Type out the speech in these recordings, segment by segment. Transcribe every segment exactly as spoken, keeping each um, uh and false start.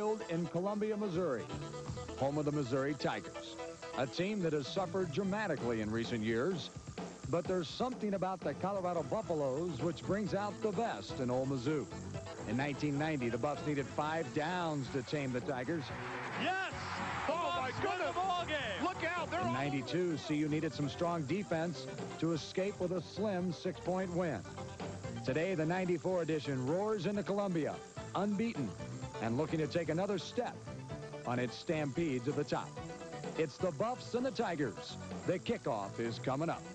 Field in Columbia, Missouri, home of the Missouri Tigers, a team that has suffered dramatically in recent years. But there's something about the Colorado Buffaloes which brings out the best in old Mizzou. In nineteen ninety, the Buffs needed five downs to tame the Tigers. Yes! Oh, my goodness! Ball game. Look out! They're in ninety-two, C U needed some strong defense to escape with a slim six-point win. Today, the ninety-four edition roars into Columbia, unbeaten, and looking to take another step on its stampede to the top. It's the Buffs and the Tigers. The kickoff is coming up.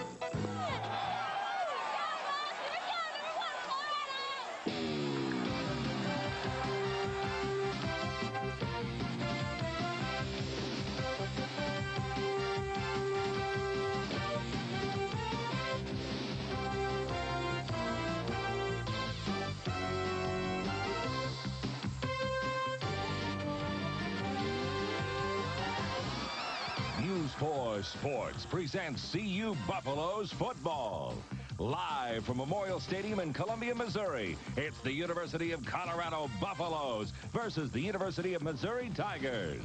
News four Sports presents C U Buffaloes football. Live from Memorial Stadium in Columbia, Missouri, it's the University of Colorado Buffaloes versus the University of Missouri Tigers.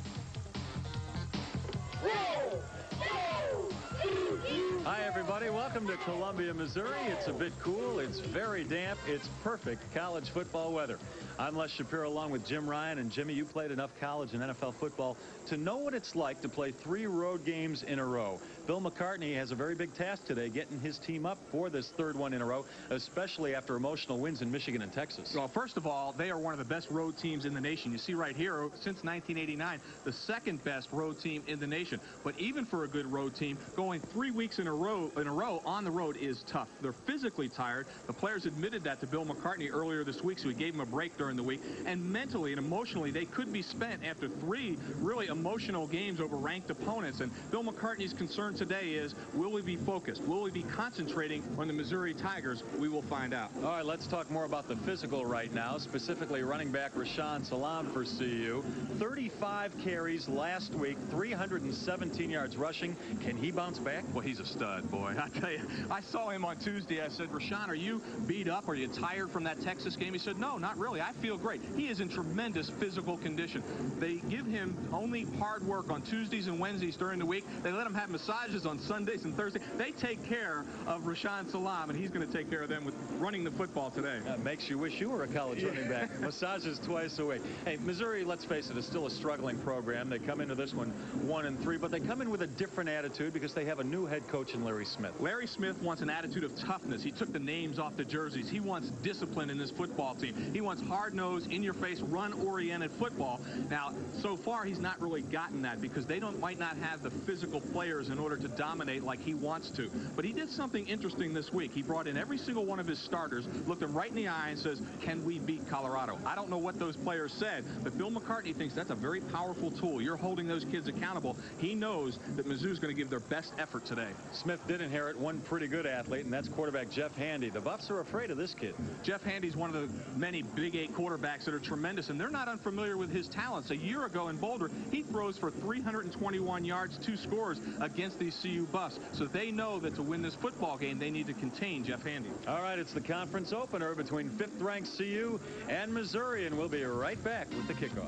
Hi, everybody. Welcome to Columbia, Missouri. It's a bit cool. It's very damp. It's perfect college football weather. I'm Les Shapiro along with Jim Ryan. And Jimmy, you played enough college and N F L football to know what it's like to play three road games in a row. Bill McCartney has a very big task today, getting his team up for this third one in a row, especially after emotional wins in Michigan and Texas. Well, first of all, they are one of the best road teams in the nation. You see right here, since nineteen eighty-nine, the second best road team in the nation. But even for a good road team, going three weeks in a row in a row on the road is tough. They're physically tired. The players admitted that to Bill McCartney earlier this week, so he gave them a break during the week. And mentally and emotionally, they could be spent after three really emotional games over ranked opponents. And Bill McCartney's concern today is, will we be focused? Will we be concentrating on the Missouri Tigers? We will find out. All right, let's talk more about the physical right now, specifically running back Rashaan Salaam for C U. thirty-five carries last week, three hundred seventeen yards rushing. Can he bounce back? Well, he's a stud, boy. I tell you, I saw him on Tuesday. I said, Rashaan, are you beat up? Are you tired from that Texas game? He said, no, not really. I feel great. He is in tremendous physical condition. They give him only hard work on Tuesdays and Wednesdays during the week. They let him have massages on Sundays and Thursdays. They take care of Rashaan Salaam, and he's going to take care of them with running the football today. That makes you wish you were a college running back. Massages twice a week. Hey, Missouri, let's face it, is still a struggling program. They come into this one one and three, but they come in with a different attitude because they have a new head coach in Larry Smith. Larry Smith wants an attitude of toughness. He took the names off the jerseys. He wants discipline in this football team. He wants hard-nosed, in-your-face, run-oriented football. Now, so far, he's not really gotten that because they don't might not have the physical players in order to dominate like he wants to. But he did something interesting this week. He brought in every single one of his starters, looked them right in the eye and says, can we beat Colorado? I don't know what those players said, but Bill McCartney thinks that's a very powerful tool. You're holding those kids accountable. He knows that Mizzou's going to give their best effort today. Smith did inherit one pretty good athlete, and that's quarterback Jeff Handy. The Buffs are afraid of this kid. Jeff Handy's one of the many Big Eight quarterbacks that are tremendous, and they're not unfamiliar with his talents. A year ago in Boulder, he throws for three hundred twenty-one yards, two scores against these C U Buffs. So they know that to win this football game, they need to contain Jeff Handy. All right, it's the conference opener between fifth-ranked C U and Missouri, and we'll be right back with the kickoff.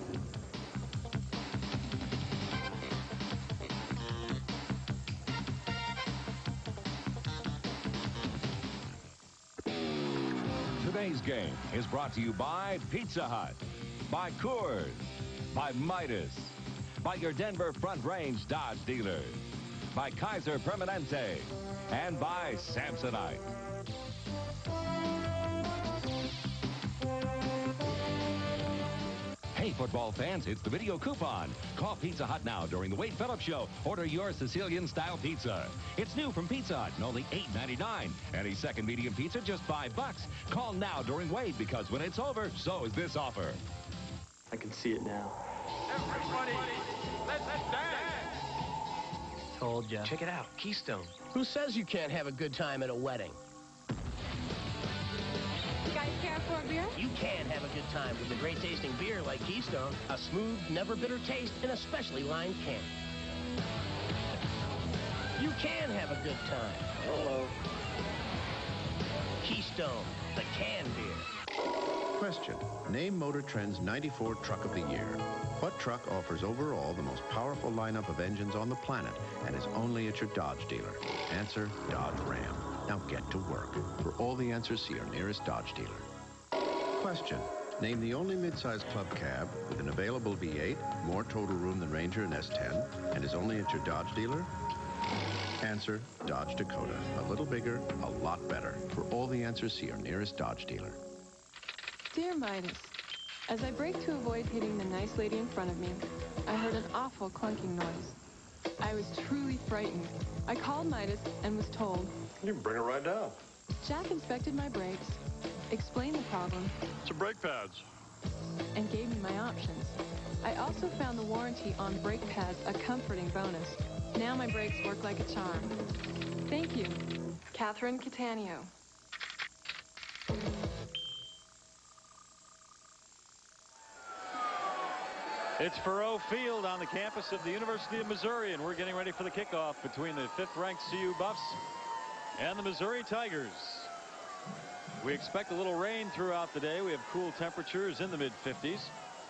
Today's game is brought to you by Pizza Hut, by Coors, by Midas, by your Denver Front Range Dodge dealers, by Kaiser Permanente, and by Samsonite. Hey, football fans, it's the video coupon. Call Pizza Hut now during the Wade Phillips Show. Order your Sicilian-style pizza. It's new from Pizza Hut and only eight ninety-nine. Any second medium pizza, just five bucks. Call now during Wade because when it's over, so is this offer. I can see it now. Everybody, let's dance! Told ya. Check it out, Keystone. Who says you can't have a good time at a wedding? You guys care for a beer? You can have a good time with a great tasting beer like Keystone. A smooth, never bitter taste in a specially lined can. You can have a good time. Hello. Keystone, the can beer. Question. Name Motor Trend's ninety-four Truck of the Year. What truck offers overall the most powerful lineup of engines on the planet and is only at your Dodge dealer? Answer, Dodge Ram. Now get to work. For all the answers, see your nearest Dodge dealer. Question. Name the only midsize club cab with an available V eight, more total room than Ranger and S ten, and is only at your Dodge dealer? Answer, Dodge Dakota. A little bigger, a lot better. For all the answers, see your nearest Dodge dealer. Dear Midas, as I brake to avoid hitting the nice lady in front of me, I heard an awful clunking noise. I was truly frightened. I called Midas and was told, you can bring it right down. Jack inspected my brakes, explained the problem. It's your brake pads. And gave me my options. I also found the warranty on brake pads a comforting bonus. Now my brakes work like a charm. Thank you, Catherine Catania. It's Faurot Field on the campus of the University of Missouri, and we're getting ready for the kickoff between the fifth-ranked C U Buffs and the Missouri Tigers. We expect a little rain throughout the day. We have cool temperatures in the mid fifties.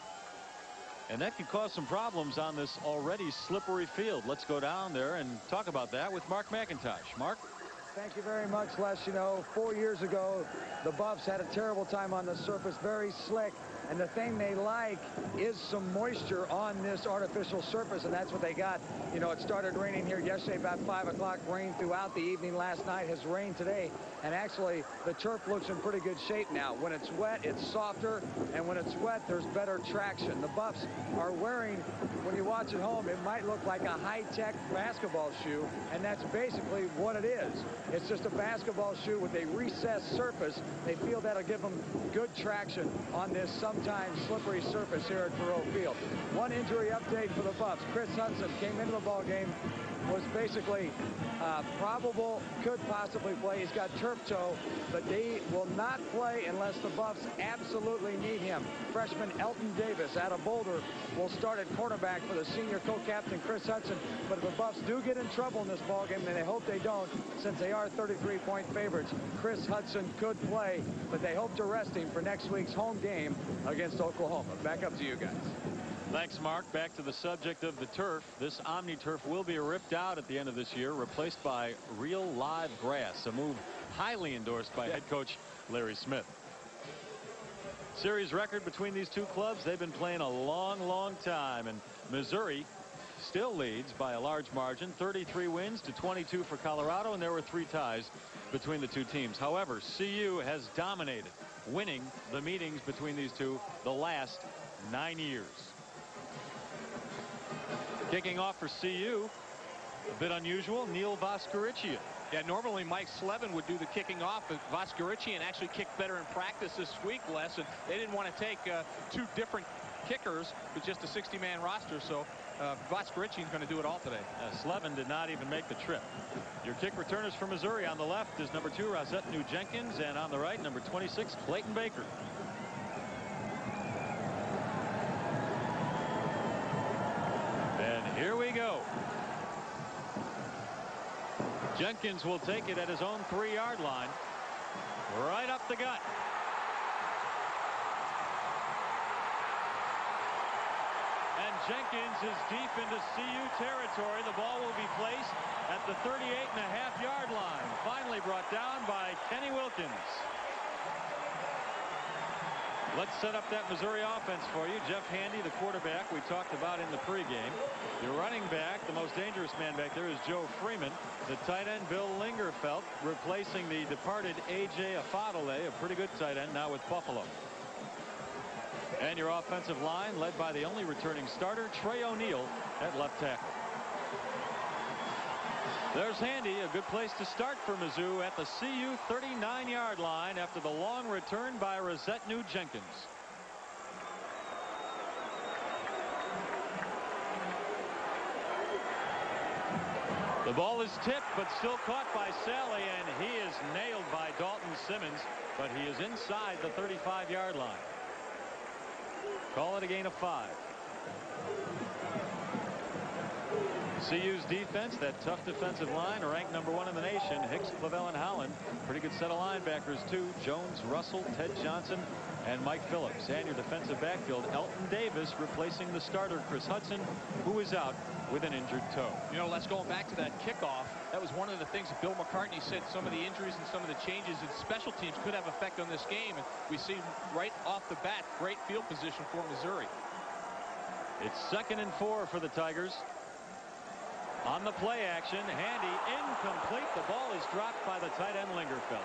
And that could cause some problems on this already slippery field. Let's go down there and talk about that with Mark McIntosh. Mark? Thank you very much, Les. You know, four years ago, the Buffs had a terrible time on the surface, very slick. And the thing they like is some moisture on this artificial surface, and that's what they got. You know, it started raining here yesterday about five o'clock, rained throughout the evening last night, has rained today, and actually the turf looks in pretty good shape now. When it's wet, it's softer, and when it's wet, there's better traction. The Buffs are wearing, when you watch at home, it might look like a high-tech basketball shoe, and that's basically what it is. It's just a basketball shoe with a recessed surface. They feel that'll give them good traction on this sometimes slippery surface here at Faurot Field. One injury update for the Buffs. Chris Hudson came into the ball game, was basically uh, probable, could possibly play. He's got turf toe, but they will not play unless the Buffs absolutely need him. Freshman Elton Davis out of Boulder will start at cornerback for the senior co-captain Chris Hudson. But if the Buffs do get in trouble in this ball game, and they hope they don't, since they are thirty-three point favorites, Chris Hudson could play, but they hope to rest him for next week's home game against Oklahoma. Back up to you guys. Thanks, Mark. Back to the subject of the turf. This OmniTurf will be ripped out at the end of this year, replaced by real live grass, a move highly endorsed by head coach Larry Smith. Series record between these two clubs, they've been playing a long, long time, and Missouri still leads by a large margin, thirty-three wins to twenty-two for Colorado, and there were three ties between the two teams. However, C U has dominated, winning the meetings between these two the last nine years. Kicking off for C U, a bit unusual, Neil Voskeritchian. Yeah, normally Mike Slevin would do the kicking off, but Voskeritchian actually kicked better in practice this week, Les, and they didn't want to take uh, two different kickers with just a sixty man roster, so uh, Voskeritchian's going to do it all today. Uh, Slevin did not even make the trip. Your kick returners for Missouri. On the left is number two, Rashaan Jenkins, and on the right, number twenty-six, Clayton Baker. And here we go. Jenkins will take it at his own three-yard line, right up the gut. And Jenkins is deep into C U territory. The ball will be placed at the thirty-eight and a half yard line. Finally brought down by Kenny Wilkins. Let's set up that Missouri offense for you. Jeff Handy, the quarterback we talked about in the pregame. Your running back, the most dangerous man back there, is Joe Freeman. The tight end, Bill Lingerfelt, replacing the departed A J Afadale, a pretty good tight end now with Buffalo. And your offensive line led by the only returning starter, Trey O'Neal, at left tackle. There's Handy, a good place to start for Mizzou at the C U thirty-nine yard line after the long return by Rashaan Jenkins. The ball is tipped, but still caught by Sally, and he is nailed by Dalton Simmons, but he is inside the thirty-five yard line. Call it a gain of five. C U's defense, that tough defensive line, ranked number one in the nation. Hicks, Clavell, and Holland. Pretty good set of linebackers, too. Jones, Russell, Ted Johnson, and Mike Phillips. And your defensive backfield, Elton Davis replacing the starter, Chris Hudson, who is out with an injured toe. You know, let's go back to that kickoff. That was one of the things that Bill McCartney said. Some of the injuries and some of the changes in special teams could have effect on this game. And we see right off the bat, great field position for Missouri. It's second and four for the Tigers. On the play action, Handy incomplete. The ball is dropped by the tight end Lingerfeld.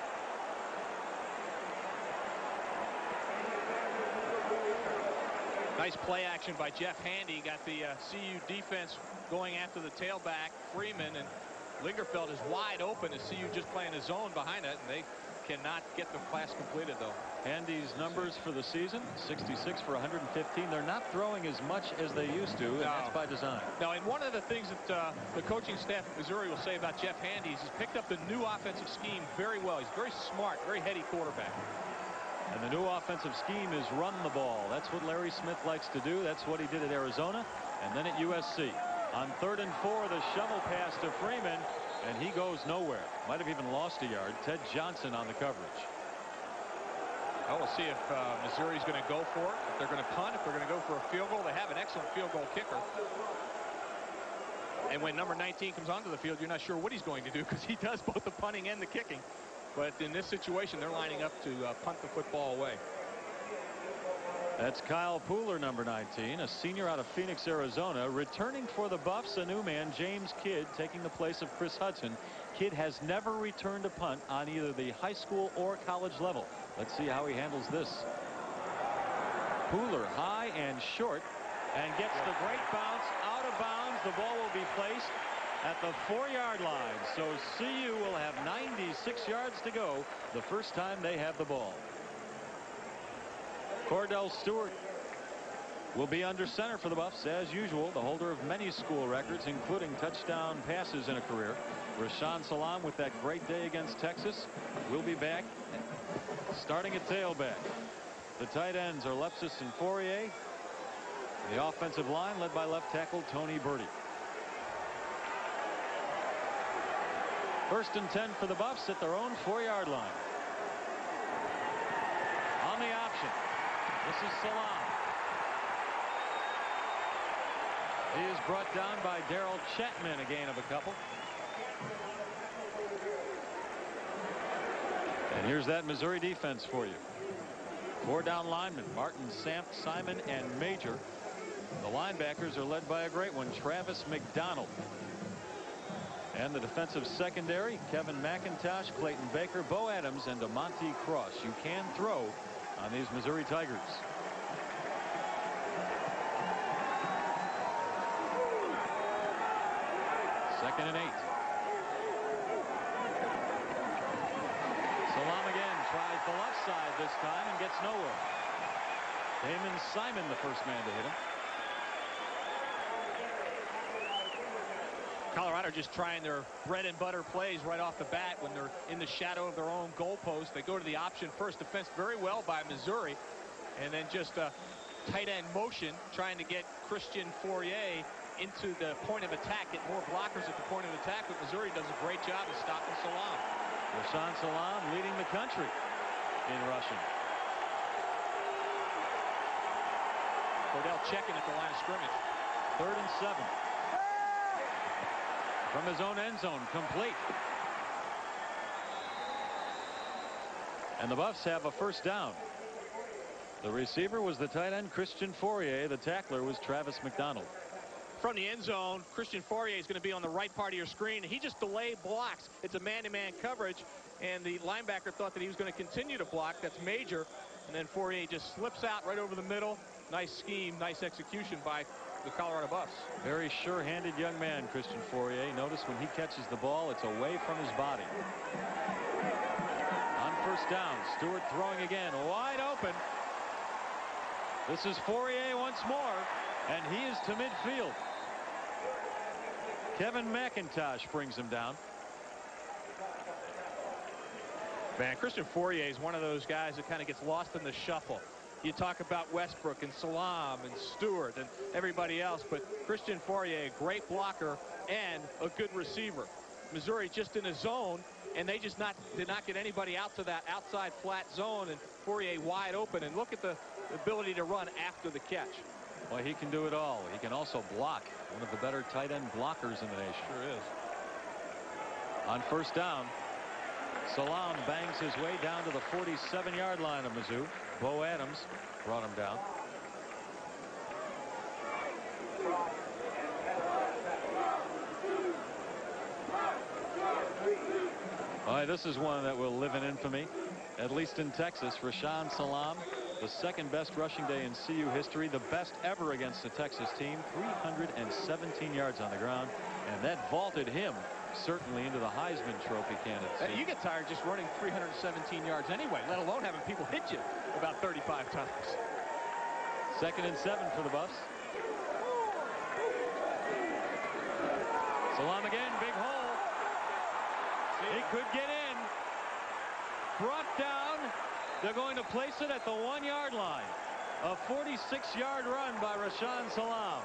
Nice play action by Jeff Handy. Got the uh, C U defense going after the tailback, Freeman, and Lingerfeld is wide open. The C U just playing a zone behind it, and they cannot get the pass completed, though. Handy's numbers for the season, sixty-six for one hundred fifteen. They're not throwing as much as they used to, and no. that's by design. Now, and one of the things that uh, the coaching staff at Missouri will say about Jeff Handy is he's picked up the new offensive scheme very well. He's very smart, very heady quarterback. And the new offensive scheme is run the ball. That's what Larry Smith likes to do. That's what he did at Arizona and then at U S C. On third and four, the shovel pass to Freeman, and he goes nowhere. Might have even lost a yard. Ted Johnson on the coverage. Well, we'll see if uh, Missouri's going to go for it, if they're going to punt, if they're going to go for a field goal. They have an excellent field goal kicker. And when number nineteen comes onto the field, you're not sure what he's going to do because he does both the punting and the kicking. But in this situation, they're lining up to uh, punt the football away. That's Kyle Pooler, number nineteen, a senior out of Phoenix, Arizona. Returning for the Buffs, a new man, James Kidd, taking the place of Chris Hudson. Kidd has never returned a punt on either the high school or college level. Let's see how he handles this. Pooler high and short, and gets the great bounce out of bounds. The ball will be placed at the four-yard line. So C U will have ninety-six yards to go the first time they have the ball. Kordell Stewart will be under center for the Buffs as usual, the holder of many school records, including touchdown passes in a career. Rashaan Salaam, with that great day against Texas, will be back starting at tailback. The tight ends are Lepsis and Fauria. The offensive line led by left tackle Tony Birdie. First and ten for the Buffs at their own four-yard line. On the option, this is Salaam. He is brought down by Darryl Chapman, a gain of a couple. And here's that Missouri defense for you. Four down linemen, Martin, Samp, Simon, and Major. The linebackers are led by a great one, Travis McDonald. And the defensive secondary, Kevin McIntosh, Clayton Baker, Bo Adams, and DeMonte Cross. You can throw on these Missouri Tigers. Second and eight. Salaam again tries the left side this time and gets nowhere. Damon Simon, the first man to hit him. Colorado just trying their bread and butter plays right off the bat when they're in the shadow of their own goalpost. They go to the option first, defense very well by Missouri, and then just a tight end motion trying to get Christian Fauria into the point of attack, get more blockers at the point of attack, but Missouri does a great job of stopping Salaam. Rashaan Salaam leading the country in rushing. Kordell checking at the line of scrimmage. Third and seven. From his own end zone, complete. And the Buffs have a first down. The receiver was the tight end Christian Fauria. The tackler was Travis McDonald. From the end zone, Christian Fauria is going to be on the right part of your screen. He just delayed blocks. It's a man-to-man coverage, and the linebacker thought that he was going to continue to block. That's Major, and then Fauria just slips out right over the middle. Nice scheme, nice execution by the Colorado Buffs. Very sure-handed young man, Christian Fauria. Notice when he catches the ball, it's away from his body. On first down, Stewart throwing again, wide open. This is Fauria once more, and he is to midfield. Kevin McIntosh brings him down. Man, Christian Fauria is one of those guys that kind of gets lost in the shuffle. You talk about Westbrook and Salaam and Stewart and everybody else, but Christian Fauria, a great blocker and a good receiver. Missouri just in a zone, and they just not did not get anybody out to that outside flat zone, and Fauria wide open. And look at the ability to run after the catch. Well, he can do it all. He can also block. One of the better tight end blockers in the nation. Sure is. On first down, Salaam bangs his way down to the forty-seven yard line of Mizzou. Bo Adams brought him down. All right, this is one that will live in infamy, at least in Texas. Rashaan Salaam, the second best rushing day in C U history, the best ever against a Texas team, three hundred seventeen yards on the ground, and that vaulted him certainly into the Heisman Trophy candidacy. You get tired just running three hundred seventeen yards anyway, let alone having people hit you about thirty-five times. Second and seven for the Buffs. Salaam again, big hole. He could get in. Brought down. They're going to place it at the one yard line. A forty-six yard run by Rashaan Salaam.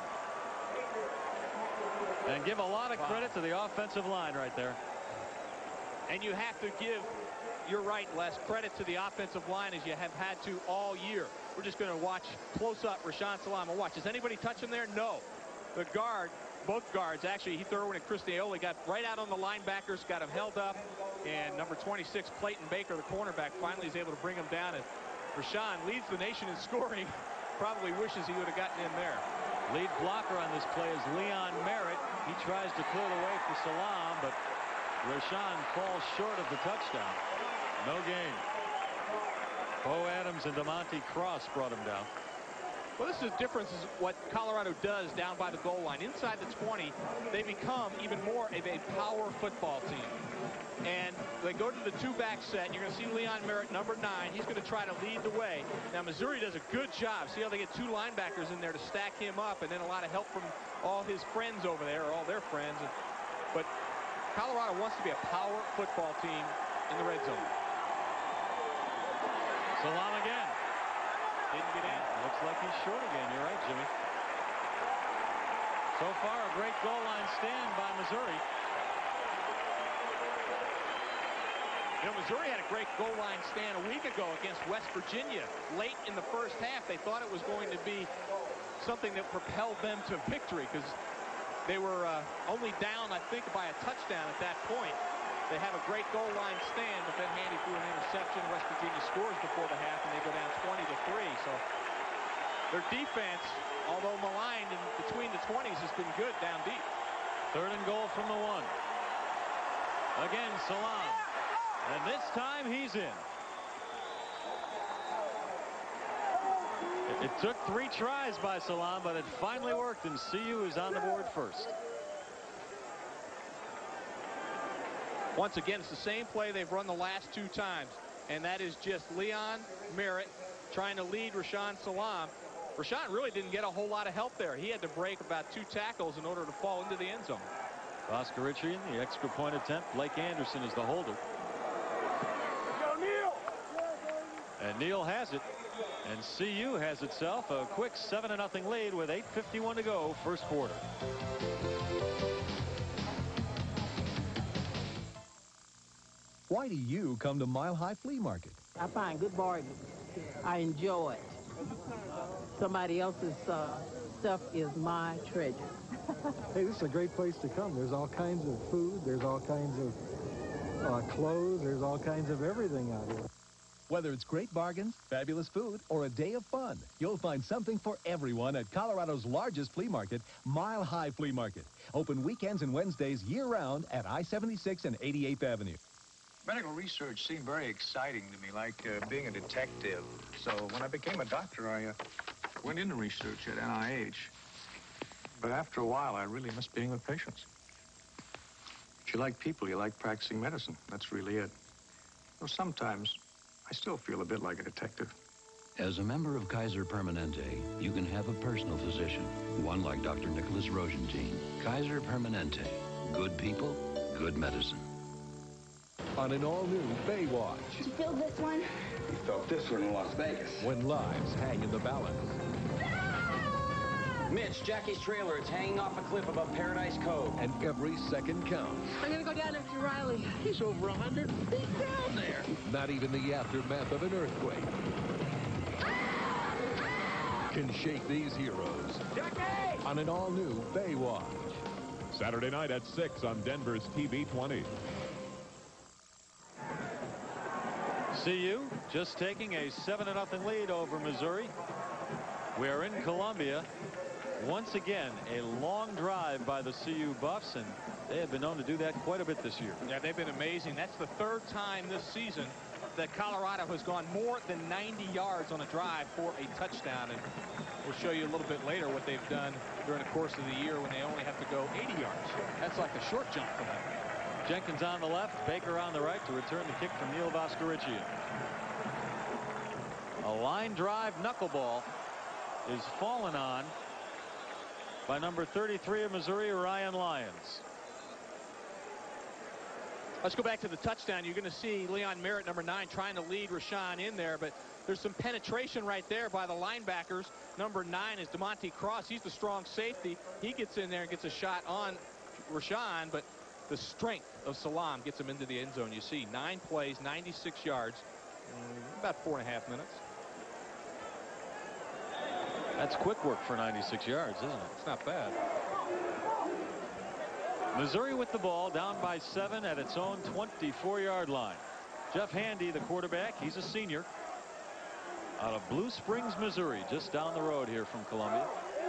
And give a lot of credit wow. to the offensive line right there. And you have to give, you're right, Les, credit to the offensive line as you have had to all year. We're just going to watch close up Rashaan Salaam. And watch, is anybody touching there? No. The guard, both guards, actually, he threw it, and Christian Fauria got right out on the linebackers, got him held up. And number twenty-six, Clayton Baker, the cornerback, finally is able to bring him down. And Rashaan leads the nation in scoring. Probably wishes he would have gotten in there. Lead blocker on this play is Leon Merritt. He tries to clear the way for Salaam, but Rashaan falls short of the touchdown. No gain. Bo Adams and DeMonte Cross brought him down. Well, this is the difference is what Colorado does down by the goal line. Inside the twenty, they become even more of a power football team. And they go to the two-back set. You're going to see Leon Merritt, number nine. He's going to try to lead the way. Now, Missouri does a good job. See how they get two linebackers in there to stack him up, and then a lot of help from all his friends over there, or all their friends. And, but Colorado wants to be a power football team in the red zone. Salaam again. Didn't get in. Looks like he's short again. You're right, Jimmy. So far, a great goal line stand by Missouri. You know, Missouri had a great goal line stand a week ago against West Virginia. Late in the first half, they thought it was going to be something that propelled them to victory because they were uh, only down, I think, by a touchdown at that point. They have a great goal line stand, but then Handy threw an interception. West Virginia scores before the half, and they go down twenty to three. So their defense, although maligned in between the twenties, has been good down deep. Third and goal from the one. Again, Salaam. And this time he's in. It, it took three tries by Salaam, but it finally worked, and C U is on the board first. Once again, it's the same play they've run the last two times, and that is just Leon Merritt trying to lead Rashaan Salaam. Rashaan really didn't get a whole lot of help there. He had to break about two tackles in order to fall into the end zone. Voskeritchian, the extra point attempt. Blake Anderson is the holder. And Neil has it, and C U has itself a quick seven to nothing lead with eight fifty-one to go, first quarter. Why do you come to Mile High Flea Market? I find good bargains. I enjoy it. Somebody else's uh, stuff is my treasure. Hey, this is a great place to come. There's all kinds of food. There's all kinds of uh, clothes. There's all kinds of everything out here. Whether it's great bargains, fabulous food, or a day of fun, you'll find something for everyone at Colorado's largest flea market, Mile High Flea Market. Open weekends and Wednesdays year-round at I seventy-six and eighty-eighth Avenue. Medical research seemed very exciting to me, like uh, being a detective. So when I became a doctor, I uh, went into research at N I H. But after a while, I really missed being with patients. If you like people, you like practicing medicine. That's really it. Though sometimes I still feel a bit like a detective. As a member of Kaiser Permanente, you can have a personal physician, one like Doctor Nicholas Rosentine. Kaiser Permanente. Good people, good medicine. on an all-new Baywatch. Did you feel this one? We felt this one in Las Vegas. When lives hang in the balance. Mitch, Jackie's trailer. It's hanging off a cliff above Paradise Cove. And every second counts. I'm gonna go down after Riley. He's over a hundred feet down there. Not even the aftermath of an earthquake can shake these heroes. Jackie! On an all-new Baywatch. Saturday night at six on Denver's T V twenty. C U just taking a seven to nothing lead over Missouri. We are in Columbia. Once again, a long drive by the C U Buffs, and they have been known to do that quite a bit this year. Yeah, they've been amazing. That's the third time this season that Colorado has gone more than ninety yards on a drive for a touchdown. And we'll show you a little bit later what they've done during the course of the year when they only have to go eighty yards. That's like a short jump for them. Jenkins on the left, Baker on the right to return the kick from Neil Voskeritchian. A line drive knuckleball is fallen on by number thirty-three of Missouri, Ryan Lyons. Let's go back to the touchdown. You're going to see Leon Merritt, number nine, trying to lead Rashaan in there, but there's some penetration right there by the linebackers. Number nine is DeMonte Cross. He's the strong safety. He gets in there and gets a shot on Rashaan, but the strength of Salaam gets him into the end zone. You see nine plays, ninety-six yards, about four and a half minutes. That's quick work for ninety-six yards, isn't it? It's not bad. Missouri with the ball, down by seven at its own twenty-four yard line. Jeff Handy, the quarterback, he's a senior out of Blue Springs, Missouri, just down the road here from Columbia.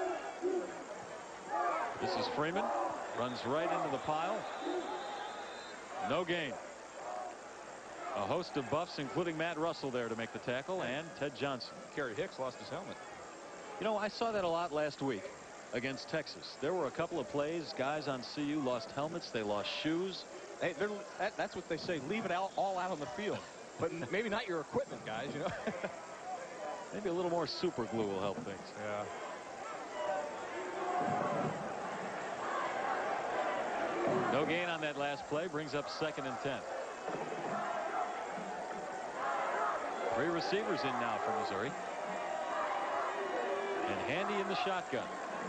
This is Freeman, runs right into the pile. No gain. A host of Buffs, including Matt Russell, there to make the tackle, and Ted Johnson. Kerry Hicks lost his helmet. You know, I saw that a lot last week against Texas. There were a couple of plays, guys on C U lost helmets, they lost shoes. Hey, that, that's what they say, leave it out, all out on the field. But maybe not your equipment, guys, you know. Maybe a little more super glue will help things. Yeah. No gain on that last play, brings up second and ten. Three receivers in now for Missouri. And Handy in the shotgun.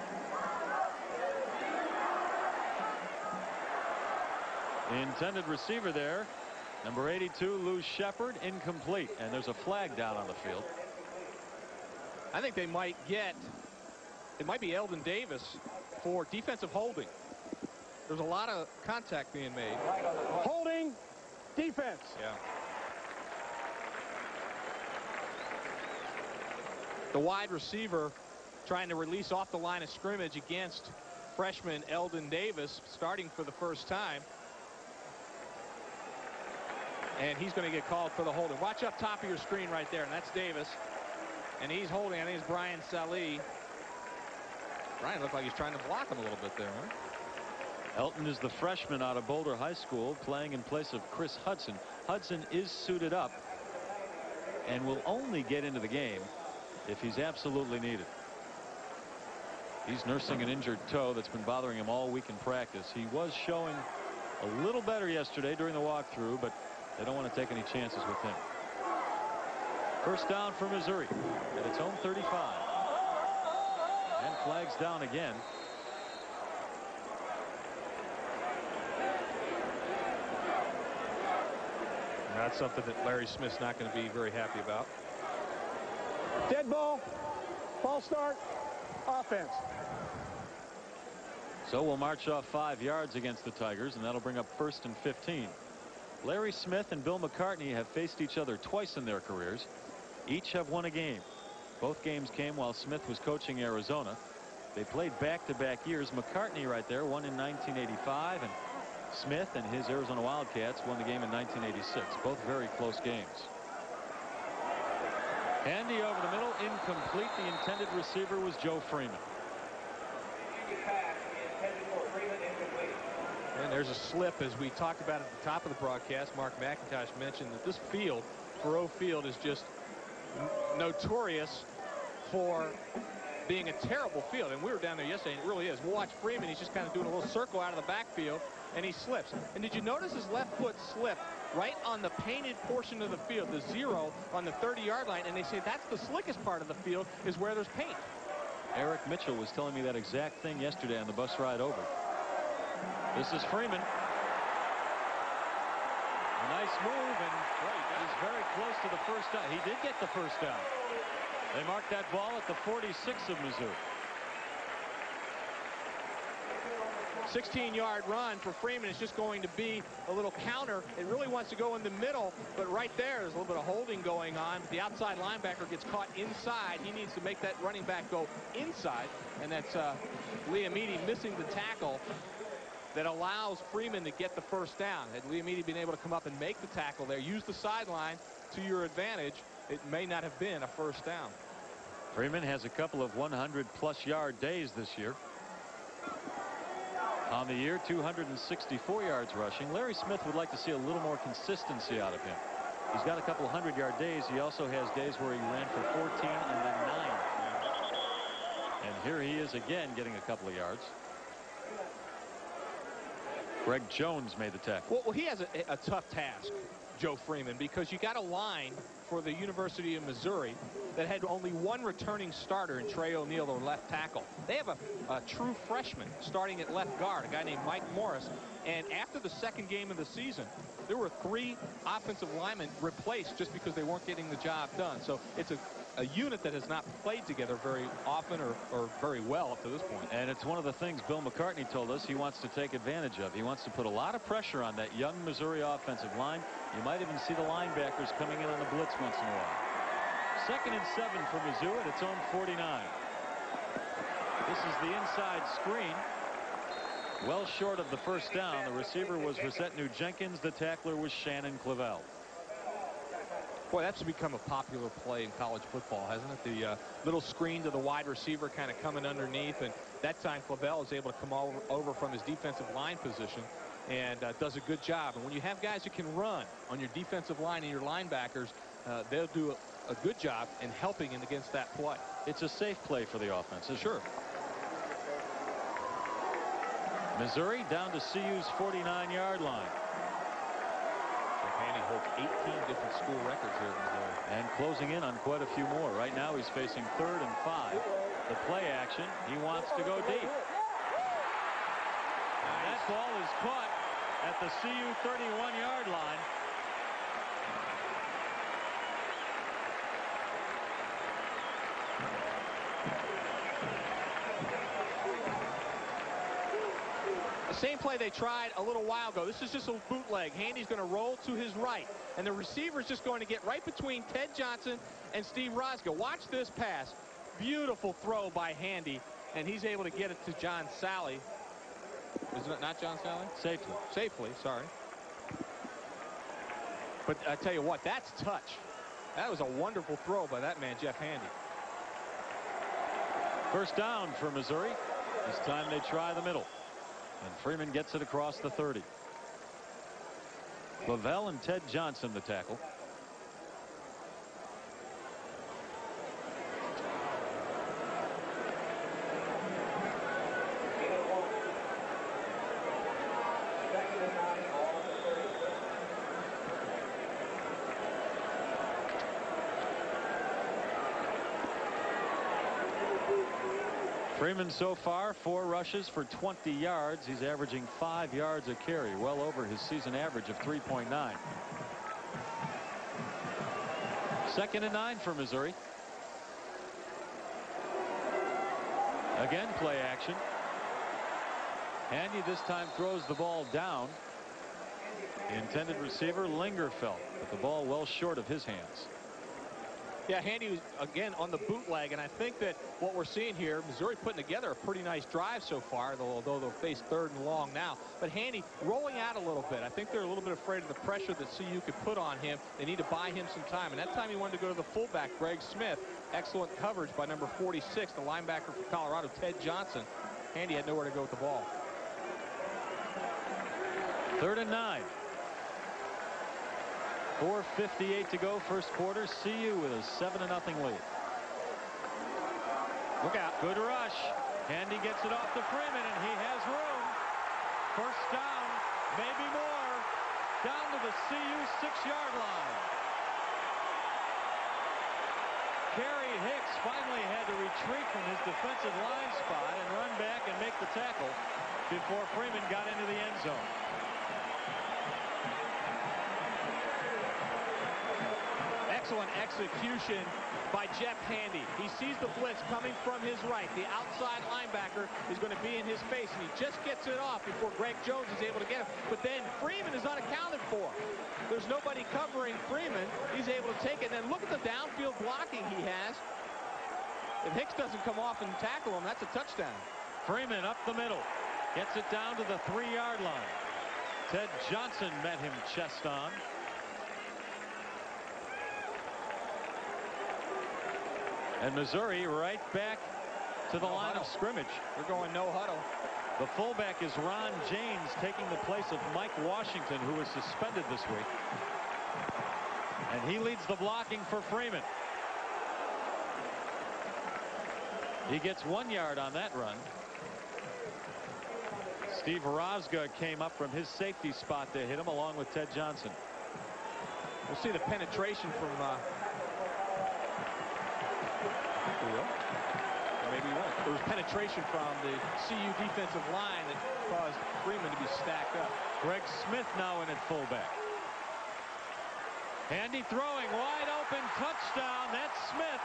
The intended receiver there, number eighty-two, Lou Shepard, incomplete. And there's a flag down on the field. I think they might get, it might be Eldon Davis for defensive holding. There's a lot of contact being made. Holding defense. Yeah. The wide receiver trying to release off the line of scrimmage against freshman Eldon Davis, starting for the first time. And he's going to get called for the holding. Watch up top of your screen right there, and that's Davis. And he's holding, I think it's Brian Sallee. Brian looked like he's trying to block him a little bit there, huh? Elton is the freshman out of Boulder High School, playing in place of Chris Hudson. Hudson is suited up and will only get into the game if he's absolutely needed. He's nursing an injured toe that's been bothering him all week in practice. He was showing a little better yesterday during the walkthrough, but they don't want to take any chances with him. First down for Missouri at its own thirty-five. And flags down again. That's something that Larry Smith's not going to be very happy about. Dead ball. Ball start. Offense. So we'll march off five yards against the Tigers, and that'll bring up first and fifteen. Larry Smith and Bill McCartney have faced each other twice in their careers. Each have won a game. Both games came while Smith was coaching Arizona. They played back-to-back years. McCartney right there won in nineteen eighty-five, and Smith and his Arizona Wildcats won the game in nineteen eighty-six. Both very close games. Handy over the middle, incomplete. The intended receiver was Joe Freeman. And there's a slip, as we talked about at the top of the broadcast. Mark McIntosh mentioned that this field, Faurot Field, is just notorious for being a terrible field. And we were down there yesterday, and it really is. We'll watch Freeman. He's just kind of doing a little circle out of the backfield, and he slips. And did you notice his left foot slip right on the painted portion of the field, the zero on the thirty-yard line, and they say that's the slickest part of the field is where there's paint. Eric Mitchell was telling me that exact thing yesterday on the bus ride over. This is Freeman. A nice move, and he's very close to the first down. He did get the first down. They marked that ball at the forty-six of Mizzou. sixteen-yard run for Freeman. It's just going to be a little counter. It really wants to go in the middle, but right there, there's a little bit of holding going on. But the outside linebacker gets caught inside. He needs to make that running back go inside, and that's uh, Leomiti missing the tackle that allows Freeman to get the first down. Had Leomiti been able to come up and make the tackle there, use the sideline to your advantage, it may not have been a first down. Freeman has a couple of one hundred plus yard days this year. On the year, two hundred sixty-four yards rushing. Larry Smith would like to see a little more consistency out of him. He's got a couple of hundred yard days. He also has days where he ran for fourteen and then nine. And here he is again getting a couple of yards. Greg Jones made the tackle. Well, well he has a, a tough task, Joe Freeman, because you got a line for the University of Missouri that had only one returning starter in Trey O'Neal, their left tackle. They have a, a true freshman starting at left guard, a guy named Mike Morris. And after the second game of the season, there were three offensive linemen replaced just because they weren't getting the job done. So it's a, a unit that has not played together very often or, or very well up to this point. And it's one of the things Bill McCartney told us he wants to take advantage of. He wants to put a lot of pressure on that young Missouri offensive line. You might even see the linebackers coming in on the blitz once in a while. Second and seven for Mizzou at its own forty-nine. This is the inside screen. Well short of the first down. The receiver was Resetnu Jenkins. The tackler was Shannon Clavel. Boy, that's become a popular play in college football, hasn't it? The uh, little screen to the wide receiver kind of coming underneath, and that time Clavel is able to come over, over from his defensive line position and uh, does a good job. And when you have guys who can run on your defensive line and your linebackers, uh, they'll do a, a good job in helping in against that play. It's a safe play for the offense, isn't Sure. it? Missouri down to C U's forty-nine yard line. Handy holds eighteen different school records here in Missouri. And closing in on quite a few more. Right now he's facing third and five. The play action. He wants to go deep. And that ball is caught at the C U thirty-one yard line. Same play they tried a little while ago. This is just a bootleg. Handy's going to roll to his right, and the receiver's just going to get right between Ted Johnson and Steve Roscoe. Watch this pass. Beautiful throw by Handy, and he's able to get it to John Sally. Is it not John Sally? Safely. Safely, sorry. But I tell you what, that's touch. That was a wonderful throw by that man, Jeff Handy. First down for Missouri. This time they try the middle. And Freeman gets it across the thirty. Clavel and Ted Johnson the tackle. Freeman so far four rushes for twenty yards. He's averaging five yards a carry, well over his season average of three point nine. Second and nine for Missouri. Again play action. Handy this time throws the ball down. The intended receiver Lingerfeld, but the ball well short of his hands. Yeah, Handy was again on the bootleg, and I think that what we're seeing here, Missouri putting together a pretty nice drive so far, although they'll face third and long now. But Handy rolling out a little bit. I think they're a little bit afraid of the pressure that C U could put on him. They need to buy him some time, and that time he wanted to go to the fullback, Greg Smith. Excellent coverage by number forty-six, the linebacker for Colorado, Ted Johnson. Handy had nowhere to go with the ball. Third and nine. four fifty-eight to go, first quarter. C U with a seven to nothing lead. Look out. Good rush. Handy gets it off to Freeman, and he has room. First down, maybe more. down to the C U six-yard line. Kerry Hicks finally had to retreat from his defensive line spot and run back and make the tackle before Freeman got into the end zone. Excellent execution by Jeff Handy. He sees the blitz coming from his right. The outside linebacker is going to be in his face, and he just gets it off before Greg Jones is able to get him. But then Freeman is unaccounted for. There's nobody covering Freeman. He's able to take it. And then look at the downfield blocking he has. If Hicks doesn't come off and tackle him, that's a touchdown. Freeman up the middle. Gets it down to the three-yard line. Ted Johnson met him chest on. And Missouri right back to the no line huddle. of scrimmage. They're going no huddle. The fullback is Ron James, taking the place of Mike Washington, who was suspended this week. And he leads the blocking for Freeman. He gets one yard on that run. Steve Rosga came up from his safety spot to hit him, along with Ted Johnson. We'll see the penetration from uh, maybe he won't. There was penetration from the C U defensive line that caused Freeman to be stacked up. Greg Smith now in at fullback. Handy throwing, wide open, touchdown. That's Smith.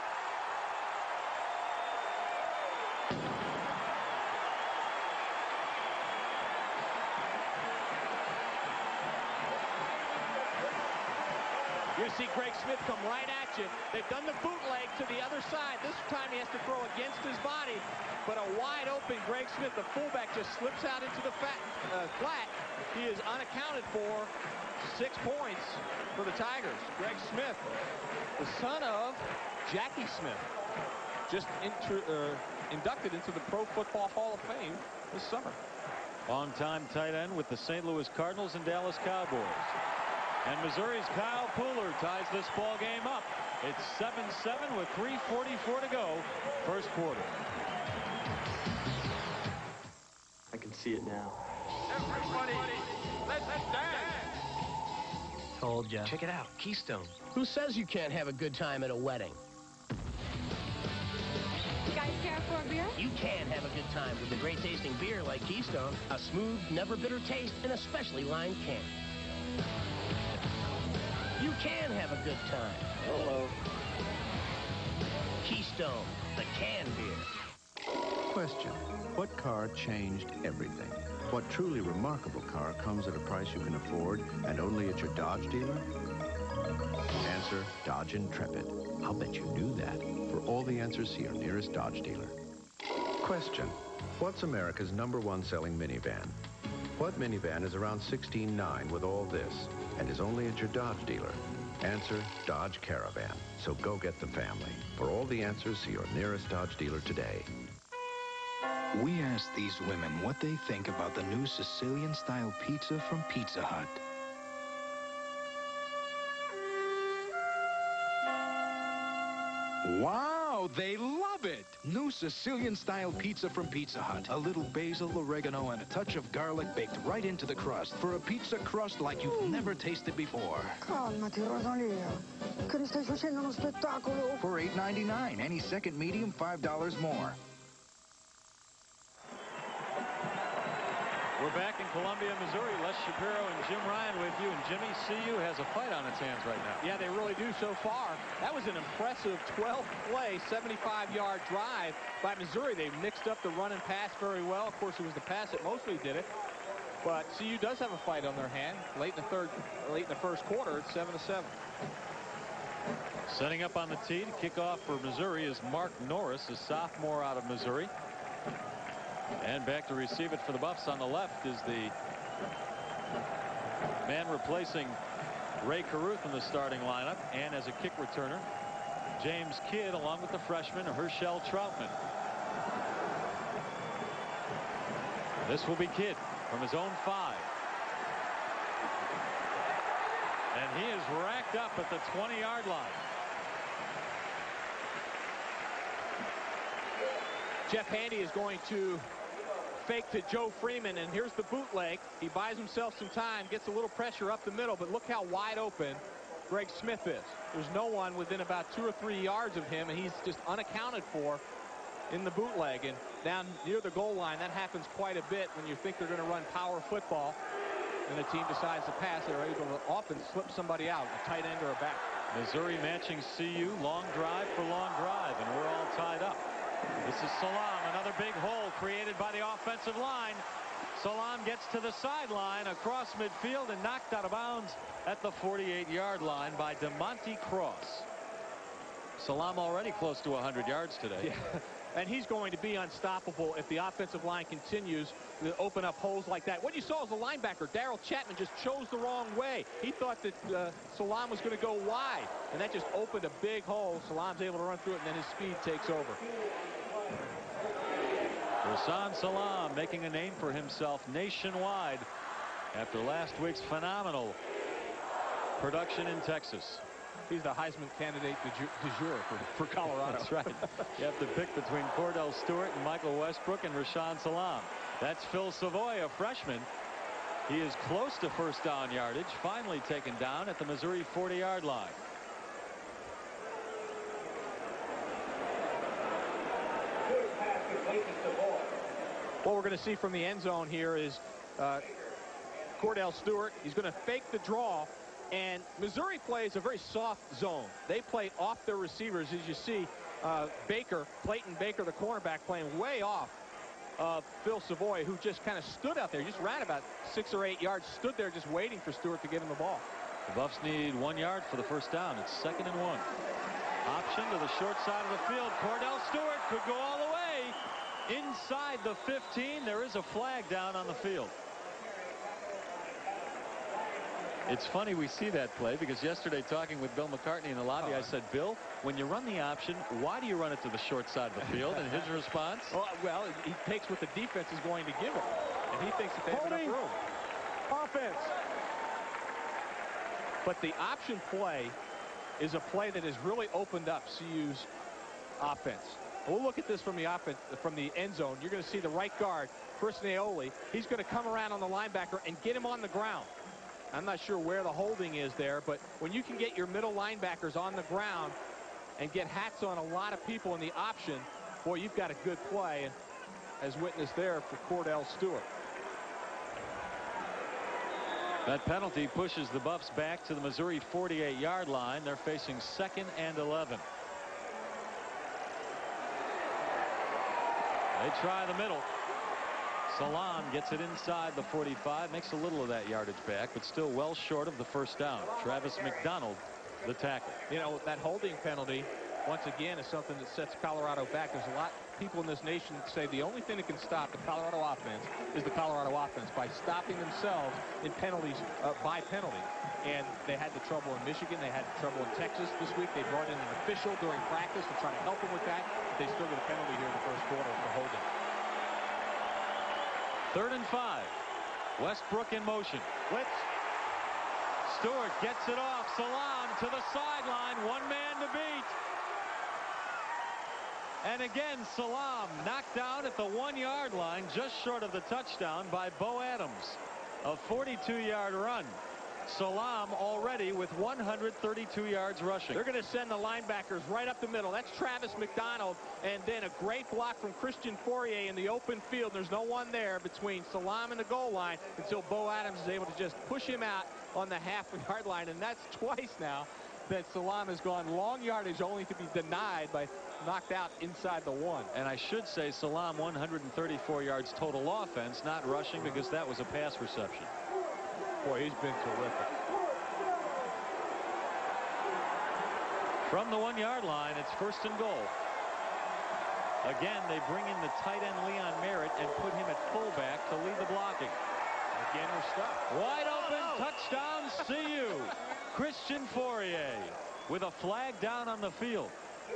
You see Greg Smith come right at you. They've done the bootleg to the other side. This time he has to throw against his body. But a wide open Greg Smith, the fullback, just slips out into the fat, uh, flat. He is unaccounted for. Six points for the Tigers. Greg Smith, the son of Jackie Smith, just intru uh, inducted into the Pro Football Hall of Fame this summer. Longtime tight end with the Saint Louis Cardinals and Dallas Cowboys. And Missouri's Kyle Pooler ties this ball game up. It's seven seven with three forty-four to go, first quarter. I can see it now. Everybody, let's dance. Told ya. Check it out, Keystone. Who says you can't have a good time at a wedding? You guys care for a beer? You can have a good time with a great tasting beer like Keystone. A smooth, never bitter taste in a specially lined can. You can have a good time. Hello. Keystone, the can beer. Question: what car changed everything? What truly remarkable car comes at a price you can afford and only at your Dodge dealer? Answer: Dodge Intrepid. I'll bet you knew that. For all the answers, see your nearest Dodge dealer. Question: what's America's number one selling minivan? What minivan is around sixteen nine with all this and is only at your Dodge dealer? Answer: Dodge Caravan. So go get the family. For all the answers, see your nearest Dodge dealer today. We asked these women what they think about the new Sicilian-style pizza from Pizza Hut. Wow, they love it! New Sicilian-style pizza from Pizza Hut. A little basil, oregano, and a touch of garlic baked right into the crust for a pizza crust like you've never tasted before. Calmati, Rosalia. Che ne stai facendo uno spettacolo? For eight ninety-nine, any second medium, five dollars more. We're back in Columbia, Missouri. Les Shapiro and Jim Ryan with you. And Jimmy, C U has a fight on its hands right now. Yeah, they really do so far. That was an impressive twelve play, seventy-five yard drive by Missouri. They mixed up the run and pass very well. Of course, it was the pass that mostly did it. But C U does have a fight on their hand. Late in the third, late in the first quarter, it's seven to seven. Setting up on the tee to kick off for Missouri is Mark Norris, a sophomore out of Missouri. And back to receive it for the Buffs on the left is the man replacing Ray Caruth in the starting lineup, and as a kick returner, James Kidd, along with the freshman Herschel Troutman. This will be Kidd from his own five. And he is racked up at the twenty yard line. Jeff Handy is going to fake to Joe Freeman, and here's the bootleg. He buys himself some time, gets a little pressure up the middle, but look how wide open Greg Smith is. There's no one within about two or three yards of him, and he's just unaccounted for in the bootleg. And down near the goal line, that happens quite a bit when you think they're going to run power football and the team decides to pass. They're able to often slip somebody out, a tight end or a back. Missouri matching C U, long drive for long drive, and we're all tied up. This is Salaam, another big hole created by the offensive line. Salaam gets to the sideline across midfield and knocked out of bounds at the forty-eight yard line by DeMonte Cross. Salaam already close to one hundred yards today. Yeah. And he's going to be unstoppable if the offensive line continues to open up holes like that. What you saw was the linebacker, Darryl Chapman, just chose the wrong way. He thought that uh, Salaam was going to go wide, and that just opened a big hole. Salaam's able to run through it, and then his speed takes over. Rashaan Salaam making a name for himself nationwide after last week's phenomenal production in Texas. He's the Heisman candidate de jure for, for Colorado. That's right. You have to pick between Kordell Stewart and Michael Westbrook and Rashaan Salaam. That's Phil Savoy, a freshman. He is close to first down yardage, finally taken down at the Missouri forty yard line. What we're going to see from the end zone here is uh, Kordell Stewart. He's going to fake the draw. And Missouri plays a very soft zone. They play off their receivers, as you see. Uh, Baker, Clayton Baker, the cornerback, playing way off of Phil Savoy, who just kind of stood out there. Just ran about six or eight yards, stood there just waiting for Stewart to give him the ball. The Buffs need one yard for the first down. It's second and one. Option to the short side of the field. Kordell Stewart could go all the way inside the fifteen. There is a flag down on the field. It's funny we see that play because yesterday talking with Bill McCartney in the lobby, oh. I said, Bill, when you run the option, why do you run it to the short side of the field? And his response? Well, well, he takes what the defense is going to give him. And he thinks that they have enough room. Offense. But the option play is a play that has really opened up C U's offense. We'll look at this from the offense, from the end zone. You're going to see the right guard, Chris Naoli. He's going to come around on the linebacker and get him on the ground. I'm not sure where the holding is there, but when you can get your middle linebackers on the ground and get hats on a lot of people in the option, boy, you've got a good play, as witnessed there for Kordell Stewart. That penalty pushes the Buffs back to the Missouri forty-eight yard line. They're facing second and eleven. They try the middle. Salaam gets it inside the forty-five, makes a little of that yardage back, but still well short of the first down. Travis McDonald, the tackle. You know, that holding penalty, once again, is something that sets Colorado back. There's a lot of people in this nation that say the only thing that can stop the Colorado offense is the Colorado offense by stopping themselves in penalties uh, by penalty. And they had the trouble in Michigan. They had the trouble in Texas this week. They brought in an official during practice to try to help them with that. But they still get a penalty here in the first quarter for holding. Third and five. Westbrook in motion. Blitz. Stewart gets it off. Salaam to the sideline. One man to beat. And again, Salaam knocked down at the one yard line, just short of the touchdown by Bo Adams. A forty-two yard run. Salaam already with one hundred thirty-two yards rushing. They're going to send the linebackers right up the middle. That's Travis McDonald, and then a great block from Christian Fauria in the open field. There's no one there between Salaam and the goal line until Bo Adams is able to just push him out on the half yard line, and that's twice now that Salaam has gone long yardage only to be denied by knocked out inside the one. And I should say Salaam one hundred thirty-four yards total offense, not rushing, because that was a pass reception. Boy, he's been terrific. From the one yard line, it's first and goal. Again, they bring in the tight end Leon Merritt and put him at fullback to lead the blocking. Again, we're stuck. Wide open, oh, no. Touchdown C U. Christian Fauria with a flag down on the field.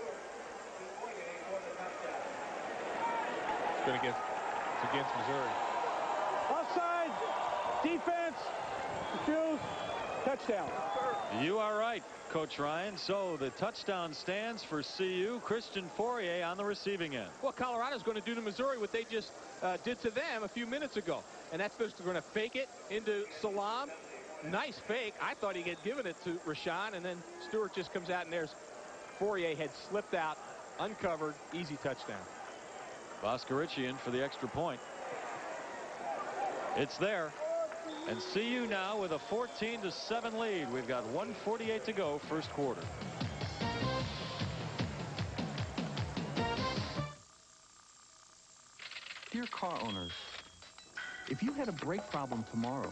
It's going to get, it's against Missouri. Offside, defense, refuse. Touchdown. You are right, Coach Ryan. So the touchdown stands for C U. Christian Fauria on the receiving end. Well, Colorado's going to do to Missouri what they just uh, did to them a few minutes ago. And that's just they're going to fake it into Salaam. Nice fake. I thought he had given it to Rashaan, and then Stewart just comes out, and there's Fauria had slipped out, uncovered, easy touchdown. Voskeritchian for the extra point. It's there. And C U now with a fourteen to seven lead. We've got one forty-eight to go, first quarter. Dear car owners, if you had a brake problem tomorrow,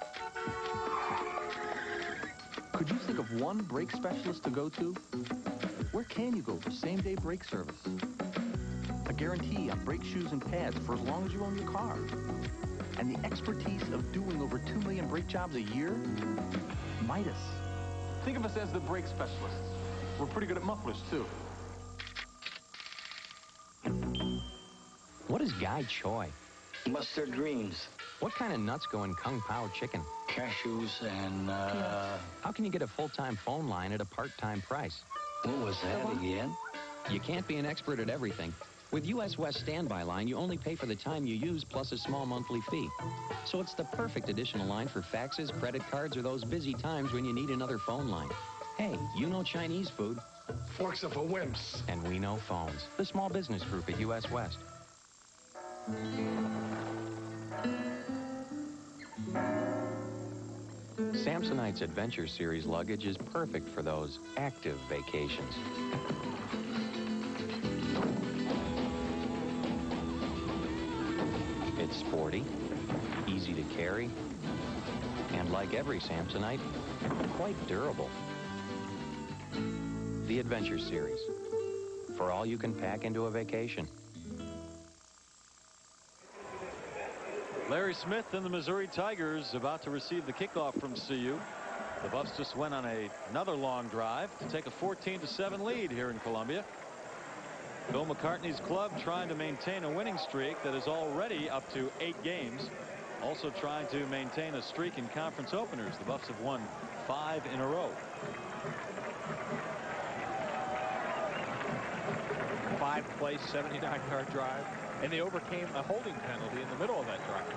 could you think of one brake specialist to go to? Where can you go for same-day brake service? A guarantee on brake shoes and pads for as long as you own your car. And the expertise of doing over two million brake jobs a year? Midas. Think of us as the brake specialists. We're pretty good at mufflers, too. What is Gai Choi? Mustard greens. What kind of nuts go in Kung Pao chicken? Cashews and, uh... How can you get a full-time phone line at a part-time price? What was that again? You can't be an expert at everything. With U S West Standby Line, you only pay for the time you use plus a small monthly fee. So it's the perfect additional line for faxes, credit cards, or those busy times when you need another phone line. Hey, you know Chinese food. Forks are for wimps. And we know phones. The small business group at U S West. Samsonite's Adventure Series luggage is perfect for those active vacations. It's sporty, easy to carry, and like every Samsonite, quite durable. The Adventure Series, for all you can pack into a vacation. Larry Smith and the Missouri Tigers about to receive the kickoff from C U. The Buffs just went on a, another long drive to take a fourteen to seven lead here in Columbia. Bill McCartney's club trying to maintain a winning streak that is already up to eight games. Also trying to maintain a streak in conference openers. The Buffs have won five in a row. Five play, seventy-nine yard drive. And they overcame a holding penalty in the middle of that drive.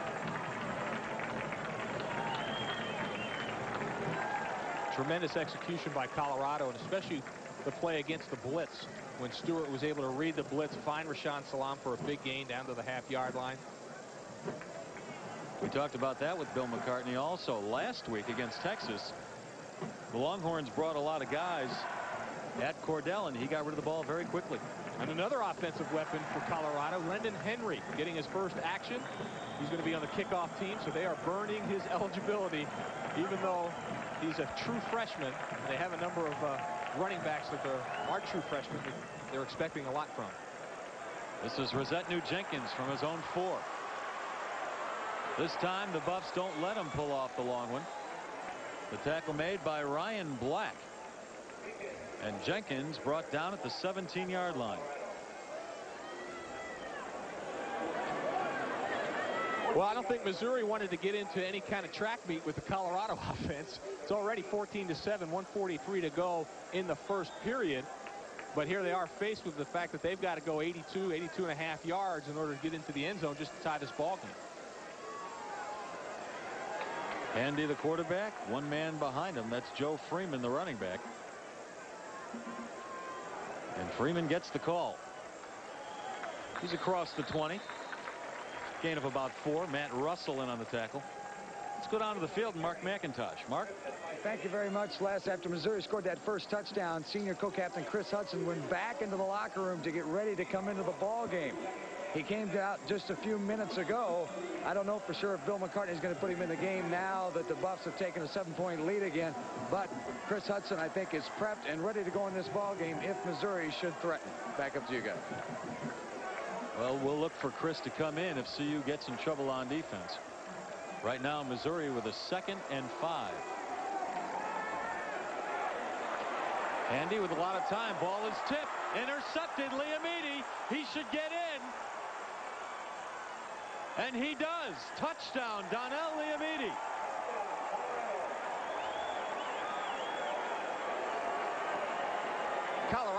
Tremendous execution by Colorado, and especially the play against the blitz when Stewart was able to read the blitz, find Rashaan Salaam for a big gain down to the half-yard line. We talked about that with Bill McCartney also last week against Texas. The Longhorns brought a lot of guys at Kordell, and he got rid of the ball very quickly. And another offensive weapon for Colorado, Lendon Henry, getting his first action. He's going to be on the kickoff team, so they are burning his eligibility, even though he's a true freshman. They have a number of uh, running backs that are, are true freshmen that they're expecting a lot from. This is Rosette New Jenkins from his own four. This time the Buffs don't let him pull off the long one. The tackle made by Ryan Black. And Jenkins brought down at the seventeen yard line. Well, I don't think Missouri wanted to get into any kind of track meet with the Colorado offense. It's already fourteen to seven, one forty-three to go in the first period. But here they are faced with the fact that they've got to go eighty-two, eighty-two and a half yards in order to get into the end zone just to tie this ball game. Andy, the quarterback, one man behind him. That's Joe Freeman, the running back. And Freeman gets the call. He's across the twenty. Gain of about four. Matt Russell in on the tackle. Let's go down to the field and Mark McIntosh. Mark? Thank you very much, Les. After Missouri scored that first touchdown, senior co-captain Chris Hudson went back into the locker room to get ready to come into the ball game. He came out just a few minutes ago. I don't know for sure if Bill McCartney is going to put him in the game now that the Buffs have taken a seven-point lead again. But Chris Hudson, I think, is prepped and ready to go in this ball game if Missouri should threaten. Back up to you guys. Well, we'll look for Chris to come in if C U gets in trouble on defense. Right now, Missouri with a second and five. Andy with a lot of time. Ball is tipped. Intercepted. Leomiti. He should get in. And he does. Touchdown, Donnell Leomiti.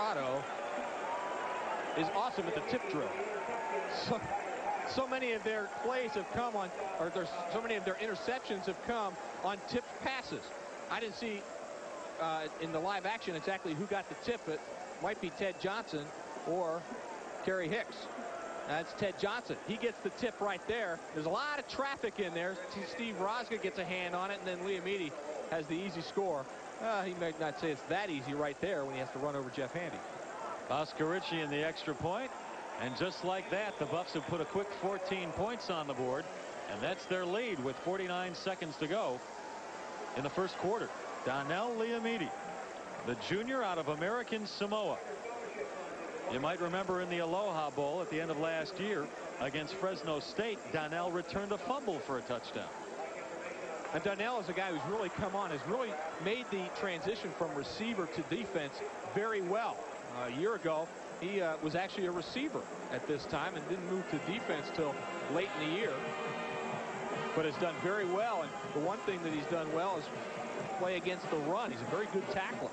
Colorado is awesome at the tip drill. So, so many of their plays have come on, or there's so many of their interceptions have come on tipped passes. I didn't see uh, in the live action exactly who got the tip. It might be Ted Johnson or Kerry Hicks. That's Ted Johnson. He gets the tip right there. There's a lot of traffic in there. Steve Rosga gets a hand on it, and then Leomiti has the easy score. Uh, he might not say it's that easy right there when he has to run over Jeff Handy. Voskeritchian the extra point, and just like that, the Buffs have put a quick fourteen points on the board, and that's their lead with forty-nine seconds to go in the first quarter. Donnell Leomiti, the junior out of American Samoa. You might remember in the Aloha Bowl at the end of last year against Fresno State, Donnell returned a fumble for a touchdown. And Donnell is a guy who's really come on, has really made the transition from receiver to defense very well. Uh, a year ago, he uh, was actually a receiver at this time and didn't move to defense till late in the year, but has done very well. And the one thing that he's done well is play against the run. He's a very good tackler.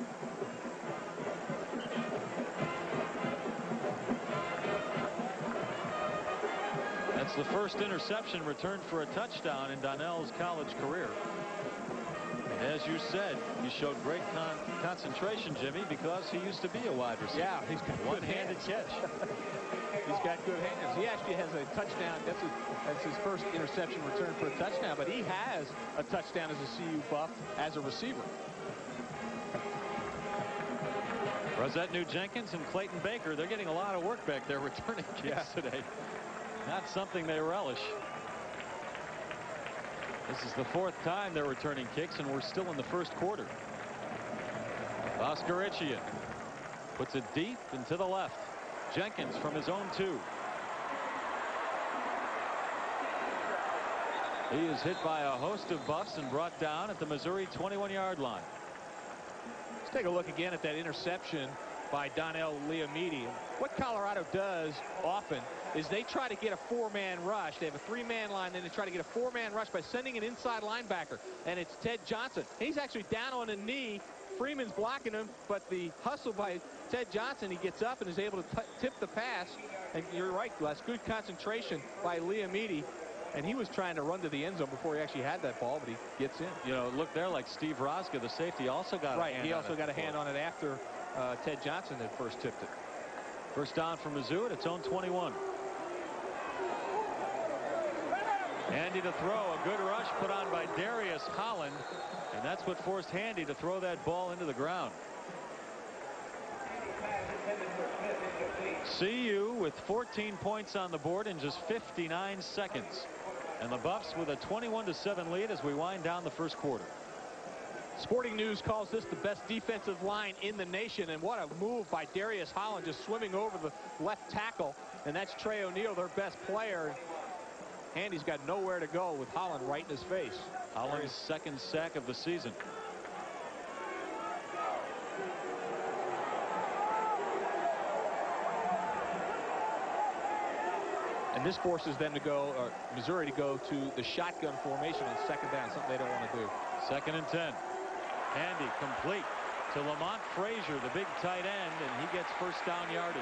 That's the first interception returned for a touchdown in Donnell's college career. And as you said, he showed great con concentration, Jimmy, because he used to be a wide receiver. Yeah, he's got one-handed catch. He's got good hands. He actually has a touchdown. That's his, that's his first interception return for a touchdown, but he has a touchdown as a C U Buff as a receiver. Rosette New-Jenkins and Clayton Baker, they're getting a lot of work back there returning kicks yeah. today. Not something they relish. This is the fourth time they're returning kicks, and we're still in the first quarter. Voskeritchian puts it deep and to the left. Jenkins from his own two. He is hit by a host of Buffs and brought down at the Missouri twenty-one yard line. Let's take a look again at that interception by Donnell Leomiti. What Colorado does often is they try to get a four-man rush. They have a three-man line, then they try to get a four-man rush by sending an inside linebacker, and it's Ted Johnson. He's actually down on a knee. Freeman's blocking him, but the hustle by Ted Johnson, he gets up and is able to t tip the pass. And you're right, Les, good concentration by Leomiti. And he was trying to run to the end zone before he actually had that ball, but he gets in. You know, look there like Steve Rosga, the safety, also got right, a hand he on also it got a before. hand on it after uh, Ted Johnson had first tipped it. First down for Mizzou at its own twenty-one. Handy to throw, a good rush put on by Darius Holland, and that's what forced Handy to throw that ball into the ground. C U with fourteen points on the board in just fifty-nine seconds. And the Buffs with a twenty-one to seven lead as we wind down the first quarter. Sporting News calls this the best defensive line in the nation, and what a move by Darius Holland, just swimming over the left tackle, and that's Trey O'Neal, their best player. Handy's got nowhere to go with Holland right in his face. Holland's second sack of the season. And this forces them to go, or Missouri to go to the shotgun formation on second down, something they don't want to do. Second and ten. Handy complete to Lamont Frazier, the big tight end, and he gets first down yardage.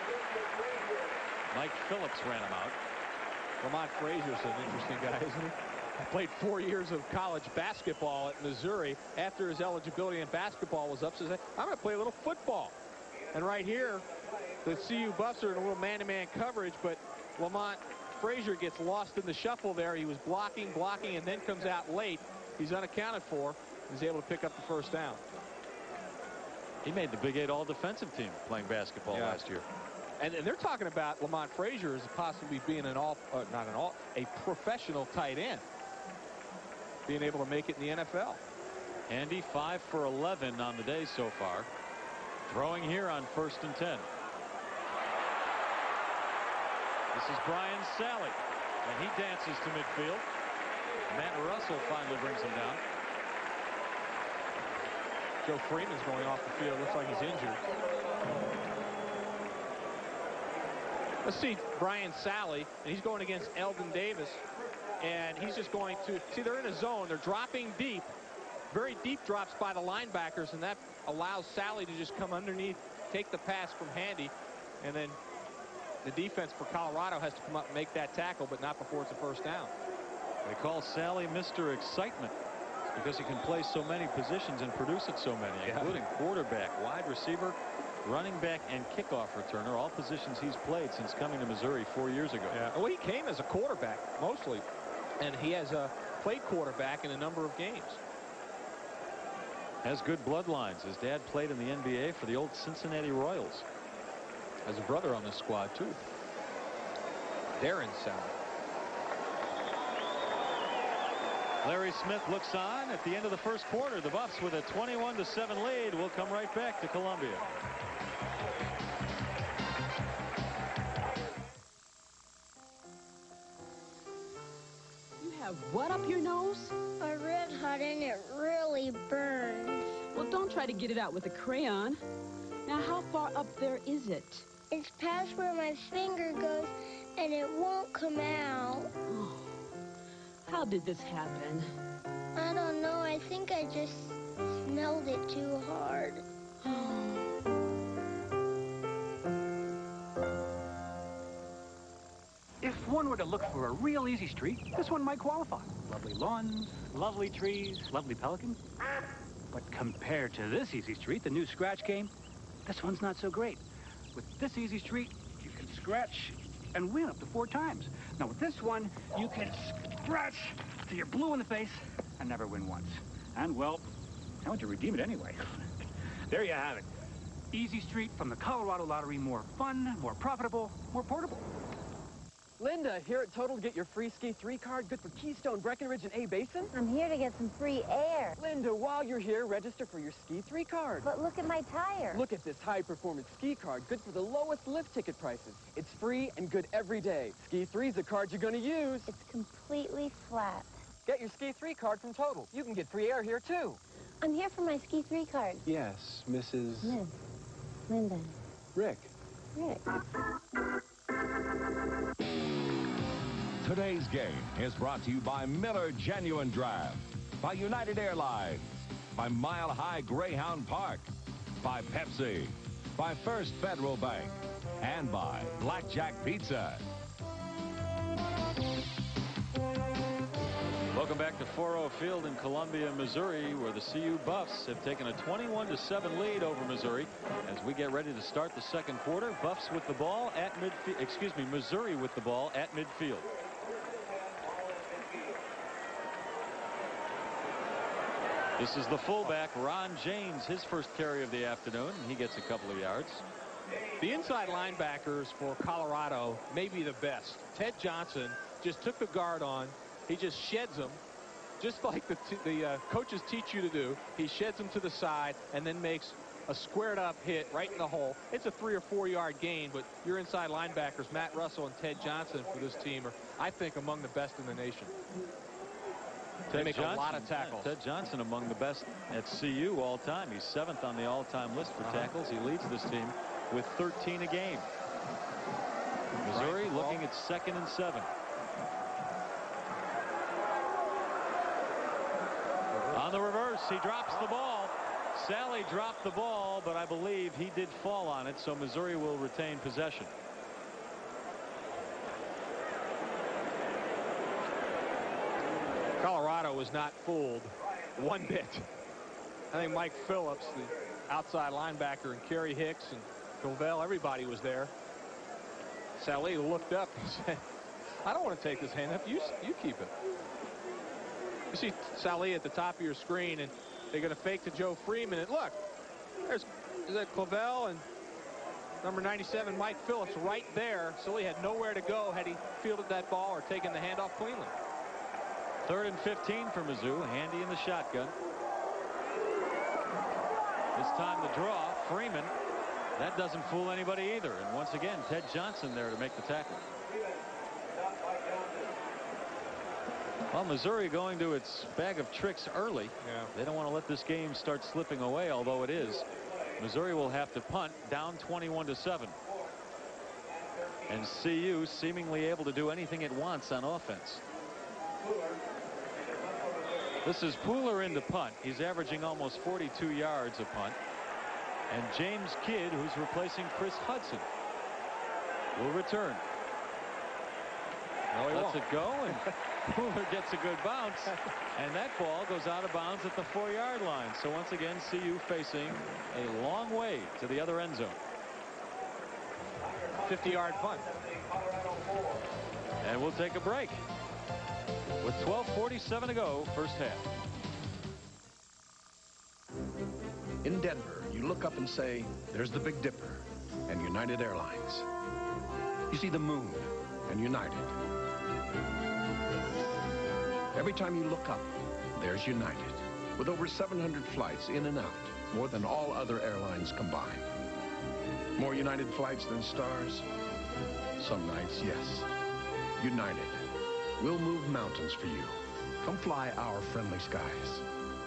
Mike Phillips ran him out. Lamont Frazier's an interesting guy, isn't he? He played four years of college basketball at Missouri. After his eligibility in basketball was up, so he said, I'm going to play a little football. And right here, the C U Buffs are in a little man-to-man coverage, but Lamont Frazier gets lost in the shuffle there. He was blocking, blocking, and then comes out late. He's unaccounted for. He's able to pick up the first down. He made the Big Eight all-defensive team playing basketball yeah. last year. And, and they're talking about Lamont Frazier as possibly being an all, uh, not an all, a professional tight end, being able to make it in the N F L. Handy five for eleven on the day so far. Throwing here on first and ten. This is Brian Sally, and he dances to midfield. Matt Russell finally brings him down. Joe Freeman's going off the field. Looks like he's injured. Let's see Brian Sally, and he's going against Eldon Davis. And he's just going to, see, they're in a zone. They're dropping deep. Very deep drops by the linebackers, and that allows Sally to just come underneath take the pass from Handy, and then the defense for Colorado has to come up and make that tackle, but not before it's a first down. They call Sally Mister Excitement because he can play so many positions and produce at so many, yeah. including quarterback, wide receiver, running back, and kickoff returner, all positions he's played since coming to Missouri four years ago. Yeah. Well, he came as a quarterback mostly, and he has uh, played quarterback in a number of games. Has good bloodlines. His dad played in the N B A for the old Cincinnati Royals. Has a brother on the squad too, Darren Salaam. Larry Smith looks on at the end of the first quarter. The Buffs with a twenty-one to seven lead. We'll come right back to Columbia. You have what up your nose? A red hot and it really burns. Well, don't try to get it out with a crayon. Now, how far up there is it? It's past where my finger goes, and it won't come out. Oh. How did this happen? I don't know. I think I just smelled it too hard. If one were to look for a real easy street, this one might qualify. Lovely lawns, lovely trees, lovely pelicans. But compared to this easy street, the new scratch game, this one's not so great. With this easy street, you can scratch and win up to four times. Now with this one, you can scratch till you're blue in the face and never win once. And well, how would you redeem it anyway? There you have it. Easy Street from the Colorado Lottery. More fun, more profitable, more portable. Linda, here at Total to get your free Ski three card, good for Keystone, Breckenridge, and A Basin. I'm here to get some free air. Linda, while you're here, register for your Ski three card. But look at my tire. Look at this high-performance ski card, good for the lowest lift ticket prices. It's free and good every day. Ski three's the card you're going to use. It's completely flat. Get your Ski three card from Total. You can get free air here, too. I'm here for my Ski three card. Yes, Missus Miss Linda. Rick. Rick. Today's game is brought to you by Miller Genuine Draft, by United Airlines, by Mile High Greyhound Park, by Pepsi, by First Federal Bank, and by Blackjack Pizza. Welcome back to four oh Field in Columbia, Missouri, where the C U Buffs have taken a twenty-one to seven lead over Missouri. As we get ready to start the second quarter, Buffs with the ball at midfield. Excuse me, Missouri with the ball at midfield. This is the fullback, Ron James, his first carry of the afternoon. He gets a couple of yards. The inside linebackers for Colorado may be the best. Ted Johnson just took the guard on. He just sheds them, just like the, the uh, coaches teach you to do. He sheds them to the side and then makes a squared up hit right in the hole. It's a three or four yard gain, but your inside linebackers, Matt Russell and Ted Johnson for this team, are, I think, among the best in the nation. They Ted make Johnson, a lot of tackles. Ted Johnson among the best at C U all time. He's seventh on the all-time list for uh-huh. tackles. He leads this team with thirteen a game. Missouri looking at second and seven. On the reverse, he drops the ball. Sally dropped the ball, but I believe he did fall on it, so Missouri will retain possession. Colorado was not fooled one bit. I think Mike Phillips, the outside linebacker, and Kerry Hicks and Kordell, everybody was there. Sally looked up and said, I don't want to take this hand up. You, you keep it. You see Sally at the top of your screen, and they're going to fake to Joe Freeman. And look, there's is that Kordell and number ninety-seven, Mike Phillips, right there. Sully had nowhere to go had he fielded that ball or taken the handoff cleanly. Third and fifteen for Mizzou. Handy in the shotgun. This time the draw, Freeman. That doesn't fool anybody either. And once again, Ted Johnson there to make the tackle. Well, Missouri going to its bag of tricks early. Yeah. They don't want to let this game start slipping away, although it is. Missouri will have to punt, down twenty-one to seven. And C U seemingly able to do anything it wants on offense. This is Pooler in the punt. He's averaging almost forty-two yards a punt. And James Kidd, who's replacing Chris Hudson, will return. No, he Lets won't. it go, and Fuller gets a good bounce. And that ball goes out of bounds at the four-yard line. So once again, C U facing a long way to the other end zone. fifty-yard punt. And we'll take a break with twelve forty-seven to go, first half. In Denver, you look up and say, there's the Big Dipper and United Airlines. You see the moon and United. Every time you look up, there's United, with over seven hundred flights in and out, more than all other airlines combined. More United flights than stars? Some nights, yes. United. We'll move mountains for you. Come fly our friendly skies.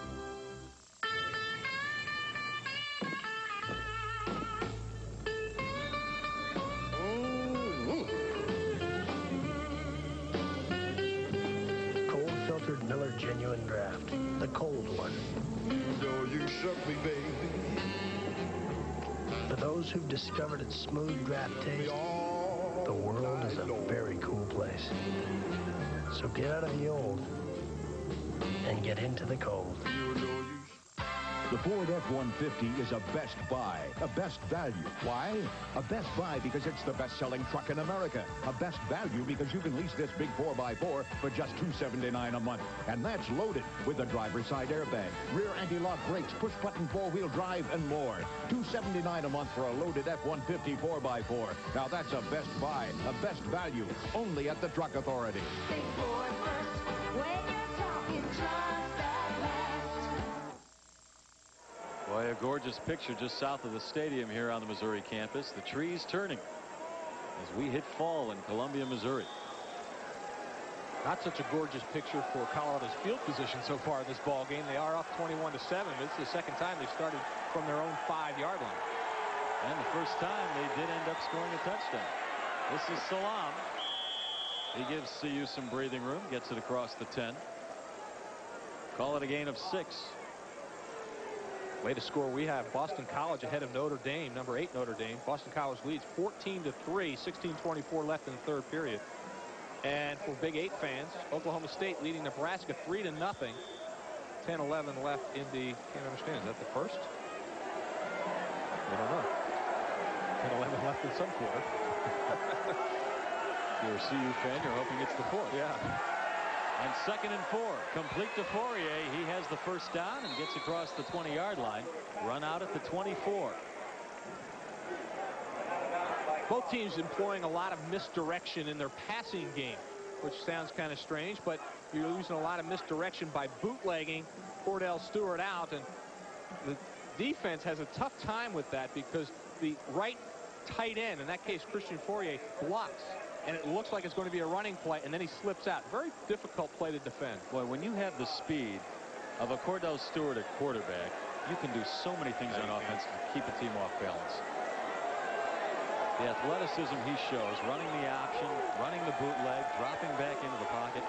Cold-filtered Miller Genuine Draft. The cold one. So you shook me, baby. For those who've discovered its smooth draft taste, the world is a very cool place. So get out of the old and get into the cold. The Ford F one fifty is a best buy, a best value. Why? A best buy because it's the best-selling truck in America. A best value because you can lease this big four by four for just two hundred seventy-nine dollars a month. And that's loaded with a driver's side airbag, rear anti-lock brakes, push-button four-wheel drive, and more. two hundred seventy-nine dollars a month for a loaded F one fifty four by four. Now that's a best buy, a best value, only at the Truck Authority. Think Ford first when you're talking trucks that last. Boy, a gorgeous picture just south of the stadium here on the Missouri campus. The trees turning as we hit fall in Columbia, Missouri. Not such a gorgeous picture for Colorado's field position so far in this ball game. They are up twenty-one to seven. It's the second time they started from their own five-yard line. And the first time they did end up scoring a touchdown. This is Salaam. He gives C U some breathing room, gets it across the ten. Call it a gain of six. Way to score. We have Boston College ahead of Notre Dame, number eight Notre Dame. Boston College leads fourteen to three, sixteen twenty-four left in the third period. And for Big Eight fans, Oklahoma State leading Nebraska three to nothing. ten eleven left in the, can't understand, is that the first? I don't know. ten eleven left in some quarter. If you're a C U fan, you're hoping it's the fourth. Yeah. And second and four, complete to Fauria. He has the first down and gets across the twenty-yard line. Run out at the twenty-four. Both teams employing a lot of misdirection in their passing game, which sounds kind of strange, but you're losing a lot of misdirection by bootlegging Kordell Stewart out, and the defense has a tough time with that because the right tight end, in that case Christian Fauria, blocks, and it looks like it's going to be a running play, and then he slips out. Very difficult play to defend. Boy, when you have the speed of a Kordell Stewart at quarterback, you can do so many things on offense to keep a team off balance. The athleticism he shows, running the option, running the bootleg, dropping back into the pocket.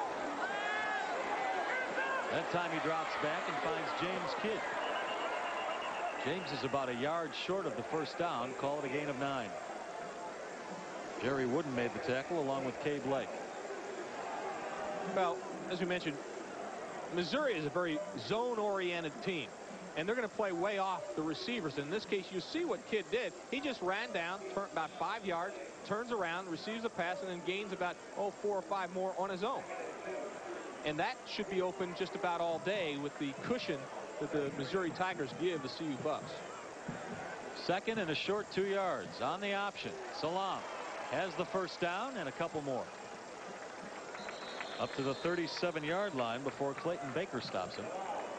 That time he drops back and finds James Kidd. James is about a yard short of the first down. Call it a gain of nine. Jerry Wooden made the tackle along with Kay Blake. Well, as we mentioned, Missouri is a very zone-oriented team, and they're going to play way off the receivers. In this case, you see what Kidd did. He just ran down, turned about five yards, turns around, receives a pass, and then gains about, oh, four or five more on his own. And that should be open just about all day with the cushion that the Missouri Tigers give the C U Bucks. Second and a short two yards on the option. Salaam has the first down and a couple more. Up to the thirty-seven yard line before Clayton Baker stops him.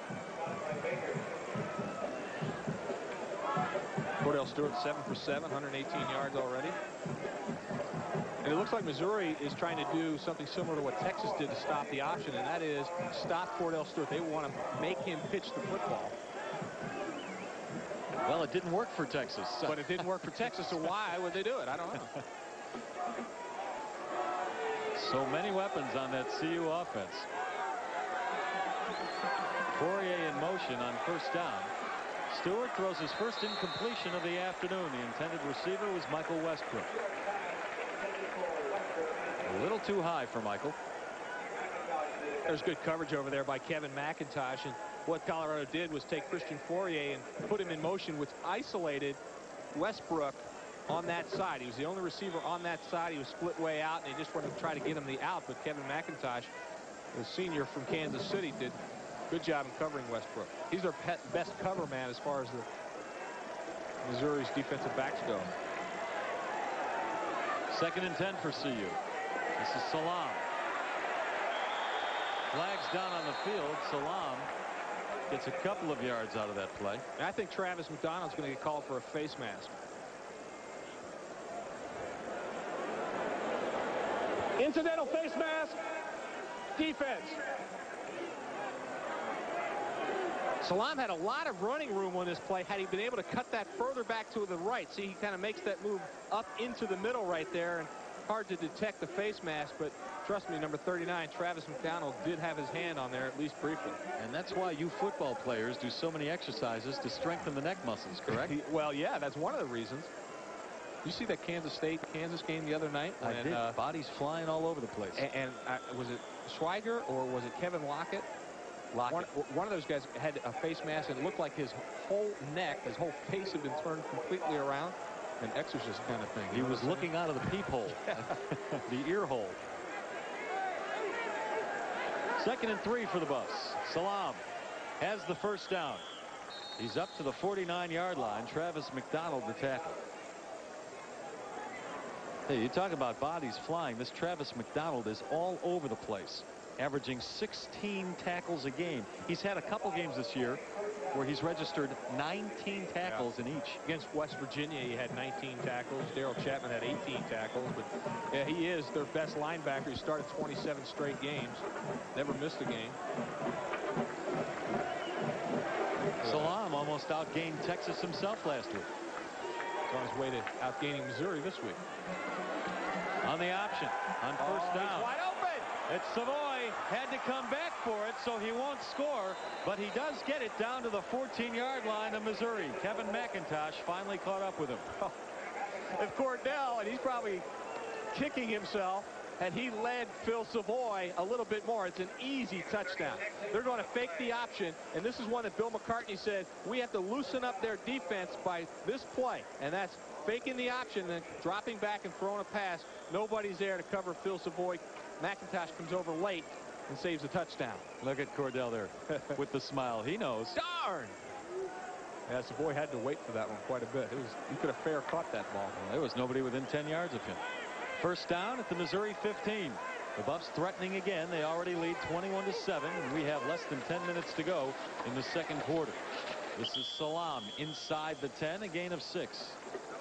Kordell Stewart seven for seven, one hundred eighteen yards already. And it looks like Missouri is trying to do something similar to what Texas did to stop the option, and that is stop Kordell Stewart. They want to make him pitch the football. Well, it didn't work for Texas. But it didn't work for Texas, so why would they do it? I don't know. So many weapons on that C U offense. Fauria in motion on first down. Stewart throws his first incompletion of the afternoon. The intended receiver was Michael Westbrook. A little too high for Michael. There's good coverage over there by Kevin McIntosh, and what Colorado did was take Christian Fauria and put him in motion, which isolated Westbrook on that side. He was the only receiver on that side. He was split way out, and they just wanted to try to get him the out, but Kevin McIntosh, the senior from Kansas City, did a good job in covering Westbrook. He's their pet best cover man as far as the Missouri's defensive backs go. Second and ten for C U. This is Salaam. Flags down on the field. Salaam gets a couple of yards out of that play. And I think Travis McDonald's going to get called for a face mask. Incidental face mask. Defense. Salaam had a lot of running room on this play had he been able to cut that further back to the right. See, he kind of makes that move up into the middle right there, and hard to detect the face mask, but trust me, number thirty-nine, Travis McDonald, did have his hand on there at least briefly. And that's why you football players do so many exercises to strengthen the neck muscles, correct? Well, yeah, that's one of the reasons. You see that Kansas State Kansas game the other night? I when, did. Uh, Bodies flying all over the place. And, and uh, was it Schweiger or was it Kevin Lockett? Lockett. One, one of those guys had a face mask and it looked like his whole neck, his whole face had been turned completely around. An exorcist kind of thing. He was looking out of the peephole, the ear hole. Second and three for the Buffs. Salaam has the first down. He's up to the forty-nine yard line. Travis McDonald the tackle. Hey, you talk about bodies flying. This Travis McDonald is all over the place, averaging sixteen tackles a game. He's had a couple games this year where he's registered nineteen tackles yeah. in each. Against West Virginia, he had nineteen tackles. Daryl Chapman had eighteen tackles. But yeah, he is their best linebacker. He started twenty-seven straight games. Never missed a game. Salaam almost outgained Texas himself last week. He's on his way to outgaining Missouri this week. On the option, on first oh, down. He's wide open. It's Savoy, had to come back for it, so he won't score, but he does get it down to the fourteen yard line of Missouri. Kevin McIntosh finally caught up with him. Oh, if Kordell, and he's probably kicking himself, and he led Phil Savoy a little bit more, it's an easy touchdown. They're going to fake the option, and this is one that Bill McCartney said, we have to loosen up their defense by this play, and that's faking the option, then dropping back and throwing a pass. Nobody's there to cover Phil Savoy. McIntosh comes over late and saves a touchdown. Look at Kordell there with the smile. He knows. Darn! Yeah, Savoy had to wait for that one quite a bit. It was, he could have fair caught that ball. Well, there was nobody within ten yards of him. First down at the Missouri fifteen. The Buffs threatening again. They already lead twenty-one to seven, and we have less than ten minutes to go in the second quarter. This is Salaam inside the ten, a gain of six.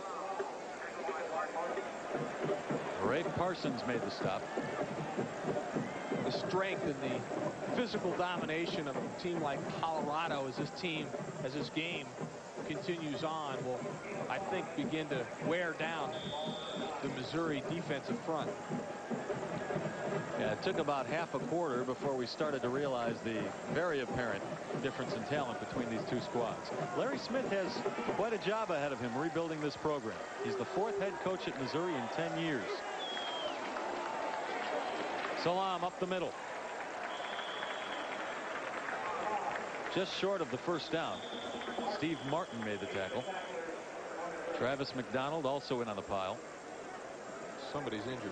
Ray Parsons made the stop. The strength and the physical domination of a team like Colorado as this team, as this game continues on, will, I think, begin to wear down the Missouri defensive front. Yeah, it took about half a quarter before we started to realize the very apparent difference in talent between these two squads. Larry Smith has quite a job ahead of him rebuilding this program. He's the fourth head coach at Missouri in ten years. Salaam up the middle. Just short of the first down. Steve Martin made the tackle. Travis McDonald also in on the pile. Somebody's injured.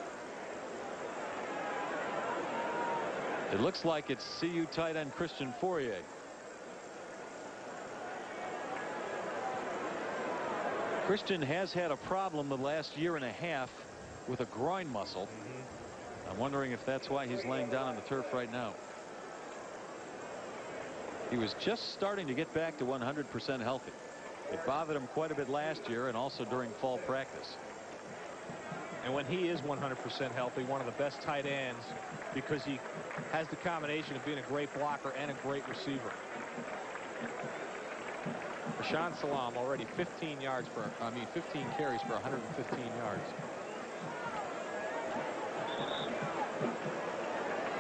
It looks like it's C U tight end Christian Fauria. Christian has had a problem the last year and a half with a groin muscle. Mm-hmm. I'm wondering if that's why he's laying down on the turf right now. He was just starting to get back to one hundred percent healthy. It bothered him quite a bit last year and also during fall practice. And when he is one hundred percent healthy, one of the best tight ends, because he has the combination of being a great blocker and a great receiver. Rashaan Salaam already fifteen yards for, I mean, fifteen carries for one hundred fifteen yards.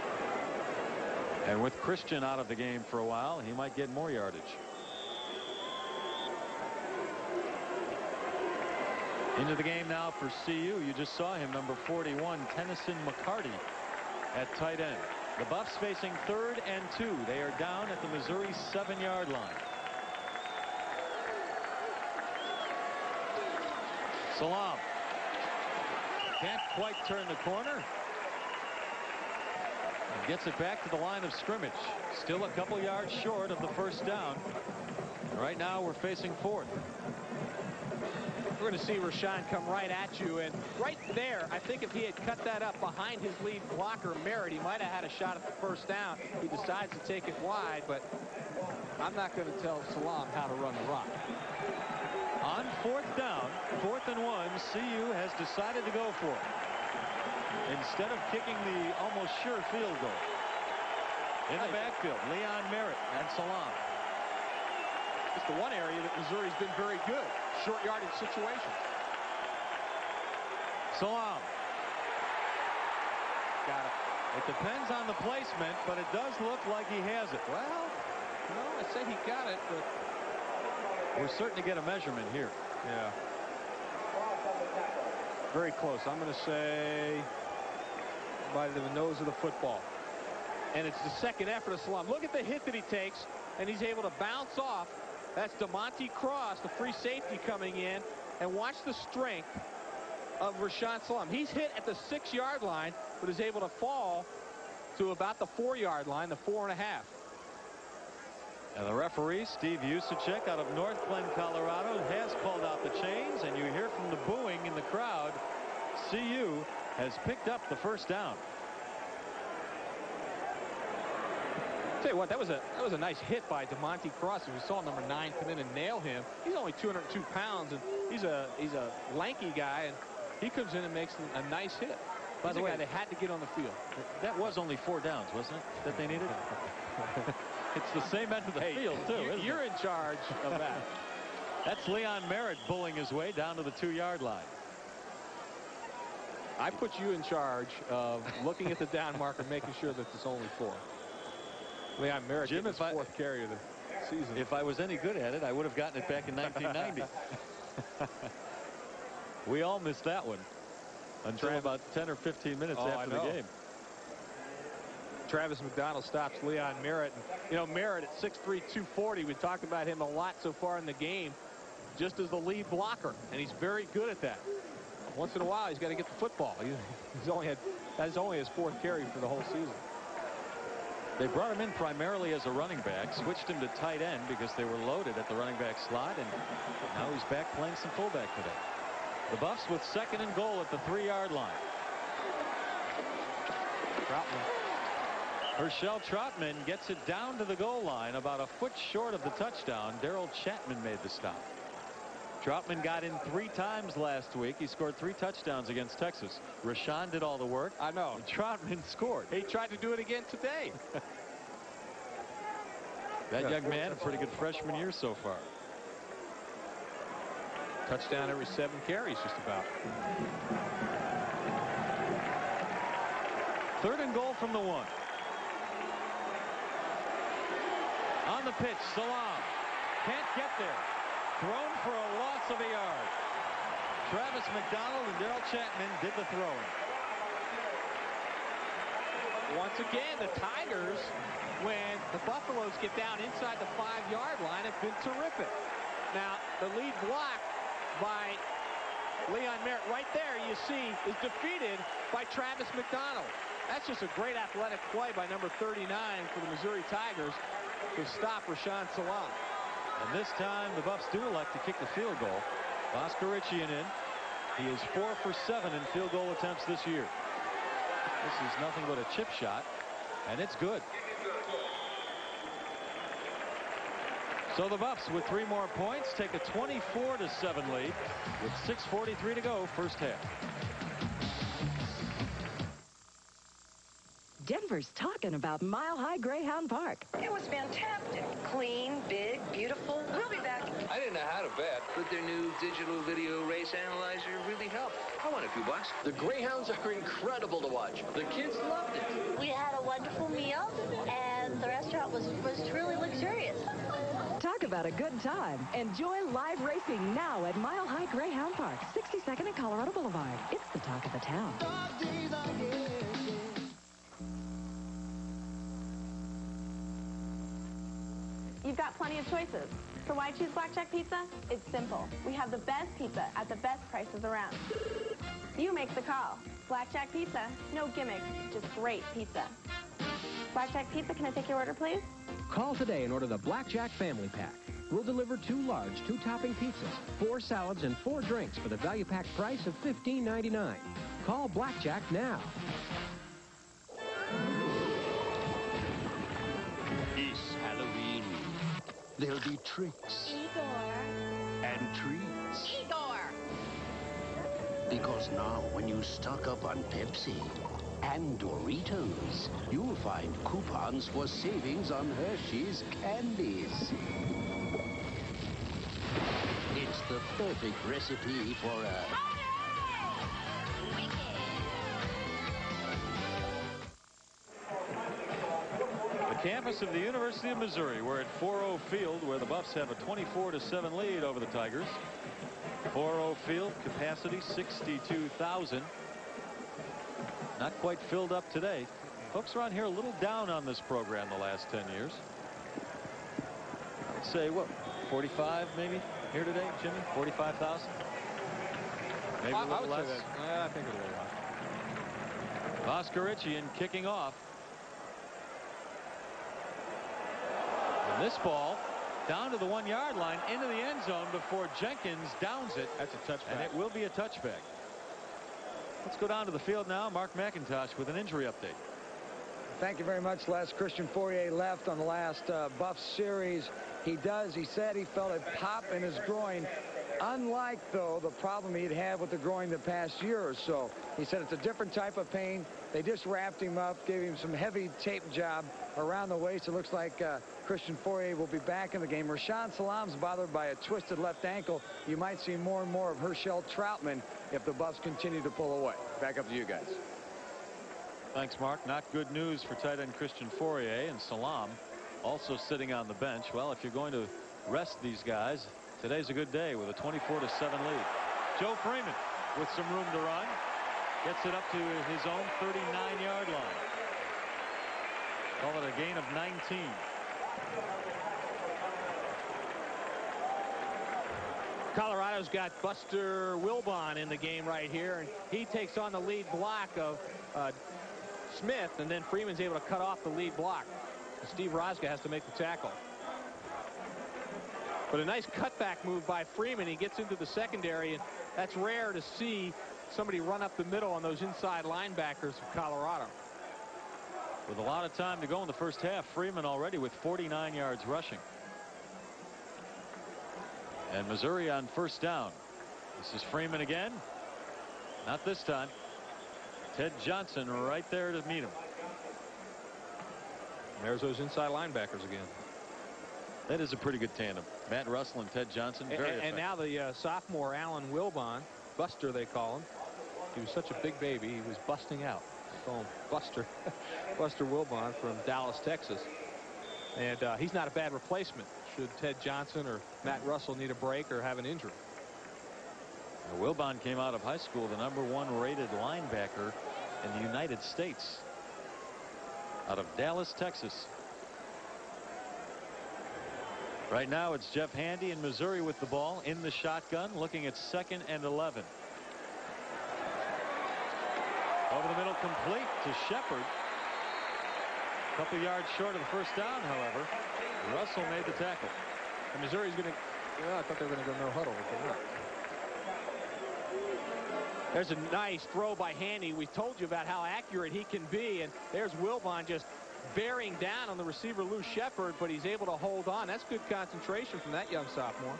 And with Christian out of the game for a while, he might get more yardage. Into the game now for C U. You just saw him, number forty-one, Tennyson McCartney at tight end. The Buffs facing third and two. They are down at the Missouri seven-yard line. Salaam can't quite turn the corner. And gets it back to the line of scrimmage. Still a couple yards short of the first down. Right now we're facing fourth. We're going to see Rashaan come right at you, and right there, I think if he had cut that up behind his lead blocker, Merritt, he might have had a shot at the first down. He decides to take it wide, but I'm not going to tell Salaam how to run the rock. On fourth down, fourth and one, C U has decided to go for it instead of kicking the almost sure field goal. In the backfield, Leon Merritt and Salaam. It's the one area that Missouri's been very good. Short yardage situations. Salaam. Got it. It depends on the placement, but it does look like he has it. Well, no, I say he got it, but we're certain to get a measurement here. Yeah. Very close. I'm going to say by the nose of the football. And it's the second effort of Salaam. Look at the hit that he takes, and he's able to bounce off. That's DeMonte Cross, the free safety, coming in. And watch the strength of Rashaan Salaam. He's hit at the six-yard line, but is able to fall to about the four-yard line, the four and a half. And the referee, Steve Usacek, out of North Glen, Colorado, has called out the chains, and you hear from the booing in the crowd. C U has picked up the first down. Tell you what, that was a that was a nice hit by DeMonte Cross. We saw number nine come in and nail him. He's only two hundred two pounds, and he's a he's a lanky guy, and he comes in and makes a nice hit. By he's the way, guy they had to get on the field. That was only four downs, wasn't it, that they needed? It's the same end of the hey, field, too, you, isn't You're it? in charge of that. That's Leon Merritt bullying his way down to the two-yard line. I put you in charge of looking at the down marker, making sure that it's only four. Leon Merritt, Jim, his if I, fourth carry of the season. If I was any good at it, I would have gotten it back in nineteen ninety. We all missed that one until Travis, about ten or fifteen minutes oh, after the game. Travis McDonald stops Leon Merritt. And, you know, Merritt at six three, two forty. We talked about him a lot so far in the game, just as the lead blocker, and he's very good at that. Once in a while, he's got to get the football. He's only had that's only his fourth carry for the whole season. They brought him in primarily as a running back, switched him to tight end because they were loaded at the running back slot, and now he's back playing some fullback today. The Buffs with second and goal at the three-yard line. Troutman. Herschel Troutman gets it down to the goal line, about a foot short of the touchdown. Darryl Chapman made the stop. Troutman got in three times last week. He scored three touchdowns against Texas. Rashaan did all the work. I know. Troutman scored. He tried to do it again today. That young man, a pretty good freshman year so far. Touchdown every seven carries, just about. Third and goal from the one. On the pitch, Salaam can't get there. Thrown for a loss of a yard. Travis McDonald and Darryl Chapman did the throwing. Once again, the Tigers, when the Buffaloes get down inside the five-yard line, have been terrific. Now, the lead block by Leon Merritt right there, you see, is defeated by Travis McDonald. That's just a great athletic play by number thirty-nine for the Missouri Tigers to stop Rashaan Salaam. And this time, the Buffs do elect to kick the field goal. Voskeritchian in. He is four for seven in field goal attempts this year. This is nothing but a chip shot, and it's good. So the Buffs, with three more points, take a twenty-four to seven lead with six forty-three to go, first half. Denver's talking about Mile High Greyhound Park. It was fantastic. Clean, big, beautiful. We'll be back. I didn't know how to bet, but their new digital video race analyzer really helped. I won a few bucks. The Greyhounds are incredible to watch. The kids loved it. We had a wonderful meal, and the restaurant was, was truly luxurious. Talk about a good time. Enjoy live racing now at Mile High Greyhound Park, sixty-second and Colorado Boulevard. It's the talk of the town. You've got plenty of choices. So why choose Blackjack Pizza? It's simple. We have the best pizza at the best prices around. You make the call. Blackjack Pizza, no gimmicks, just great pizza. Blackjack Pizza, can I take your order, please? Call today and order the Blackjack Family Pack. We'll deliver two large, two-topping pizzas, four salads, and four drinks for the value pack price of fifteen ninety-nine. Call Blackjack now. This Halloween, there'll be tricks Igor. and treats. Igor! Because now, when you stock up on Pepsi and Doritos, you'll find coupons for savings on Hershey's candies. It's the perfect recipe for a... The campus of the University of Missouri. We're at four oh Field, where the Buffs have a twenty-four to seven lead over the Tigers. four oh Field, capacity sixty-two thousand. Not quite filled up today. Folks around here a little down on this program the last ten years. I'd say, what, forty-five maybe here today, Jimmy? forty-five thousand? Maybe I, a little I would less. say that. Yeah, I think it'll be less. Voskeritchian kicking off. And this ball down to the one-yard line into the end zone before Jenkins downs it. That's a touchback. And it will be a touchback. Let's go down to the field now. Mark McIntosh with an injury update. Thank you very much, Les. Christian Fauria left on the last uh, Buff series. He does. He said he felt a pop in his groin. Unlike, though, the problem he'd had with the groin the past year or so. He said it's a different type of pain. They just wrapped him up, gave him some heavy tape job around the waist. It looks like uh, Christian Fauria will be back in the game. Rashaan Salaam's bothered by a twisted left ankle. You might see more and more of Herschel Troutman if the Buffs continue to pull away. Back up to you guys. Thanks, Mark. Not good news for tight end Christian Fauria, and Salaam also sitting on the bench. Well, if you're going to rest these guys, today's a good day with a twenty-four to seven lead. Joe Freeman with some room to run. Gets it up to his own thirty-nine yard line. Call it a gain of nineteen. Colorado's got Buster Wilbon in the game right here, and he takes on the lead block of uh, Smith, and then Freeman's able to cut off the lead block. And Steve Rosga has to make the tackle. But a nice cutback move by Freeman. He gets into the secondary, and that's rare to see somebody run up the middle on those inside linebackers of Colorado. With a lot of time to go in the first half, Freeman already with forty-nine yards rushing. And Missouri on first down. This is Freeman again. Not this time. Ted Johnson right there to meet him. There's those inside linebackers again. That is a pretty good tandem. Matt Russell and Ted Johnson. Very and, and now the uh, sophomore Alan Wilbon, Buster they call him. He was such a big baby, he was busting out. They call him Buster. Buster Wilbon from Dallas, Texas. And uh, he's not a bad replacement should Ted Johnson or Matt Russell need a break or have an injury. Now, Wilbon came out of high school the number one rated linebacker in the United States. Out of Dallas, Texas. Right now it's Jeff Handy in Missouri with the ball in the shotgun, looking at second and eleven. Over the middle, complete to Shepard. A couple yards short of the first down, however. Russell made the tackle. And Missouri's going to, well, I thought they were going to go no huddle, but they're not. There's a nice throw by Handy. We told you about how accurate he can be, and there's Wilbon just bearing down on the receiver Lou Shepard, but he's able to hold on. That's good concentration from that young sophomore.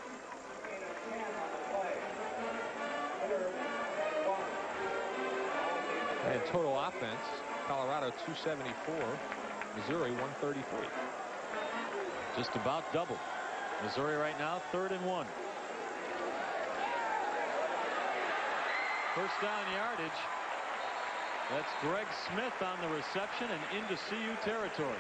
And total offense, Colorado two seventy-four. Missouri one thirty-three. Just about double. Missouri right now third and one. First down yardage. That's Greg Smith on the reception and into C U territory.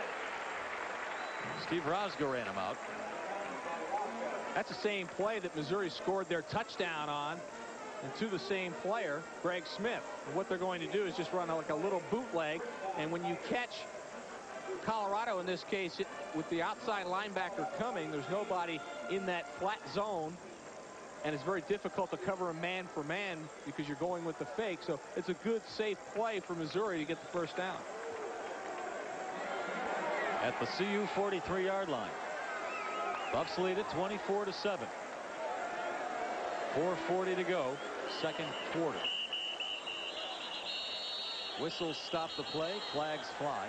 Steve Rosger ran him out. That's the same play that Missouri scored their touchdown on, and to the same player, Greg Smith. And what they're going to do is just run like a little bootleg, and when you catch Colorado in this case, it, with the outside linebacker coming, there's nobody in that flat zone, and it's very difficult to cover a man for man because you're going with the fake. So it's a good, safe play for Missouri to get the first down. At the C U forty-three yard line. Buffs lead it twenty-four to seven. four forty to go, second quarter. Whistles stop the play, flags fly.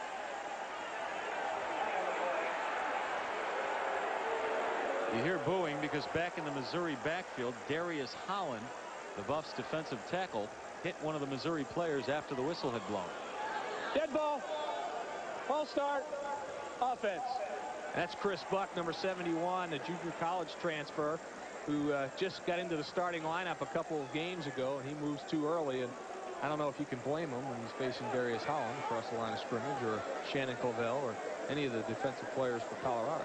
You hear booing because back in the Missouri backfield, Darius Holland, the Buffs defensive tackle, hit one of the Missouri players after the whistle had blown. Dead ball. Ball start. Offense. That's Chris Buck, number seventy-one, a junior college transfer who uh, just got into the starting lineup a couple of games ago, and he moves too early. And I don't know if you can blame him when he's facing Darius Holland across the line of scrimmage, or Shannon Clovell, or any of the defensive players for Colorado.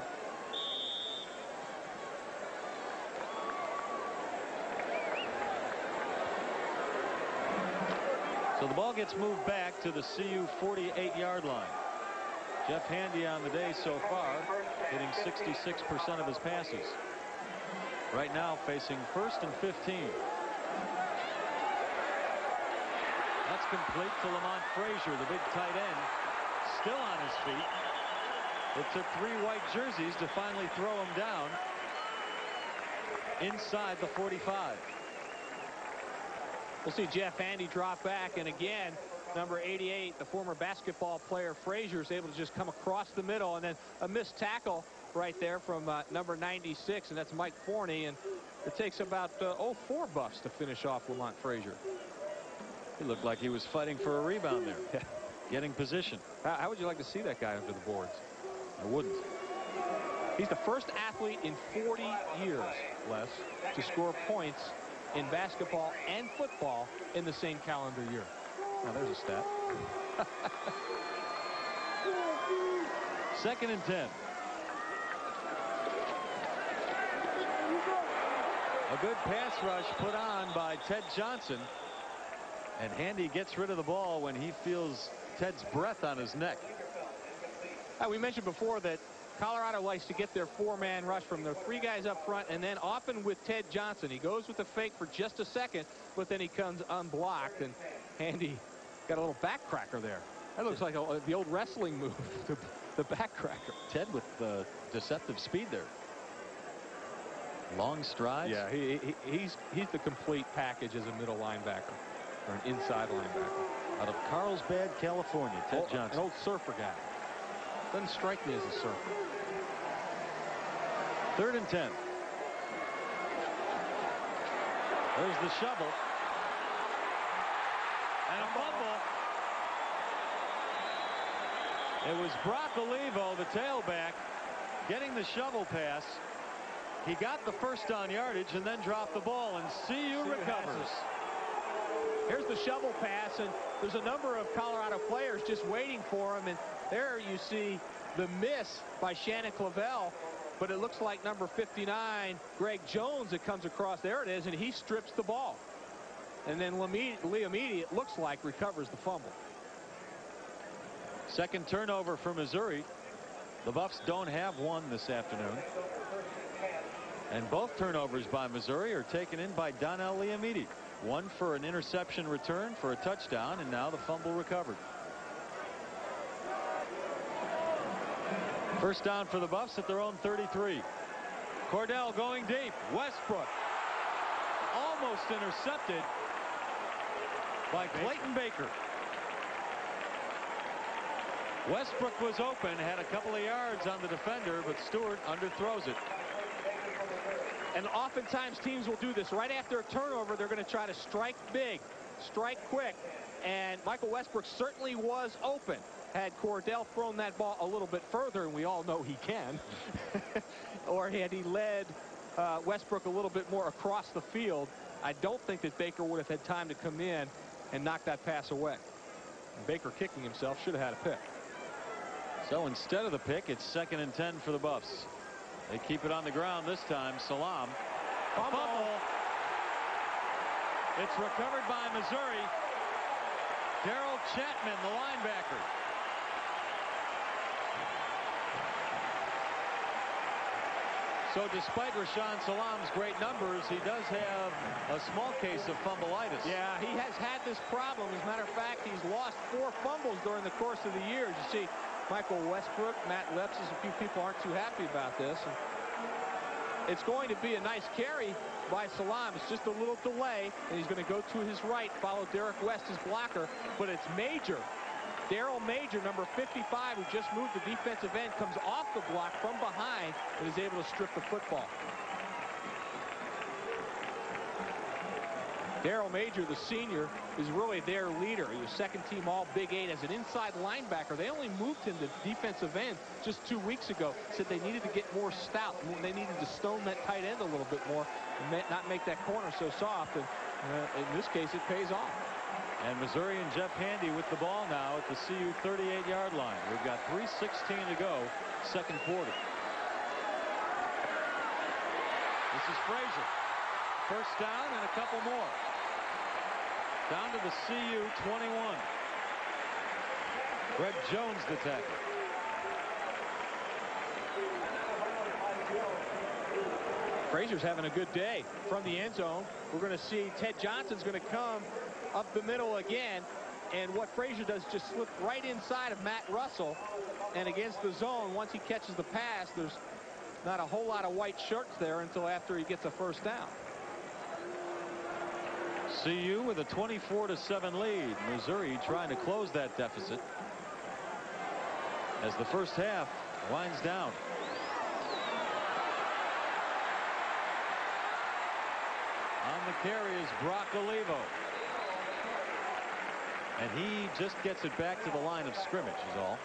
So the ball gets moved back to the C U forty-eight yard line. Jeff Handy on the day so far, hitting sixty-six percent of his passes. Right now facing first and fifteen. That's complete to Lamont Frazier, the big tight end, still on his feet. It took three white jerseys to finally throw him down inside the forty-five. We'll see Jeff Handy drop back, and again, number eighty-eight, the former basketball player Frazier, is able to just come across the middle, and then a missed tackle right there from uh, number ninety-six, and that's Mike Forney, and it takes about uh, oh four Buffs to finish off Lamont Frazier. He looked like he was fighting for a rebound there, getting position. How, how would you like to see that guy under the boards? I wouldn't. He's the first athlete in forty years, Les, to score points in basketball and football in the same calendar year. Now there's a stat. Second and ten. A good pass rush put on by Ted Johnson. And Handy gets rid of the ball when he feels Ted's breath on his neck. Uh, we mentioned before that Colorado likes to get their four-man rush from their three guys up front, and then often with Ted Johnson. He goes with the fake for just a second, but then he comes unblocked, and Handy got a little backcracker there. That looks like a, the old wrestling move, the, the backcracker. Ted with the deceptive speed there. Long strides. Yeah, he, he, he's, he's the complete package as a middle linebacker, or an inside linebacker. Out of Carlsbad, California, Ted old, Johnson. An old surfer guy. Doesn't strike me as a surfer. Third and ten. There's the shovel. And a fumble. It was Brock Olivo, the tailback, getting the shovel pass. He got the first down yardage and then dropped the ball, and C U recovers. Here's the shovel pass, and there's a number of Colorado players just waiting for him, and there you see the miss by Shannon Clovell, but it looks like number fifty-nine, Greg Jones, that comes across. There it is, and he strips the ball. And then Leomiti, it looks like, recovers the fumble. Second turnover for Missouri. The Buffs don't have one this afternoon. And both turnovers by Missouri are taken in by Donnell Leomiti. One for an interception return for a touchdown, and now the fumble recovered. First down for the Buffs at their own thirty-three. Kordell going deep. Westbrook almost intercepted by Clayton Baker. Westbrook was open, had a couple of yards on the defender, but Stewart underthrows it. And oftentimes teams will do this. Right after a turnover, they're going to try to strike big. strike quick. And Michael Westbrook certainly was open. Had Kordell thrown that ball a little bit further, and we all know he can, or had he led uh, Westbrook a little bit more across the field, I don't think that Baker would have had time to come in and knock that pass away. And Baker kicking himself should have had a pick. So instead of the pick, it's second and ten for the Buffs. They keep it on the ground this time. Salaam. Fumble. Fumble. It's recovered by Missouri. Darryl Chapman, the linebacker. So despite Rashaan Salaam's great numbers, he does have a small case of fumbleitis. Yeah, he has had this problem. As a matter of fact, he's lost four fumbles during the course of the year. You see, Michael Westbrook, Matt Lepsis, a few people aren't too happy about this. And it's going to be a nice carry by Salaam. It's just a little delay, and he's going to go to his right, follow Derek West, his blocker, but it's Major. Daryl Major, number fifty-five, who just moved the defensive end, comes off the block from behind and is able to strip the football. Daryl Major, the senior, is really their leader. He was second team all Big Eight as an inside linebacker. They only moved him to defensive end just two weeks ago. Said they needed to get more stout. They needed to stone that tight end a little bit more and not make that corner so soft. And uh, in this case, it pays off. And Missouri and Jeff Handy with the ball now at the C U thirty-eight yard line. We've got three sixteen to go, second quarter. This is Frazier. First down and a couple more. Down to the C U twenty-one. Greg Jones the tackle. Frazier's having a good day from the end zone. We're going to see Ted Johnson's going to come up the middle again. And what Frazier does just slip right inside of Matt Russell. And against the zone, once he catches the pass, there's not a whole lot of white shirts there until after he gets a first down. C U with a twenty-four to seven lead. Missouri trying to close that deficit as the first half winds down. On the carry is Brock Olivo. And he just gets it back to the line of scrimmage is all.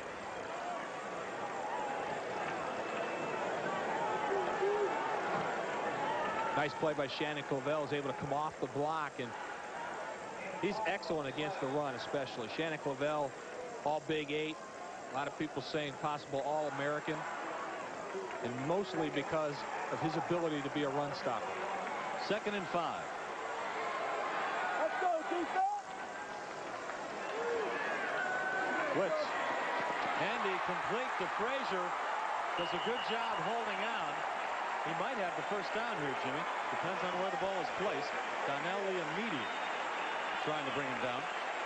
Nice play by Shannon Clovell, is able to come off the block, and he's excellent against the run, especially. Shannon Clovell, all Big Eight. A lot of people saying possible All-American, and mostly because of his ability to be a run stopper. Second and five. Let's go, defense. Blitz. Handy complete to Frazier. Does a good job holding on. He might have the first down here, Jimmy. Depends on where the ball is placed. Donnell Leomiti trying to bring him down.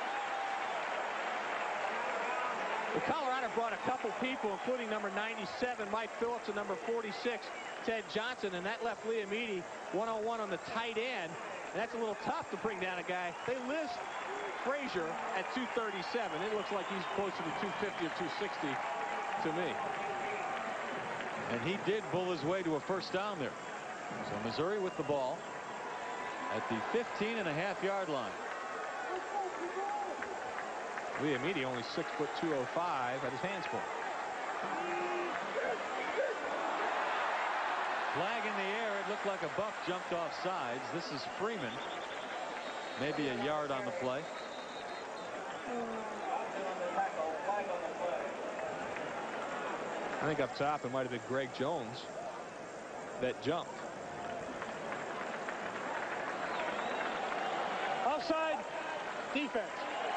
Well, Colorado brought a couple people, including number ninety-seven, Mike Phillips, and number forty-six, Ted Johnson, and that left Leomiti one-on-one on the tight end. And that's a little tough to bring down a guy. They list Frazier at two thirty-seven. It looks like he's closer to two fifty or two sixty to me. And he did bull his way to a first down there. So Missouri with the ball at the fifteen and a half yard line. Leomiti only six foot two oh five at his hands point. Flag in the air. It looked like a Buff jumped off sides. This is Freeman. Maybe a yard on the play. I think up top it might have been Greg Jones that jumped. Offside defense.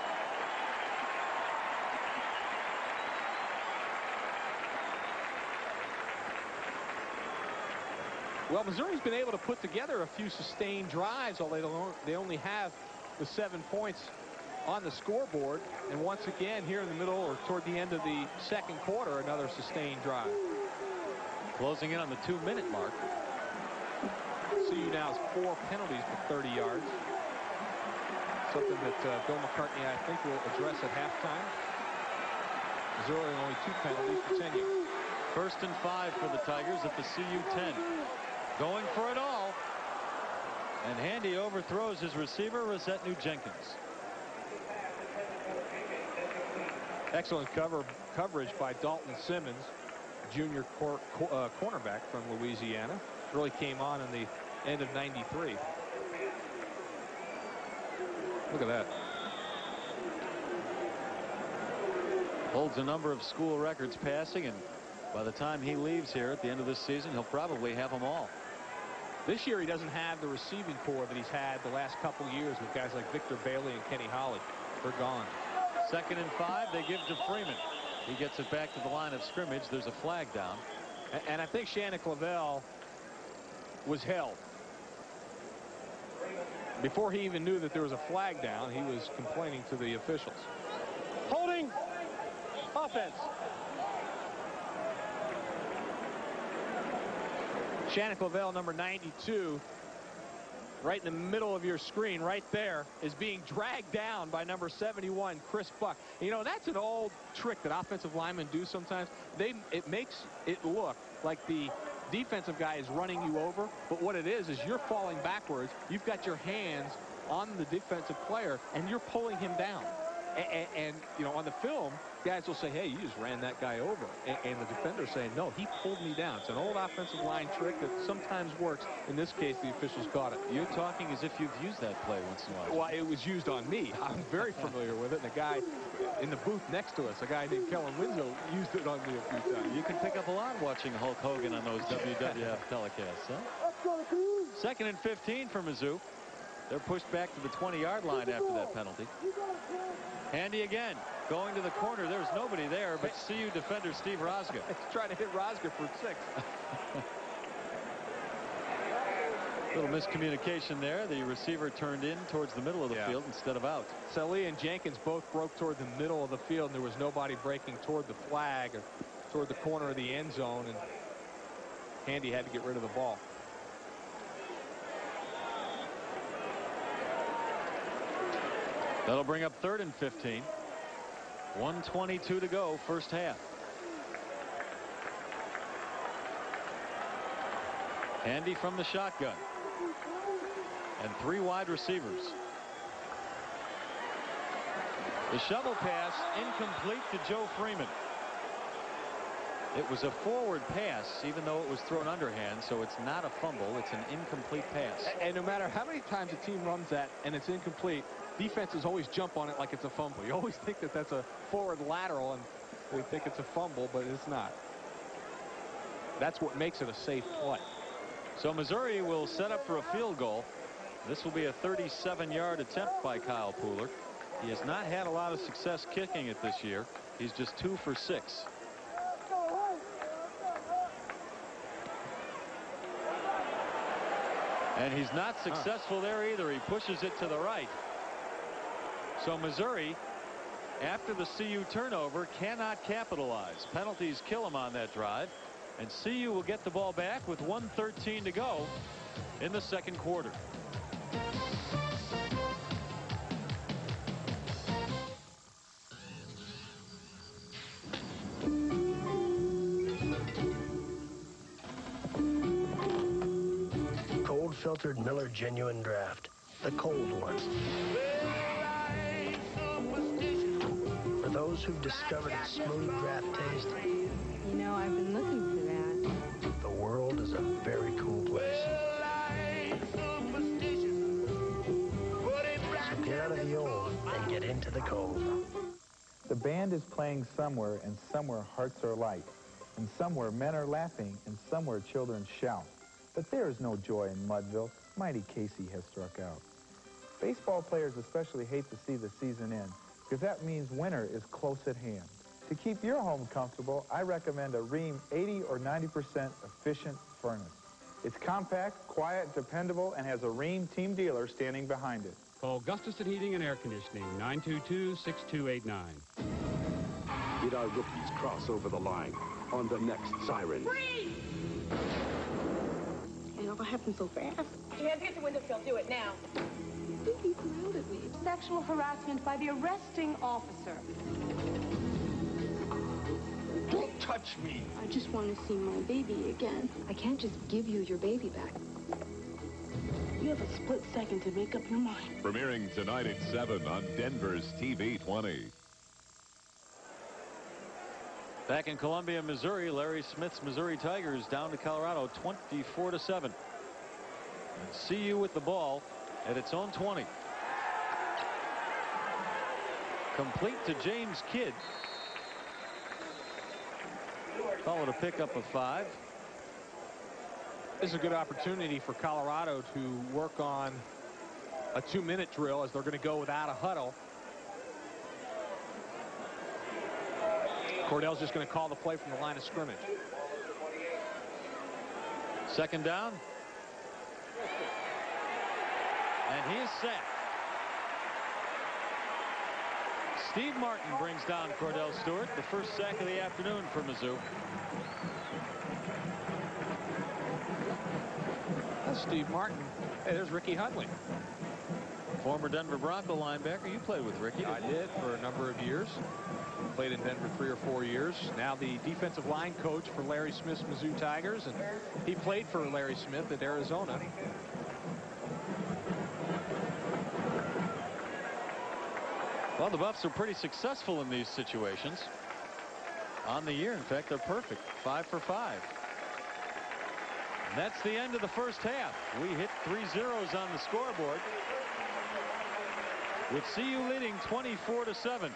Well, Missouri's been able to put together a few sustained drives, although they only have the seven points on the scoreboard. And once again, here in the middle or toward the end of the second quarter, another sustained drive. Closing in on the two minute mark. C U now has four penalties for thirty yards. Something that uh, Bill McCartney, I think, will address at halftime. Missouri only two penalties for ten yards. First and five for the Tigers at the C U ten. Going for it all. And Handy overthrows his receiver, Rosetnu Jenkins. Excellent cover coverage by Dalton Simmons, junior cor cor uh, cornerback from Louisiana. Really came on in the end of ninety-three. Look at that. Holds a number of school records passing, and by the time he leaves here at the end of this season, he'll probably have them all. This year he doesn't have the receiving core that he's had the last couple years with guys like Victor Bailey and Kenny Holly. They're gone. Second and five, they give to Freeman. He gets it back to the line of scrimmage. There's a flag down. And, and I think Shannon Clavel was held. Before he even knew that there was a flag down, he was complaining to the officials. Holding. Offense. Shannon Clavel, number ninety-two, right in the middle of your screen, right there, is being dragged down by number seventy-one, Chris Buck. You know, that's an old trick that offensive linemen do sometimes. They, it makes it look like the defensive guy is running you over, but what it is is you're falling backwards. You've got your hands on the defensive player, and you're pulling him down. And, and, and you know, on the film, guys will say, hey, you just ran that guy over. And, and the defender's saying, no, he pulled me down. It's an old offensive line trick that sometimes works. In this case, the officials caught it. You're talking as if you've used that play once in a while. Well, it was used on me. I'm very familiar with it. And the guy in the booth next to us, a guy named Kellen Winslow, used it on me a few times. You can pick up a lot watching Hulk Hogan on those W W F telecasts, huh? Second and fifteen for Mizzou. They're pushed back to the twenty yard line after that penalty. Handy again, going to the corner. There's nobody there, but C U defender Steve Rosga. He's trying to hit Rosga for six. Little miscommunication there. The receiver turned in towards the middle of the yeah. field instead of out. Salih and Jenkins both broke toward the middle of the field, and there was nobody breaking toward the flag or toward the corner of the end zone, and Handy had to get rid of the ball. That'll bring up third and fifteen. one twenty-two to go, first half. Handy from the shotgun. And three wide receivers. The shovel pass incomplete to Joe Freeman. It was a forward pass, even though it was thrown underhand, so it's not a fumble. It's an incomplete pass. And no matter how many times a team runs that and it's incomplete, defenses always jump on it like it's a fumble. You always think that that's a forward lateral, and they think it's a fumble, but it's not. That's what makes it a safe play. So Missouri will set up for a field goal. This will be a thirty-seven yard attempt by Kyle Pooler. He has not had a lot of success kicking it this year. He's just two for six. And he's not successful there either. He pushes it to the right. So Missouri, after the C U turnover, cannot capitalize. Penalties kill him on that drive. And C U will get the ball back with one thirteen to go in the second quarter. Cold filtered Miller Genuine Draft. The cold one. For those who've discovered its smooth draft taste. You know, I've been looking for that. The world is a very cool place. So get out of the old and get into the cold. The band is playing somewhere, and somewhere hearts are light. And somewhere men are laughing, and somewhere children shout. But there is no joy in Mudville. Mighty Casey has struck out. Baseball players especially hate to see the season end, because that means winter is close at hand. To keep your home comfortable, I recommend a Rheem eighty or ninety percent efficient furnace. It's compact, quiet, dependable, and has a Rheem team dealer standing behind it. Call Gustafson Heating and Air Conditioning, nine two two, six two eight nine. Did our rookies cross over the line on the next siren? Freeze! I know what happened so fast. You have to get to Winterfield. Do it now. He smiled at me. Sexual harassment by the arresting officer. Don't touch me. I just want to see my baby again. I can't just give you your baby back. You You have a split second to make up your mind. Premiering tonight at seven on Denver's T V twenty. Back in Columbia, Missouri, Larry Smith's Missouri Tigers down to Colorado twenty-four to seven. C U with the ball at its own twenty. Complete to James Kidd. Call it a pickup of five. This is a good opportunity for Colorado to work on a two-minute drill as they're going to go without a huddle. Kordell's just going to call the play from the line of scrimmage. Second down. And he is sacked. Steve Martin brings down Kordell Stewart, the first sack of the afternoon for Mizzou. That's Steve Martin. Hey, there's Ricky Hudley. Former Denver Bronco linebacker. You played with Ricky. I did for a number of years. Played in Denver three or four years. Now the defensive line coach for Larry Smith's Mizzou Tigers, and he played for Larry Smith at Arizona. Well, the Buffs are pretty successful in these situations. On the year, in fact, they're perfect. Five for five. And that's the end of the first half. We hit three zeros on the scoreboard, with C U leading twenty-four to seven.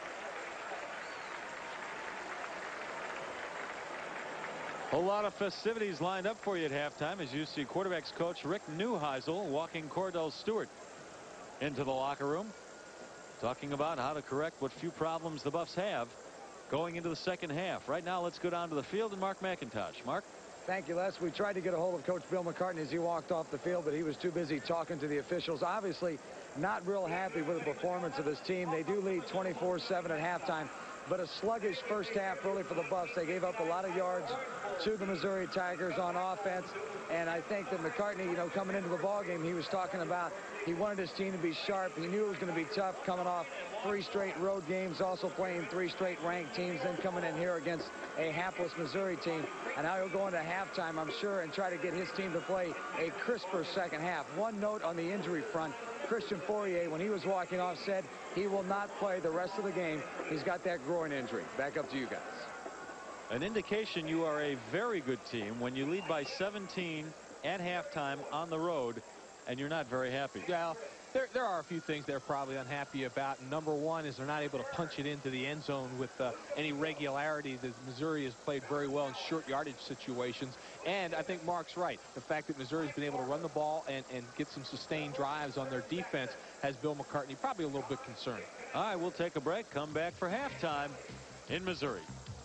A lot of festivities lined up for you at halftime as you see quarterbacks coach Rick Neuheisel walking Kordell Stewart into the locker room, talking about how to correct what few problems the Buffs have going into the second half. Right now, let's go down to the field and Mark McIntosh. Mark? Thank you, Les. We tried to get a hold of Coach Bill McCartney as he walked off the field, but he was too busy talking to the officials. Obviously, not real happy with the performance of his team. They do lead twenty-four seven at halftime, but a sluggish first half really for the Buffs. They gave up a lot of yards to the Missouri Tigers on offense, and I think that McCartney, you know, coming into the ballgame, he was talking about he wanted his team to be sharp. He knew it was going to be tough coming off three straight road games, also playing three straight ranked teams, then coming in here against a hapless Missouri team. And now he'll go into halftime, I'm sure, and try to get his team to play a crisper second half. One note on the injury front, Christian Fauria, when he was walking off, said he will not play the rest of the game. He's got that groin injury. Back up to you guys. An indication you are a very good team when you lead by seventeen at halftime on the road and you're not very happy. Yeah, there, there are a few things they're probably unhappy about. Number one is they're not able to punch it into the end zone with uh, any regularity. That Missouri has played very well in short yardage situations. And I think Mark's right. The fact that Missouri's been able to run the ball and, and get some sustained drives on their defense has Bill McCartney probably a little bit concerned. All right, we'll take a break. Come back for halftime in Missouri.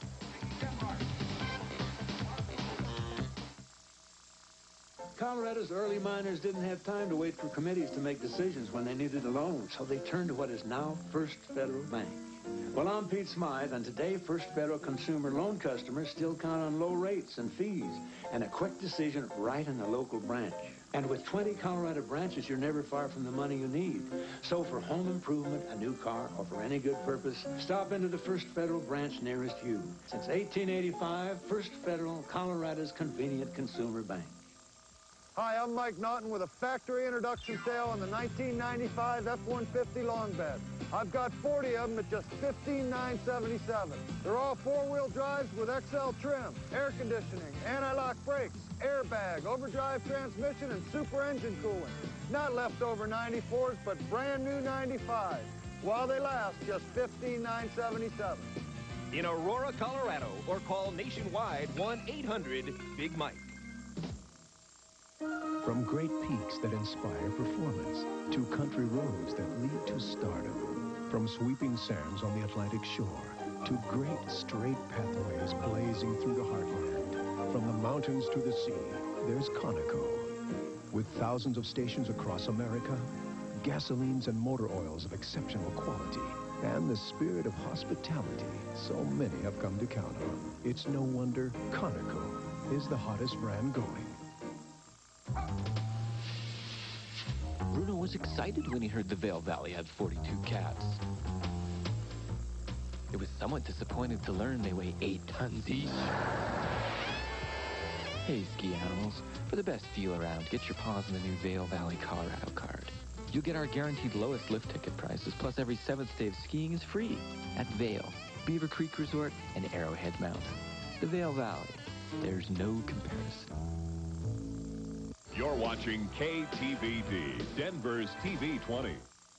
Colorado's early miners didn't have time to wait for committees to make decisions when they needed a loan, so they turned to what is now First Federal Bank. Well, I'm Pete Smythe, and today First Federal consumer loan customers still count on low rates and fees and a quick decision right in the local branch. And with twenty Colorado branches, you're never far from the money you need. So for home improvement, a new car, or for any good purpose, stop into the First Federal branch nearest you. Since eighteen eighty-five, First Federal, Colorado's convenient consumer bank. Hi, I'm Mike Naughton with a factory introduction sale on the nineteen ninety-five F one fifty long bed. I've got forty of them at just fifteen thousand nine hundred seventy-seven dollars. They're all four-wheel drives with X L trim, air conditioning, anti-lock brakes, airbag, overdrive transmission, and super engine cooling. Not leftover ninety-fours, but brand new ninety-fives. While they last, just fifteen thousand nine hundred seventy-seven dollars. In Aurora, Colorado, or call nationwide one eight hundred Big Mike. From great peaks that inspire performance to country roads that lead to stardom. From sweeping sands on the Atlantic shore to great straight pathways blazing through the heartland. From the mountains to the sea, there's Conoco. With thousands of stations across America, gasolines and motor oils of exceptional quality, and the spirit of hospitality so many have come to count on. It's no wonder Conoco is the hottest brand going. Bruno was excited when he heard the Vail Valley had forty-two cats. It was somewhat disappointed to learn they weigh eight tons each. Hey, ski animals. For the best deal around, get your paws on the new Vail Valley, Colorado card. You'll get our guaranteed lowest lift ticket prices, plus every seventh day of skiing is free at Vail, Beaver Creek Resort, and Arrowhead Mountain. The Vail Valley. There's no comparison. You're watching K T V D, Denver's T V twenty.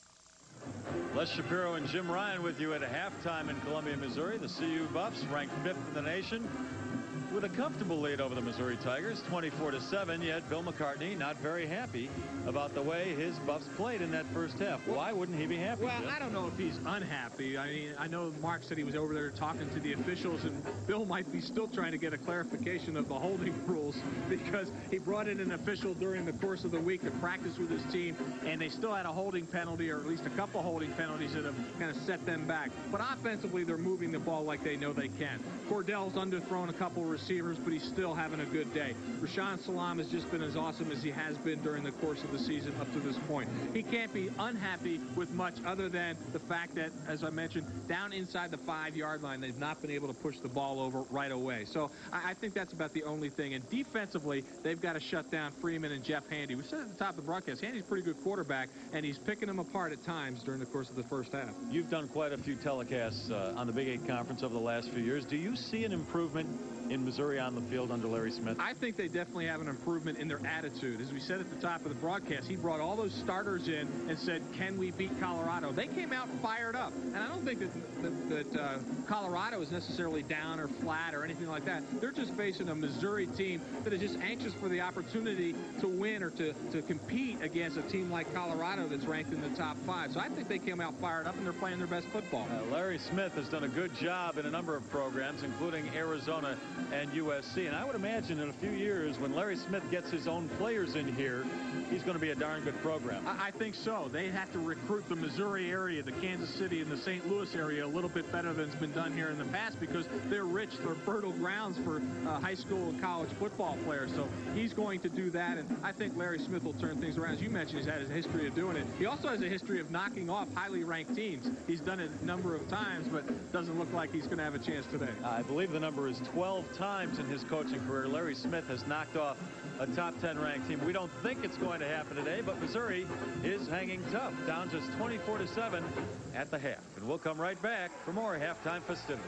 Les Shapiro and Jim Ryan with you at a halftime in Columbia, Missouri. The C U Buffs ranked fifth in the nation with a comfortable lead over the Missouri Tigers, twenty-four to seven. Yet Bill McCartney not very happy about the way his Buffs played in that first half. Why wouldn't he be happy? Well, Jim? I don't know if he's unhappy. I mean, I know Mark said he was over there talking to the officials, and Bill might be still trying to get a clarification of the holding rules because he brought in an official during the course of the week to practice with his team, and they still had a holding penalty, or at least a couple holding penalties that have kind of set them back. But offensively, they're moving the ball like they know they can. Kordell's underthrown a couple receivers, but he's still having a good day. Rashaan Salaam has just been as awesome as he has been during the course of the season up to this point. He can't be unhappy with much other than the fact that, as I mentioned, down inside the five-yard line, they've not been able to push the ball over right away. So I, I think that's about the only thing. And defensively, they've got to shut down Freeman and Jeff Handy. We said at the top of the broadcast, Handy's a pretty good quarterback, and he's picking them apart at times during the course of the first half. You've done quite a few telecasts uh, on the Big Eight Conference over the last few years. Do you see an improvement in Missouri on the field under Larry Smith? I think they definitely have an improvement in their attitude. As we said at the top of the broadcast, he brought all those starters in and said, can we beat Colorado? They came out fired up. And I don't think that, that, that uh, Colorado is necessarily down or flat or anything like that. They're just facing a Missouri team that is just anxious for the opportunity to win or to, to compete against a team like Colorado that's ranked in the top five. So I think they came out fired up and they're playing their best football. Uh, Larry Smith has done a good job in a number of programs, including Arizona and U S C. And I would imagine in a few years, when Larry Smith gets his own players in here, he's going to be a darn good program. I, I think so. They have to recruit the Missouri area, the Kansas City and the Saint Louis area a little bit better than's been done here in the past because they're rich, they're fertile grounds for uh, high school and college football players. So he's going to do that, and I think Larry Smith will turn things around. As you mentioned, he's had a history of doing it. He also has a history of knocking off highly ranked teams. He's done it a number of times, but doesn't look like he's going to have a chance today. I believe the number is twelve times in his coaching career. Larry Smith has knocked off a top ten ranked team. We don't think it's going to happen today, but Missouri is hanging tough, down just twenty-four to seven at the half. And we'll come right back for more halftime festivities.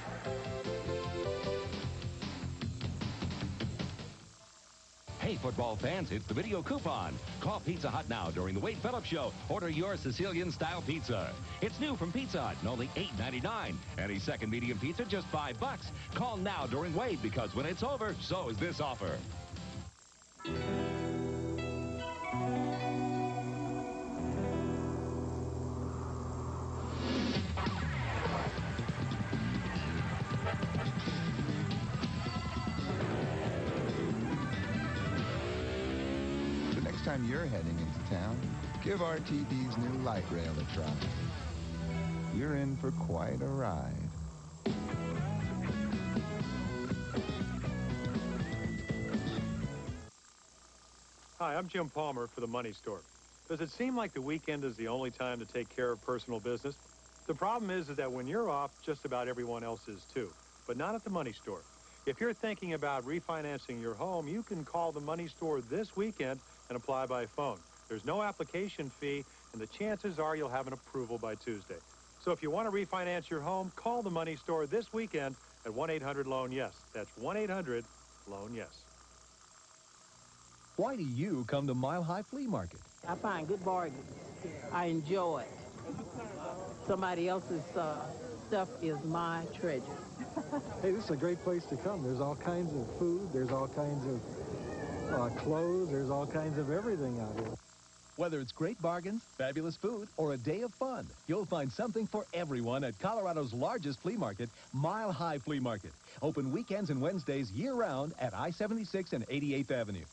Hey, football fans, it's the video coupon. Call Pizza Hut now during the Wade Phillips Show. Order your Sicilian-style pizza. It's new from Pizza Hut and only eight ninety-nine. Any second medium pizza, just five bucks. Call now during Wade because when it's over, so is this offer. Time you're heading into town, give R T D's new light rail a try. You're in for quite a ride. Hi, I'm Jim Palmer for the Money Store. Does it seem like the weekend is the only time to take care of personal business? The problem is, is that when you're off, just about everyone else is too, but not at the Money Store. If you're thinking about refinancing your home, you can call the Money Store this weekend and apply by phone. There's no application fee, and the chances are you'll have an approval by Tuesday. So if you want to refinance your home, call the Money Store this weekend at one eight hundred loan yes. That's one eight hundred loan yes. Why do you come to Mile High Flea Market? I find good bargains. I enjoy it. Somebody else's uh, stuff is my treasure. Hey, this is a great place to come. There's all kinds of food. There's all kinds of Uh, clothes, there's all kinds of everything out here. Whether it's great bargains, fabulous food, or a day of fun, you'll find something for everyone at Colorado's largest flea market, Mile High Flea Market. Open weekends and Wednesdays year-round at I seventy-six and eighty-eighth Avenue.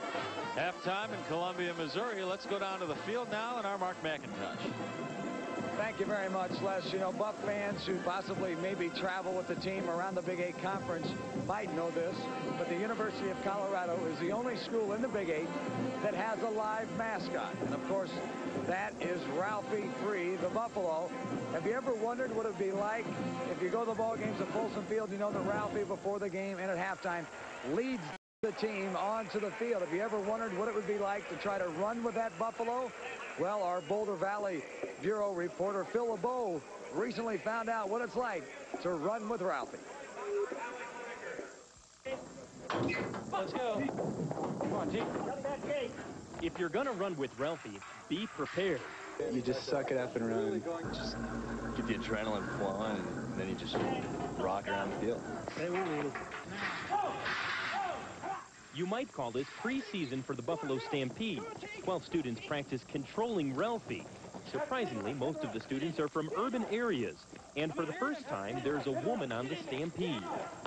Halftime in Columbia, Missouri. Let's go down to the field now and our Mark McIntosh. Thank you very much, Les. You know, Buff fans who possibly maybe travel with the team around the Big Eight Conference might know this, but the University of Colorado is the only school in the Big Eight that has a live mascot. And, of course, that is Ralphie Free, the Buffalo. Have you ever wondered what it would be like if you go to the ball games at Folsom Field? You know that Ralphie, before the game and at halftime, leads the team onto the field. Have you ever wondered what it would be like to try to run with that Buffalo? Well, our Boulder Valley Bureau reporter Phil LeBeau recently found out what it's like to run with Ralphie. Let's go. Come on, G. If you're going to run with Ralphie, be prepared. You just suck it up and run. Just get the adrenaline flowing, and then you just rock around the field. You might call this preseason for the Buffalo Stampede. twelve students practice controlling Ralphie. Surprisingly, most of the students are from urban areas. And for the first time, there's a woman on the Stampede.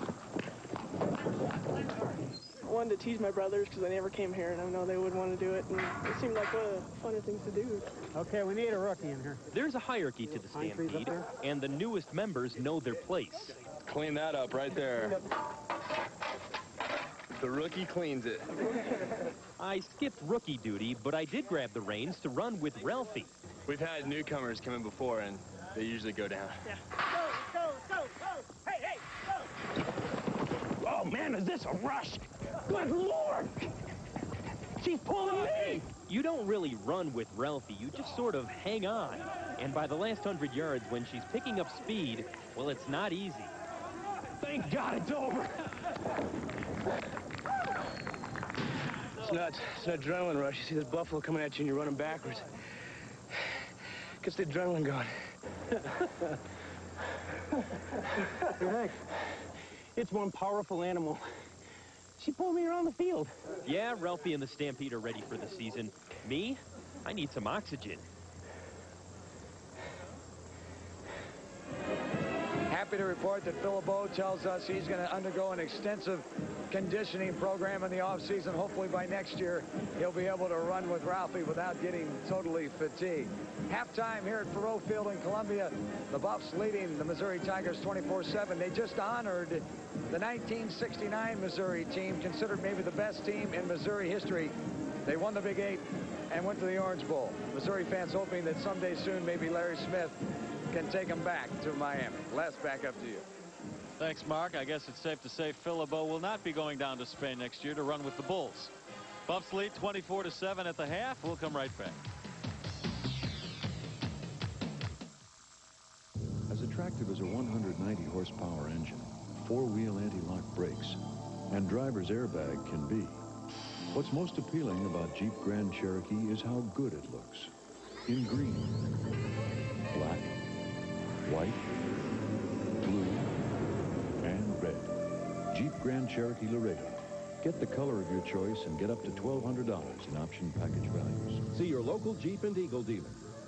I wanted to tease my brothers because they never came here, and I know they would want to do it. And it seemed like one of the funner things to do. Okay, we need a rookie in here. There's a hierarchy to the Stampede, and the newest members know their place. Clean that up right there. The rookie cleans it. I skipped rookie duty, but I did grab the reins to run with Ralphie. We've had newcomers come in before, and they usually go down. Yeah. Go, go, go, go! Hey, hey, go! Oh, man, is this a rush? Good Lord! She's pulling me! You don't really run with Ralphie. You just sort of hang on. And by the last hundred yards, when she's picking up speed, well, it's not easy. Thank God it's over. It's nuts. It's an adrenaline rush. You see this buffalo coming at you and you're running backwards. Gets the adrenaline going. Hey, it's one powerful animal. She pulled me around the field. Yeah, Ralphie and the Stampede are ready for the season. Me? I need some oxygen. Happy to report that Phil LeBeau tells us he's going to undergo an extensive conditioning program in the offseason. Hopefully by next year, he'll be able to run with Ralphie without getting totally fatigued. Halftime here at Faurot Field in Columbia. The Buffs leading the Missouri Tigers twenty-four seven. They just honored the nineteen sixty-nine Missouri team, considered maybe the best team in Missouri history. They won the Big Eight and went to the Orange Bowl. Missouri fans hoping that someday soon maybe Larry Smith can take them back to Miami. Les, back up to you. Thanks, Mark. I guess it's safe to say Phil LeBeau will not be going down to Spain next year to run with the Bulls. Buffs lead twenty-four to seven at the half. We'll come right back. As attractive as a one hundred ninety horsepower engine, four-wheel anti-lock brakes, and driver's airbag can be, what's most appealing about Jeep Grand Cherokee is how good it looks. In green, black, white, blue, and red. Jeep Grand Cherokee Laredo. Get the color of your choice and get up to twelve hundred dollars in option package values. See your local Jeep and Eagle dealer.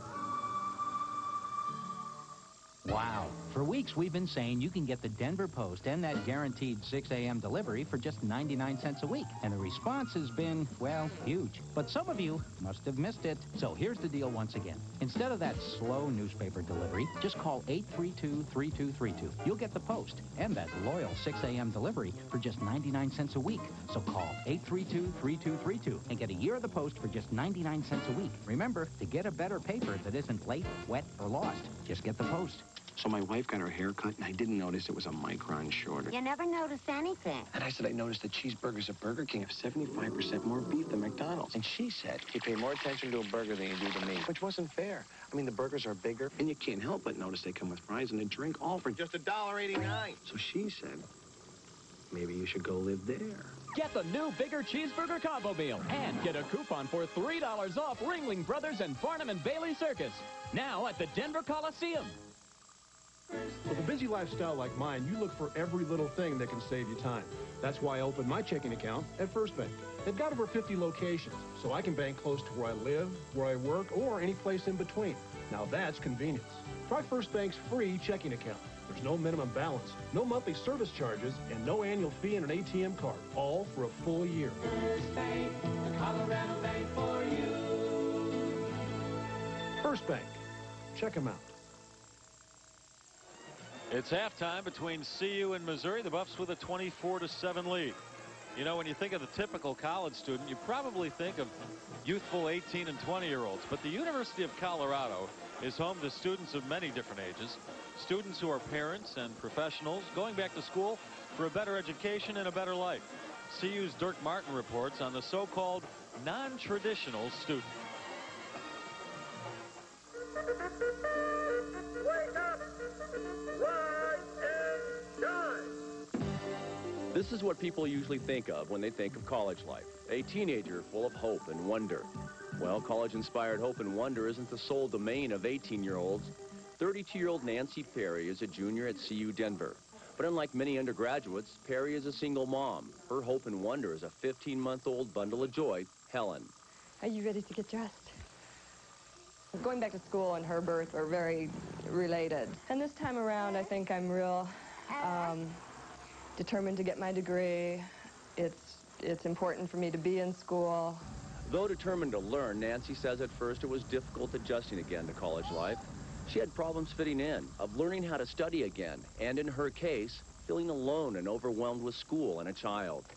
Wow. For weeks, we've been saying you can get the Denver Post and that guaranteed six A M delivery for just ninety-nine cents a week. And the response has been, well, huge. But some of you must have missed it. So here's the deal once again. Instead of that slow newspaper delivery, just call eight three two, three two three two. You'll get the Post and that loyal six A M delivery for just ninety-nine cents a week. So call eight three two, three two three two and get a year of the Post for just ninety-nine cents a week. Remember, to get a better paper that isn't late, wet, or lost, just get the Post. So my wife got her hair cut, and I didn't notice it was a micron shorter. You never noticed anything. And I said I noticed that cheeseburgers at Burger King have seventy-five percent more beef than McDonald's. And she said you pay more attention to a burger than you do to me, which wasn't fair. I mean, the burgers are bigger, and you can't help but notice they come with fries and a drink, all for just a dollar eighty-nine. So she said, maybe you should go live there. Get the new Bigger Cheeseburger Combo Meal and get a coupon for three dollars off Ringling Brothers and Farnham and Bailey Circus. Now at the Denver Coliseum. With a busy lifestyle like mine, you look for every little thing that can save you time. That's why I opened my checking account at First Bank. They've got over fifty locations, so I can bank close to where I live, where I work, or any place in between. Now that's convenience. Try First Bank's free checking account. There's no minimum balance, no monthly service charges, and no annual fee and an A T M card, all for a full year. First Bank, the Colorado Bank for you. First Bank. Check them out. It's halftime between C U and Missouri. The Buffs with a twenty-four to seven lead. You know, when you think of the typical college student, you probably think of youthful eighteen and twenty year olds. But the University of Colorado is home to students of many different ages. Students who are parents and professionals going back to school for a better education and a better life. C U's Dirk Martin reports on the so-called non-traditional student. Wake up! Rise and shine! This is what people usually think of when they think of college life. A teenager full of hope and wonder. Well, college-inspired hope and wonder isn't the sole domain of eighteen-year-olds. thirty-two-year-old Nancy Perry is a junior at C U Denver. But unlike many undergraduates, Perry is a single mom. Her hope and wonder is a fifteen-month-old bundle of joy, Helen. Are you ready to get dressed? Going back to school and her birth are very related. And this time around, I think I'm real um, determined to get my degree. It's, it's important for me to be in school. Though determined to learn, Nancy says at first it was difficult adjusting again to college life. She had problems fitting in, of learning how to study again, and in her case, feeling alone and overwhelmed with school and a child.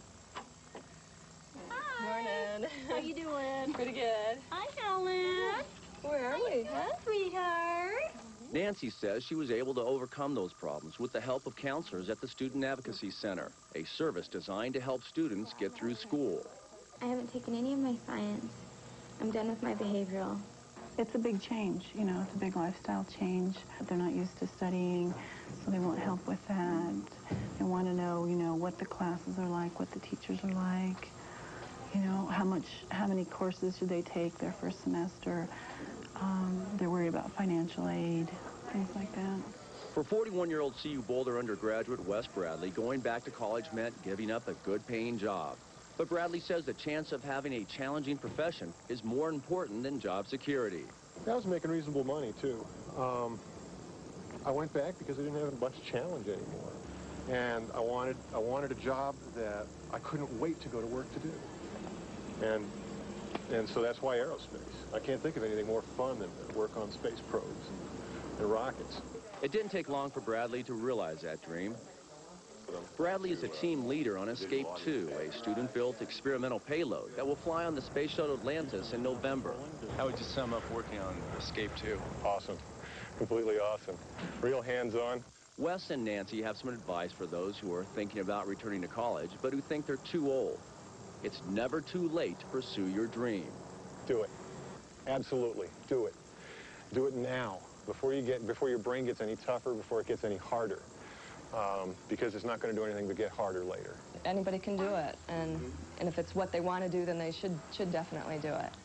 Hi. Morning. How you doing? Pretty good. Hi, Helen. Where are we? Hi, sweetheart. Nancy says she was able to overcome those problems with the help of counselors at the Student Advocacy Center, a service designed to help students get through school. I haven't taken any of my science. I'm done with my behavioral. It's a big change, you know, it's a big lifestyle change. They're not used to studying, so they want help with that. They want to know, you know, what the classes are like, what the teachers are like, you know, how much, how many courses should they take their first semester. Um, they're worried about financial aid, things like that. For forty-one-year-old C U Boulder undergraduate Wes Bradley, going back to college meant giving up a good-paying job. But Bradley says the chance of having a challenging profession is more important than job security. I was making reasonable money, too. Um, I went back because I didn't have much challenge anymore. And I wanted, I wanted a job that I couldn't wait to go to work to do. And, and so that's why aerospace. I can't think of anything more fun than to work on space probes and, and rockets. It didn't take long for Bradley to realize that dream. Bradley is a team leader on Escape two, a student-built experimental payload that will fly on the Space Shuttle Atlantis in November. How would you sum up working on Escape two? Awesome. Completely awesome. Real hands-on. Wes and Nancy have some advice for those who are thinking about returning to college, but who think they're too old. It's never too late to pursue your dream. Do it. Absolutely. Do it. Do it now, before you get, before your brain gets any tougher, before it gets any harder. Um, because it's not going to do anything but get harder later. Anybody can do it, and, and if it's what they want to do, then they should, should definitely do it.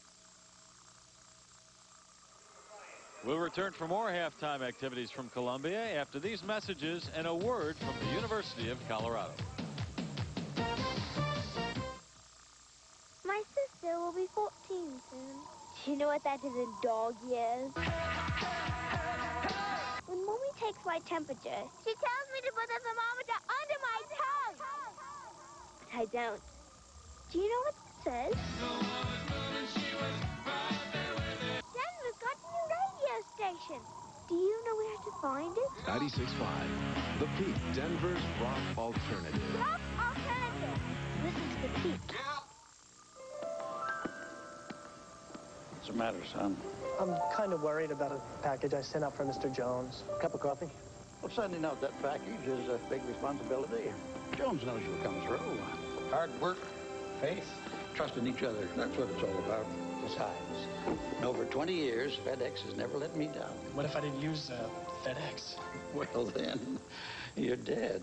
We'll return for more halftime activities from Columbia after these messages and a word from the University of Colorado. My sister will be fourteen soon. Do you know what that is in dog years? When Mommy takes my temperature, she tells me to put the thermometer under my tongue. But I don't. Do you know what it says? Denver's got a new radio station. Do you know where to find it? ninety-six point five, The Peak, Denver's rock alternative. Rock alternative. This is the Peak. What's the matter, son? I'm kind of worried about a package I sent out for Mister Jones. Cup of coffee? Well, sending out that package is a big responsibility. Jones knows you'll come through. Hard work, faith, trust in each other. That's what it's all about. Besides, in over twenty years, FedEx has never let me down. What if I didn't use uh, FedEx? Well, then, you're dead.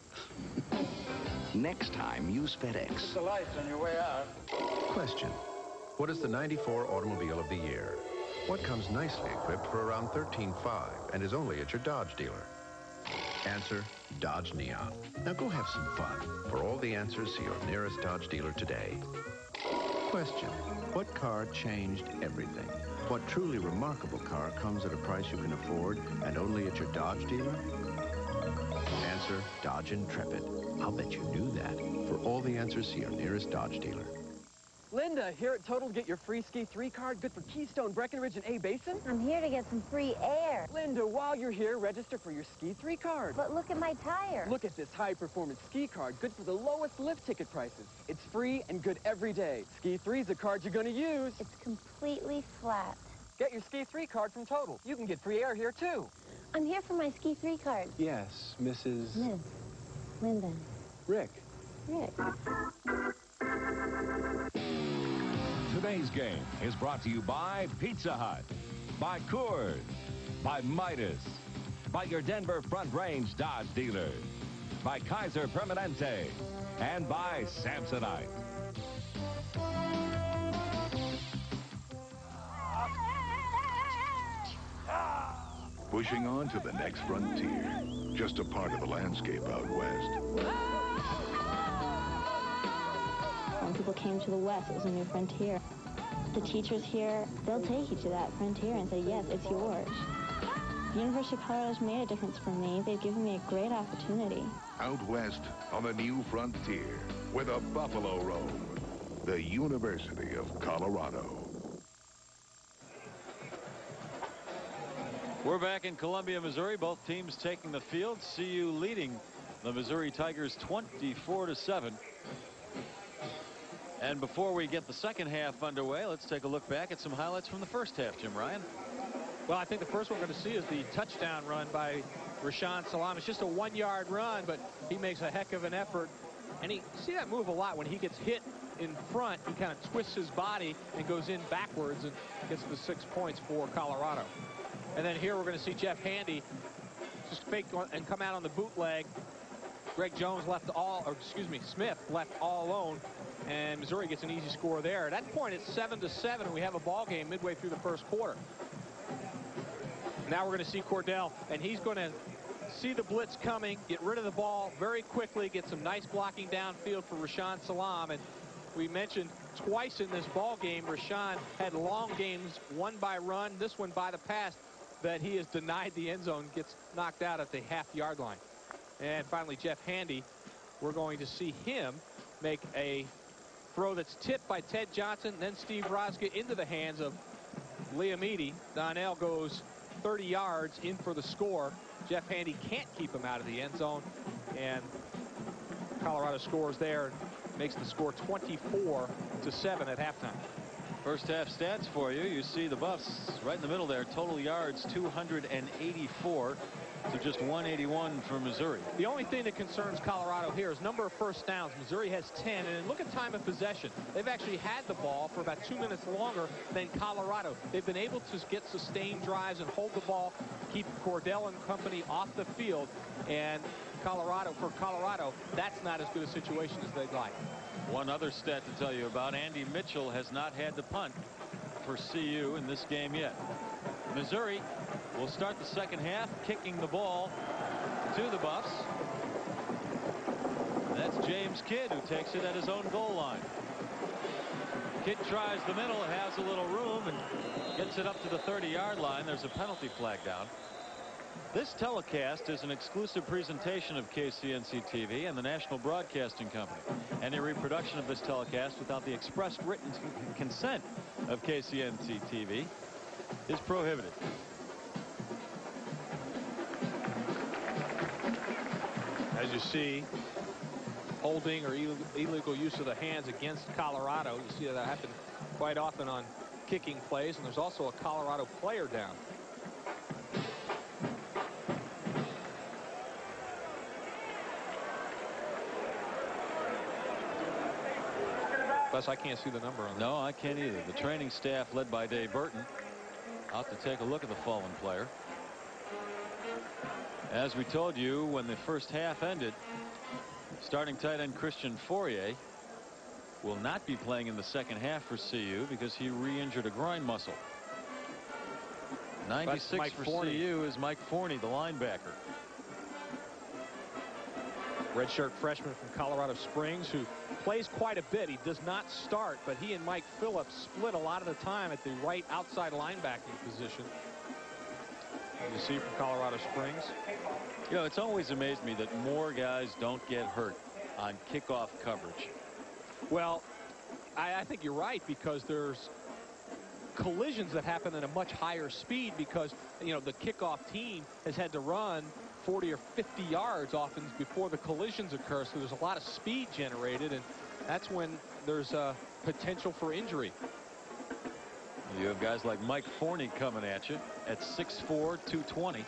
Next time, use FedEx. Put the lights on your way out. Question. What is the ninety-four automobile of the year? What comes nicely equipped for around thirteen five and is only at your Dodge dealer? Answer, Dodge Neon. Now go have some fun. For all the answers, see your nearest Dodge dealer today. Question. What car changed everything? What truly remarkable car comes at a price you can afford and only at your Dodge dealer? Answer, Dodge Intrepid. I'll bet you knew that. For all the answers, see your nearest Dodge dealer. Linda, here at Total to get your free Ski three card, good for Keystone, Breckenridge, and A-Basin. I'm here to get some free air. Linda, while you're here, register for your Ski three card. But look at my tire. Look at this high-performance ski card, good for the lowest lift ticket prices. It's free and good every day. Ski three's the card you're going to use. It's completely flat. Get your Ski three card from Total. You can get free air here, too. I'm here for my Ski three card. Yes, Missus Miss Linda. Rick. Rick. Today's game is brought to you by Pizza Hut, by Coors, by Midas, by your Denver Front Range Dodge dealer, by Kaiser Permanente, and by Samsonite. Pushing on to the next frontier, just a part of the landscape out west. When people came to the West, it was a new frontier. The teachers here, they'll take you to that frontier and say, yes, it's yours. The University of Colorado's made a difference for me. They've given me a great opportunity. Out west on the new frontier, where the buffalo roam, the University of Colorado. We're back in Columbia, Missouri. Both teams taking the field. C U leading the Missouri Tigers twenty-four to seven. And before we get the second half underway, let's take a look back at some highlights from the first half, Jim Ryan. Well, I think the first one we're going to see is the touchdown run by Rashaan Salaam. It's just a one-yard run, but he makes a heck of an effort. And he see that move a lot when he gets hit in front. He kind of twists his body and goes in backwards and gets the six points for Colorado. And then here we're going to see Jeff Handy just fake and come out on the bootleg. Greg Jones left all, or excuse me, Smith left all alone, and Missouri gets an easy score there. At that point, it's seven to seven. We have a ball game midway through the first quarter. Now we're going to see Kordell, and he's going to see the blitz coming, get rid of the ball very quickly, get some nice blocking downfield for Rashaan Salaam. And we mentioned twice in this ball game, Rashaan had long games, one by run, this one by the pass, that he has denied the end zone, gets knocked out at the half-yard line. And finally, Jeff Handy, we're going to see him make a throw that's tipped by Ted Johnson, then Steve Roska into the hands of Leomiti. Donnell goes thirty yards in for the score. Jeff Handy can't keep him out of the end zone, and Colorado scores there, makes the score twenty-four to seven at halftime. First half stats for you. You see the Buffs right in the middle there. Total yards two hundred eighty-four to just one eighty-one for Missouri. The only thing that concerns Colorado here is number of first downs. Missouri has ten, and look at time of possession. They've actually had the ball for about two minutes longer than Colorado. They've been able to get sustained drives and hold the ball, keep Kordell and company off the field, and Colorado, for Colorado, that's not as good a situation as they'd like. One other stat to tell you about, Andy Mitchell has not had to punt for C U in this game yet. Missouri will start the second half kicking the ball to the Buffs. That's James Kidd, who takes it at his own goal line. Kidd tries the middle, has a little room, and gets it up to the thirty-yard line. There's a penalty flag down. This telecast is an exclusive presentation of K C N C T V and the National Broadcasting Company. Any reproduction of this telecast without the expressed written consent of K C N C T V is prohibited. As you see, holding or illegal use of the hands against Colorado. You see that happen quite often on kicking plays, and there's also a Colorado player down. Plus, I can't see the number on that. No, I can't either. The training staff, led by Dave Burton, out to take a look at the fallen player. As we told you when the first half ended, starting tight end Christian Fauria will not be playing in the second half for C U because he re-injured a groin muscle. ninety-six for C U is Mike Forney, the linebacker. Redshirt freshman from Colorado Springs, who plays quite a bit. He does not start, but he and Mike Phillips split a lot of the time at the right outside linebacking position. You see from Colorado Springs. You know, it's always amazed me that more guys don't get hurt on kickoff coverage. Well, I, I think you're right, because there's collisions that happen at a much higher speed because, you know, the kickoff team has had to run forty or fifty yards often before the collisions occur. So there's a lot of speed generated, and that's when there's a potential for injury. You have guys like Mike Forney coming at you at six four, two twenty.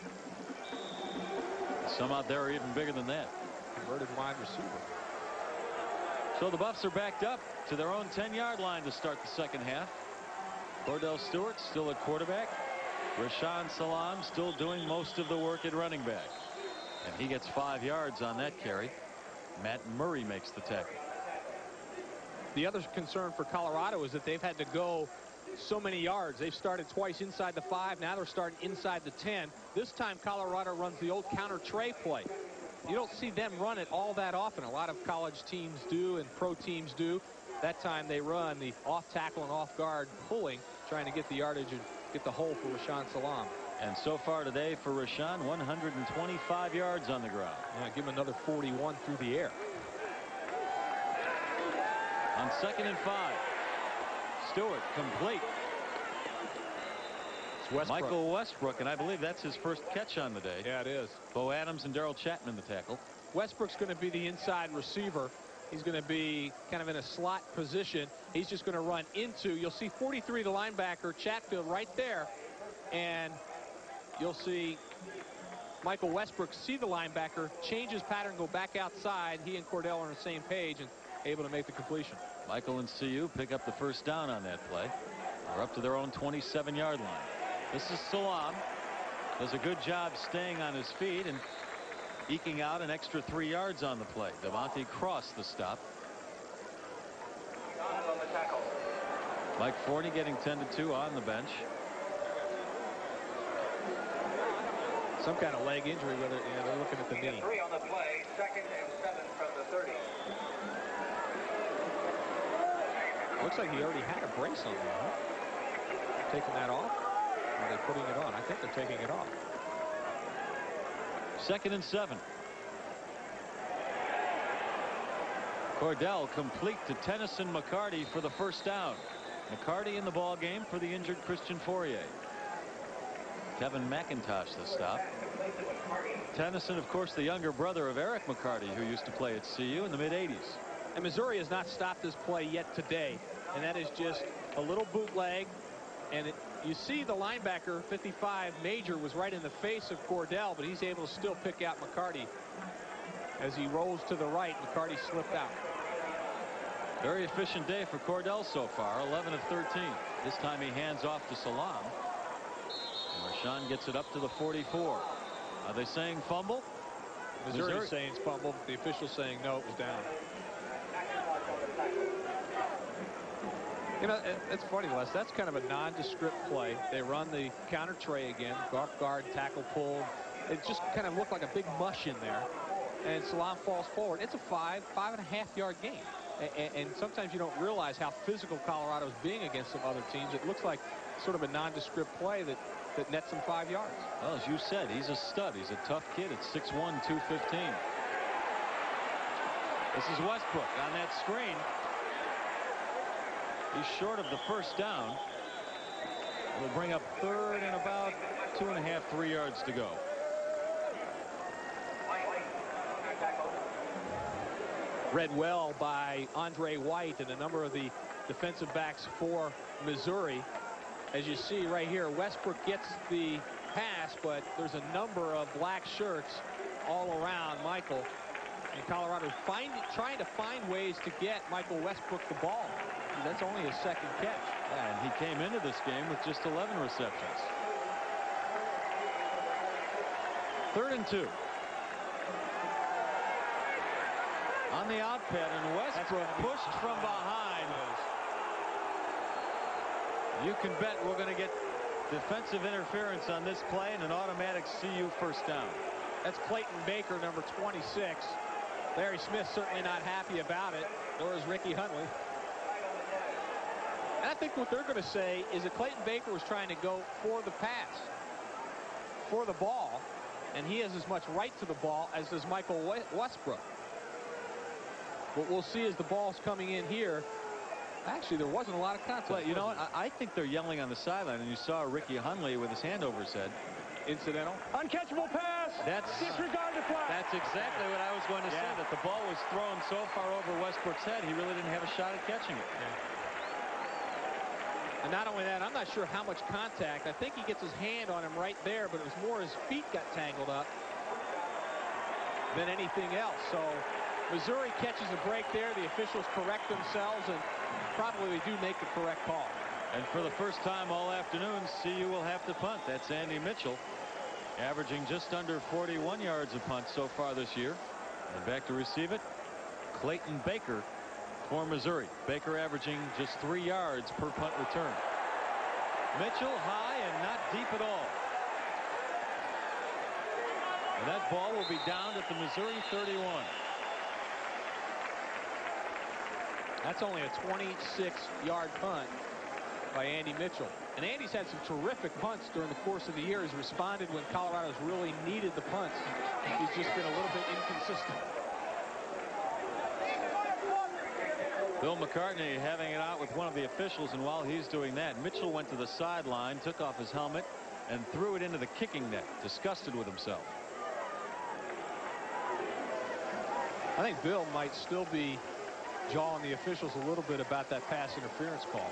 Some out there are even bigger than that. Converted wide receiver. So the Buffs are backed up to their own ten yard line to start the second half. Kordell Stewart still at quarterback. Rashaan Salaam still doing most of the work at running back. And he gets five yards on that carry. Matt Murray makes the tackle. The other concern for Colorado is that they've had to go so many yards. They've started twice inside the five. Now they're starting inside the ten. This time Colorado runs the old counter tray play. You don't see them run it all that often. A lot of college teams do and pro teams do. That time they run the off tackle and off guard pulling, trying to get the yardage and get the hole for Rashaan Salaam. And so far today for Rashaan, one hundred twenty-five yards on the ground. Yeah, give him another forty-one through the air. On second and five, Stewart complete. Westbrook. Michael Westbrook, and I believe that's his first catch on the day. Yeah, it is. Bo Adams and Daryl Chapman the tackle. Westbrook's going to be the inside receiver. He's going to be kind of in a slot position. He's just going to run into, you'll see forty-three, the linebacker, Chatfield, right there. And you'll see Michael Westbrook see the linebacker, change his pattern, go back outside. He and Kordell are on the same page and able to make the completion. Michael and C U pick up the first down on that play. They're up to their own twenty-seven yard line. This is Salaam. Does a good job staying on his feet and eking out an extra three yards on the play. Devontae Cross the stop. Mike Forney getting tended to on the bench. Some kind of leg injury, whether yeah, they're looking at the knee. Three on the play, second and seven from the thirty. Looks like he already had a brace on there. Huh? Taking that off? Or are they putting it on? I think they're taking it off. Second and seven. Kordell complete to Tennyson McCartney for the first down. McCartney in the ball game for the injured Christian Fauria. Kevin McIntosh the stop. Tennyson, of course, the younger brother of Eric McCartney, who used to play at C U in the mid eighties. And Missouri has not stopped this play yet today, and that is just a little bootleg. And it, you see the linebacker, fifty-five, Major, was right in the face of Kordell, but he's able to still pick out McCartney. As he rolls to the right, McCartney slipped out. Very efficient day for Kordell so far, eleven of thirteen. This time he hands off to Salaam. And Rashaan gets it up to the forty-four. Are they saying fumble? Missouri, Missouri saying it's fumble. The official saying no, it was down. You know, it, it's funny, Les. That's kind of a nondescript play. They run the counter tray again, off guard, tackle, pull. It just kind of looked like a big mush in there. And Salaam falls forward. It's a five, five and a half yard game. And, and sometimes you don't realize how physical Colorado's being against some other teams. It looks like sort of a nondescript play that, that nets them five yards. Well, as you said, he's a stud. He's a tough kid at six one, two fifteen. This is Westbrook on that screen. He's short of the first down. It'll bring up third and about two and a half, three yards to go. Read well by Andre White and a number of the defensive backs for Missouri. As you see right here, Westbrook gets the pass, but there's a number of black shirts all around Michael. And Colorado find, trying to find ways to get Michael Westbrook the ball. That's only his second catch. Yeah, and he came into this game with just eleven receptions. Third and two. On the out pad, and Westbrook pushed from behind. You can bet we're going to get defensive interference on this play and an automatic C U first down. That's Clayton Baker, number twenty-six. Larry Smith certainly not happy about it, nor is Ricky Huntley. And I think what they're going to say is that Clayton Baker was trying to go for the pass, for the ball, and he has as much right to the ball as does Michael Westbrook. What we'll see as the ball's coming in here, Actually, there wasn't a lot of contact. But you know what? I, I think they're yelling on the sideline, and you saw Ricky Hunley with his hand over his head. Incidental. Uncatchable pass. That's disregard the flag. That's exactly what I was going to yeah. say, that the ball was thrown so far over Westbrook's head, he really didn't have a shot at catching it. Yeah. And not only that, I'm not sure how much contact. I think he gets his hand on him right there, but it was more his feet got tangled up than anything else. So Missouri catches a break there. The officials correct themselves, and probably do make the correct call. And for the first time all afternoon, C U will have to punt. That's Andy Mitchell, averaging just under forty-one yards a punt so far this year. And back to receive it, Clayton Baker for Missouri. Baker averaging just three yards per punt return. Mitchell high and not deep at all. And that ball will be down at the Missouri thirty-one. That's only a twenty-six yard punt by Andy Mitchell. And Andy's had some terrific punts during the course of the year. He's responded when Colorado's really needed the punts. He's just been a little bit inconsistent. Bill McCartney having it out with one of the officials, and while he's doing that, Mitchell went to the sideline, took off his helmet, and threw it into the kicking net, disgusted with himself. I think Bill might still be jawing the officials a little bit about that pass interference call,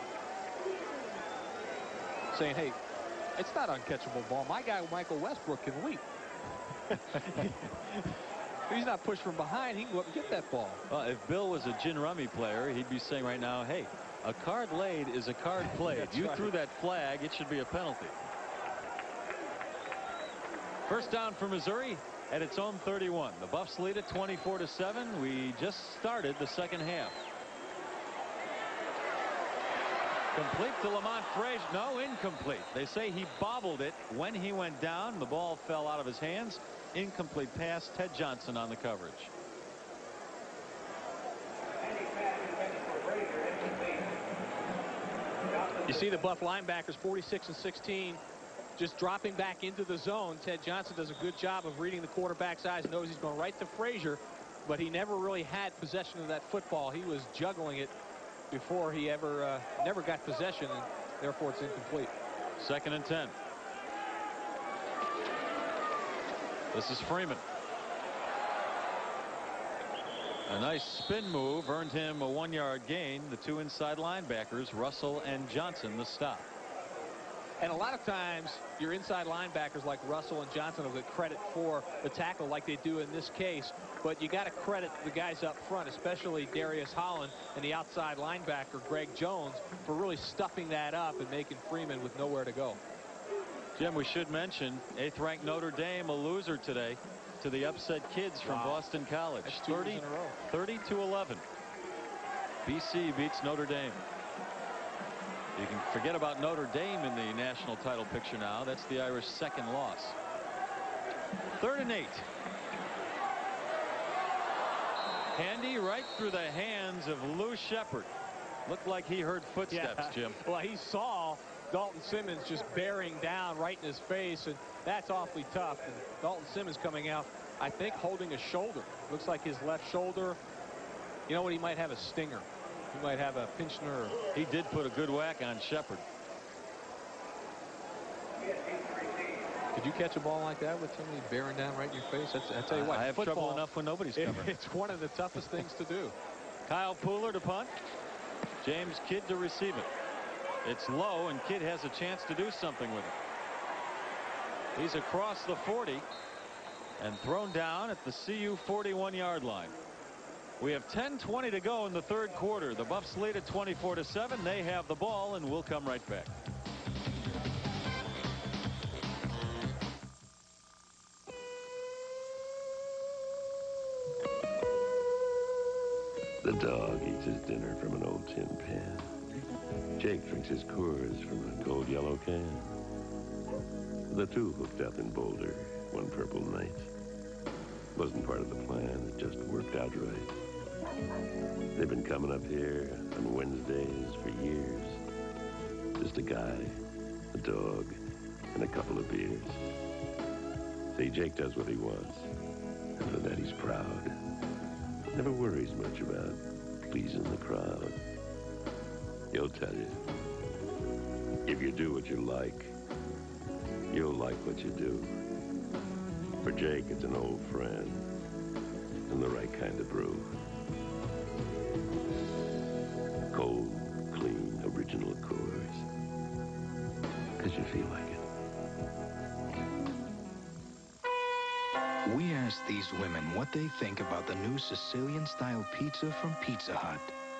saying, hey, it's not uncatchable ball. My guy Michael Westbrook can leap. He's not pushed from behind. He can go up and get that ball. Well, if Bill was a gin rummy player, he'd be saying right now, hey, a card laid is a card played. You right. threw that flag, it should be a penalty. First down for Missouri at its own thirty-one. The Buffs lead it twenty-four to seven. We just started the second half. Complete to Lamont Frazier. No, incomplete. They say he bobbled it when he went down. The ball fell out of his hands. Incomplete pass. Ted Johnson on the coverage. You see the Buff linebackers, forty-six and sixteen, just dropping back into the zone. Ted Johnson does a good job of reading the quarterback's eyes, knows he's going right to Frazier, but he never really had possession of that football. He was juggling it before he ever uh, never got possession, and therefore it's incomplete. Second and ten. This is Freeman. A nice spin move earned him a one yard gain. The two inside linebackers, Russell and Johnson, the stop. And a lot of times your inside linebackers like Russell and Johnson will get credit for the tackle like they do in this case, but you got to credit the guys up front, especially Darius Holland and the outside linebacker Greg Jones, for really stuffing that up and making Freeman with nowhere to go. Jim, we should mention eighth ranked Notre Dame, a loser today to the upset kids from Wow. Boston College. That's two thirty, in a row. thirty to eleven. B C beats Notre Dame. You can forget about Notre Dame in the national title picture now. That's the Irish second loss. Third and eight. Handy right through the hands of Lou Shepard. Looked like he heard footsteps, Yeah. Jim. Well, he saw Dalton Simmons just bearing down right in his face, and that's awfully tough. And Dalton Simmons coming out, I think, holding a shoulder. Looks like his left shoulder. You know what? He might have a stinger. He might have a pinched nerve. He did put a good whack on Shepard. Did you catch a ball like that with somebody bearing down right in your face? That's, I tell you what, I have football, trouble enough when nobody's covering. It's one of the toughest things to do. Kyle Pooler to punt. James Kidd to receive it. It's low, and Kidd has a chance to do something with it. He's across the forty and thrown down at the C U forty-one yard line. We have ten twenty to go in the third quarter. The Buffs lead at twenty-four to seven. They have the ball, and we'll come right back. The dog eats his dinner from an old tin pan. Jake drinks his Coors from a gold yellow can. The two hooked up in Boulder one purple night. Wasn't part of the plan, it just worked out right. They've been coming up here on Wednesdays for years. Just a guy, a dog, and a couple of beers. See, Jake does what he wants, and for that he's proud. Never worries much about pleasing the crowd. He'll tell you. If you do what you like, you'll like what you do. For Jake, it's an old friend and the right kind of brew. Cold, clean, original Coors. Because you feel like it. We asked these women what they think about the new Sicilian-style pizza from Pizza Hut.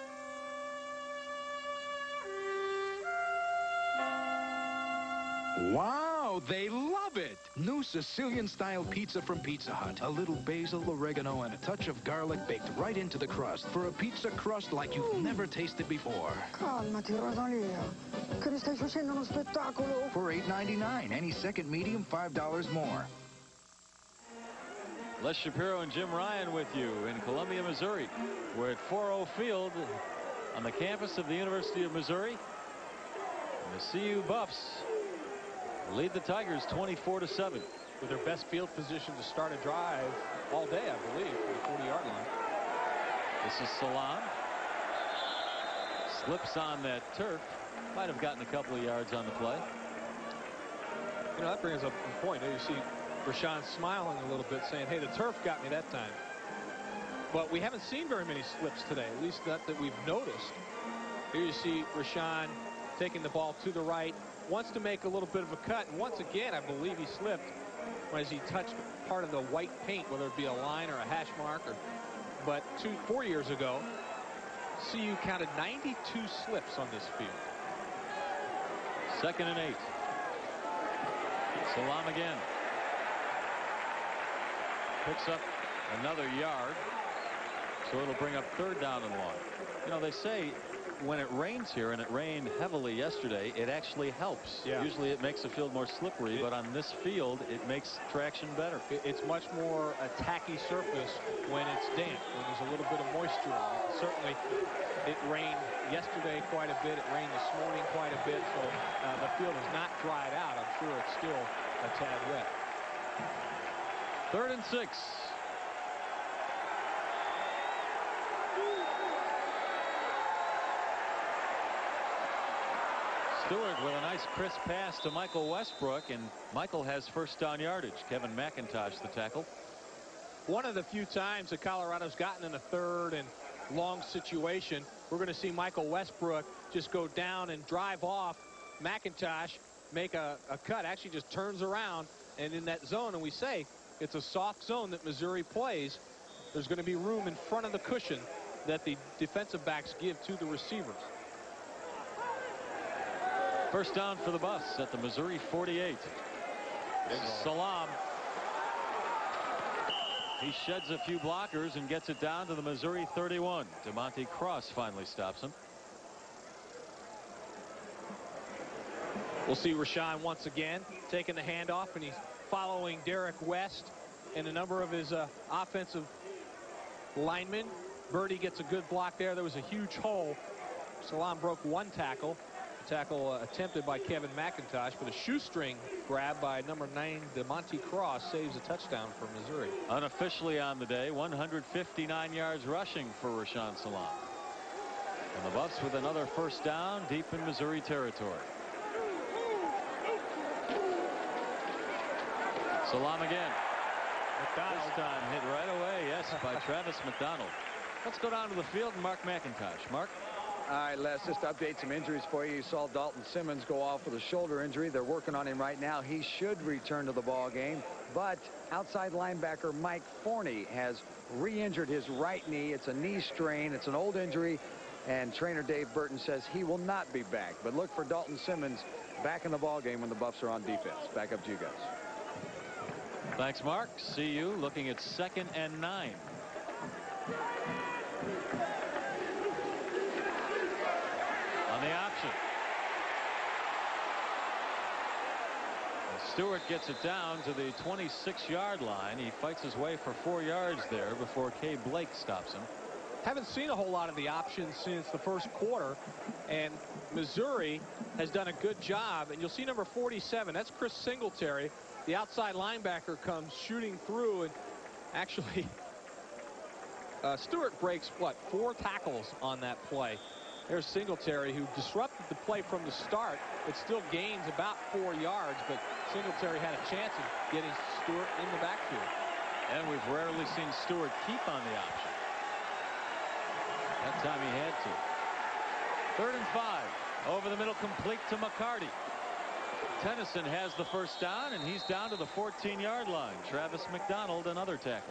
Wow, they love it! New Sicilian-style pizza from Pizza Hut. A little basil, oregano, and a touch of garlic baked right into the crust for a pizza crust like you've never tasted before. Calmati, Rosalia. Che mi stai facendo uno spettacolo? For eight ninety-nine, any second medium, five dollars more. Les Shapiro and Jim Ryan with you in Columbia, Missouri. We're at four oh Field on the campus of the University of Missouri. And the C U Buffs lead the Tigers twenty-four to seven. With their best field position to start a drive all day, I believe, from the forty-yard line. This is Salaam. Slips on that turf. Might have gotten a couple of yards on the play. You know, that brings up a point. You see Rashaan smiling a little bit, saying, hey, the turf got me that time. But we haven't seen very many slips today, at least not that we've noticed. Here you see Rashaan taking the ball to the right, wants to make a little bit of a cut, and once again, I believe he slipped as he touched part of the white paint, whether it be a line or a hash mark. Or, but two, four years ago, C U counted ninety-two slips on this field. Second and eight. Salaam again. Picks up another yard, so it'll bring up third down and long. You know, they say when it rains here, and it rained heavily yesterday, it actually helps. Yeah. Usually it makes the field more slippery, it, but on this field, it makes traction better. It, it's much more a tacky surface when it's damp, when there's a little bit of moisture on it. Certainly, it rained yesterday quite a bit. It rained this morning quite a bit, so uh, the field is not dried out. I'm sure it's still a tad wet. Third and six. Stewart with a nice crisp pass to Michael Westbrook, and Michael has first down yardage. Kevin McIntosh the tackle. One of the few times that Colorado's gotten in a third and long situation, we're going to see Michael Westbrook just go down and drive off McIntosh, make a, a cut, actually just turns around, and in that zone, and we say it's a soft zone that Missouri plays, there's going to be room in front of the cushion that the defensive backs give to the receivers. First down for the Buffs at the Missouri forty-eight. Salaam. He sheds a few blockers and gets it down to the Missouri thirty-one. DeMonte Cross finally stops him. We'll see Rashaan once again taking the handoff, and he's following Derek West and a number of his uh, offensive linemen. Birdie gets a good block there. There was a huge hole. Salaam broke one tackle. Tackle uh, attempted by Kevin McIntosh, but a shoestring grab by number nine DeMonte Cross saves a touchdown for Missouri. Unofficially on the day, one hundred fifty-nine yards rushing for Rashaan Salaam. And the Buffs with another first down deep in Missouri territory. Salaam again. McDonald. This time hit right away, yes, by Travis McDonald. Let's go down to the field and Mark McIntosh. Mark? All right, Les, just to update some injuries for you. You saw Dalton Simmons go off with a shoulder injury. They're working on him right now. He should return to the ball game. But outside linebacker Mike Forney has re-injured his right knee. It's a knee strain. It's an old injury. And trainer Dave Burton says he will not be back. But look for Dalton Simmons back in the ball game when the Buffs are on defense. Back up to you guys. Thanks, Mark. See you looking at second and nine. On the option. And Stewart gets it down to the twenty-six yard line. He fights his way for four yards there before Kay Blake stops him. Haven't seen a whole lot of the options since the first quarter, and Missouri has done a good job. And you'll see number forty-seven, that's Chris Singletary. The outside linebacker comes shooting through, and actually uh, Stewart breaks what four tackles on that play. There's Singletary, who disrupted the play from the start, but still gains about four yards. But Singletary had a chance of getting Stewart in the backfield. And we've rarely seen Stewart keep on the option. That time he had to. Third and five. Over the middle, complete to McCartney. Tennyson has the first down, and he's down to the fourteen yard line. Travis McDonald, another tackle.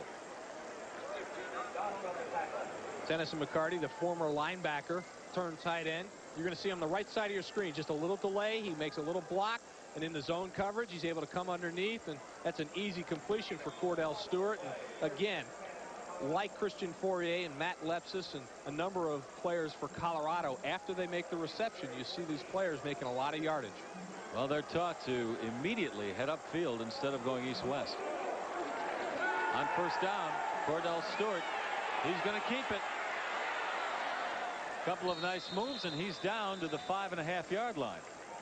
Tennyson McCartney, the former linebacker, turned tight end. You're going to see on the right side of your screen, just a little delay. He makes a little block, and in the zone coverage, he's able to come underneath, and that's an easy completion for Kordell Stewart. And again, like Christian Fauria and Matt Lepsis and a number of players for Colorado, after they make the reception, you see these players making a lot of yardage. Well, they're taught to immediately head upfield instead of going east-west. On first down, Kordell Stewart, he's going to keep it. Couple of nice moves, and he's down to the five and a half yard line.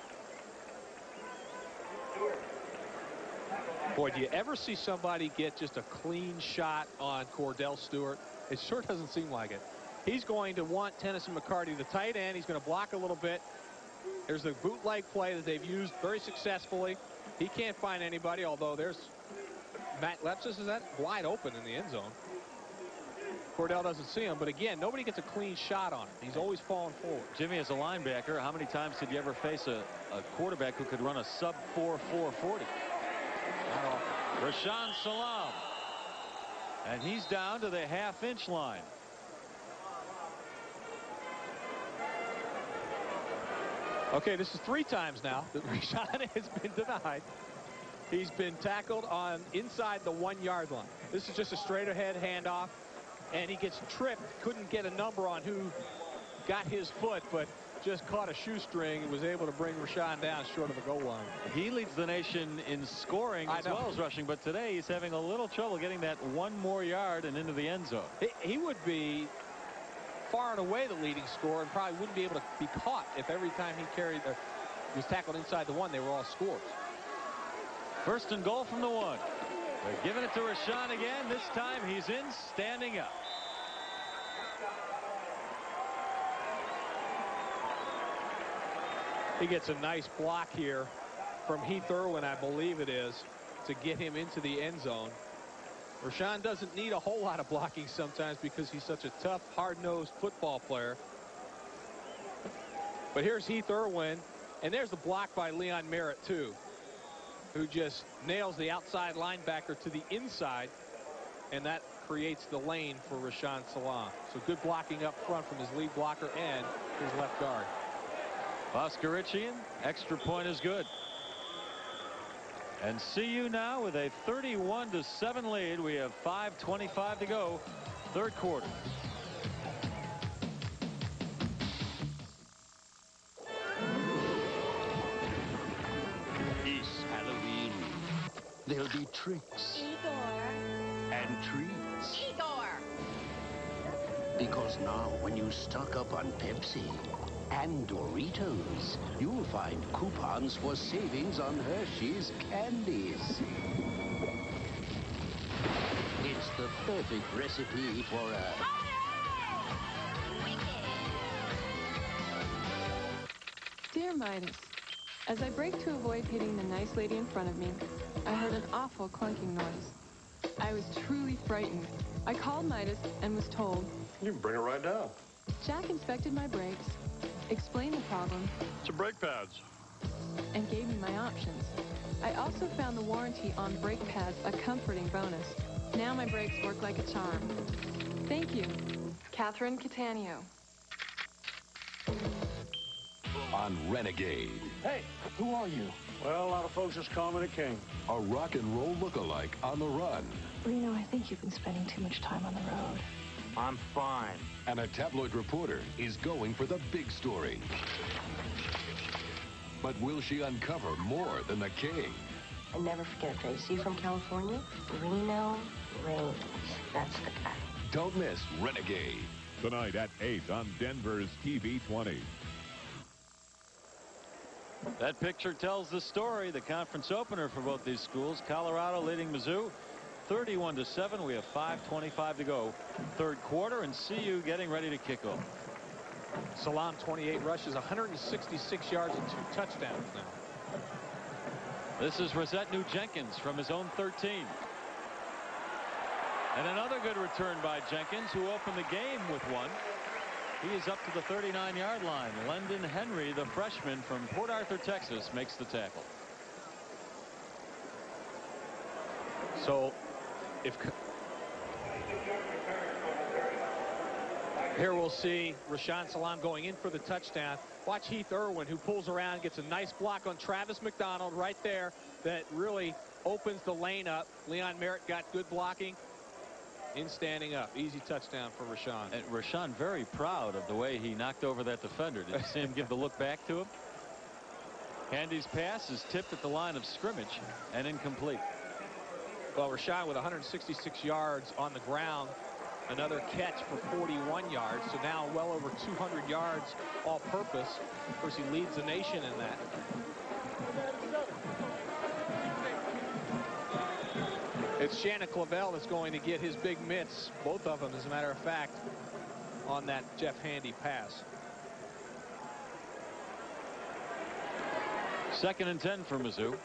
Boy, do you ever see somebody get just a clean shot on Kordell Stewart? It sure doesn't seem like it. He's going to want Tennyson McCartney, the tight end. He's going to block a little bit. There's the bootleg play that they've used very successfully. He can't find anybody, although there's Matt Lepsis. Is that wide open in the end zone? Kordell doesn't see him, but again, nobody gets a clean shot on him. He's always falling forward. Jimmy, as a linebacker, how many times did you ever face a, a quarterback who could run a sub four four forty? Rashaan Salaam. And he's down to the half inch line. Okay, this is three times now that Rashaan has been denied. He's been tackled on inside the one yard line. This is just a straight ahead handoff. And he gets tripped, couldn't get a number on who got his foot, but just caught a shoestring and was able to bring Rashaan down short of the goal line. He leads the nation in scoring as well as rushing, but today he's having a little trouble getting that one more yard and into the end zone. He, he would be far and away the leading scorer and probably wouldn't be able to be caught if every time he carried or was tackled inside the one, they were all scores. First and goal from the one. They're giving it to Rashaan again. This time he's in, standing up. He gets a nice block here from Heath Irwin, I believe it is, to get him into the end zone. Rashaan doesn't need a whole lot of blocking sometimes because he's such a tough, hard-nosed football player. But here's Heath Irwin, and there's the block by Leon Merritt, too, who just nails the outside linebacker to the inside, and that creates the lane for Rashaan Salaam. So good blocking up front from his lead blocker and his left guard. Voskeritchian, extra point is good. And C U now with a thirty-one to seven lead. We have five twenty-five to go, third quarter. It's Halloween. There'll be tricks. Igor. And treats. Igor. Because now, when you stock up on Pepsi and Doritos, you'll find coupons for savings on Hershey's candies. It's the perfect recipe for a... Dear Midas, as I brake to avoid hitting the nice lady in front of me, I heard an awful clunking noise. I was truly frightened. I called Midas and was told... You can bring it right down. Jack inspected my brakes, explained the problem... It's a brake pads. ...and gave me my options. I also found the warranty on brake pads a comforting bonus. Now my brakes work like a charm. Thank you, Catherine Catania. On Renegade. Hey, who are you? Well, a lot of folks just call me the king. A rock and roll lookalike on the run. Reno, I think you've been spending too much time on the road. I'm fine. And a tabloid reporter is going for the big story. But will she uncover more than the king? And never forget a face. See from California? Reno Reigns. That's the guy. Don't miss Renegade. Tonight at eight on Denver's T V twenty. That picture tells the story. The conference opener for both these schools. Colorado leading Mizzou thirty-one to seven. We have five twenty-five to go, third quarter, and C U getting ready to kick off. Salaam, twenty-eight rushes, one hundred sixty-six yards and two touchdowns now. This is Rashaan Jenkins from his own thirteen. And another good return by Jenkins, who opened the game with one. He is up to the thirty-nine yard line. Lendon Henry, the freshman from Port Arthur, Texas, makes the tackle. So if here we'll see Rashaan Salaam going in for the touchdown. Watch Heath Irwin, who pulls around, gets a nice block on Travis McDonald right there that really opens the lane up. Leon Merritt got good blocking in standing up. Easy touchdown for Rashaan. And Rashaan very proud of the way he knocked over that defender. Did you see him give the look back to him? Handy's pass is tipped at the line of scrimmage and incomplete. Well, Rashaan with one hundred sixty-six yards on the ground. Another catch for forty-one yards. So now well over two hundred yards all purpose. Of course, he leads the nation in that. It's Shannon Clavel that's going to get his big mitts, both of them, as a matter of fact, on that Jeff Handy pass. Second and ten for Mizzou.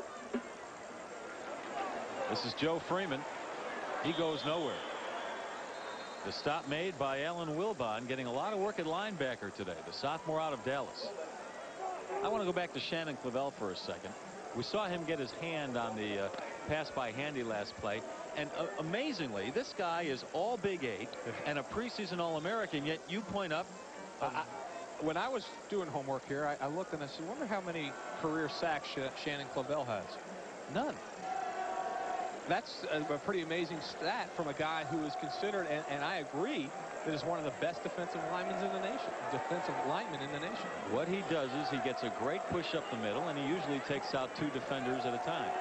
This is Joe Freeman. He goes nowhere. The stop made by Alan Wilbon, getting a lot of work at linebacker today, the sophomore out of Dallas. I want to go back to Shannon Clavel for a second. We saw him get his hand on the uh, pass by Handy last play. And uh, amazingly, this guy is all Big Eight and a preseason All-American, yet you point up. Um, I, when I was doing homework here, I, I looked and I said, wonder how many career sacks Sh Shannon Clavel has. None. That's a, a pretty amazing stat from a guy who is considered, and, and I agree, that is one of the best defensive linemen in the nation. Defensive linemen in the nation. What he does is he gets a great push up the middle, and he usually takes out two defenders at a time.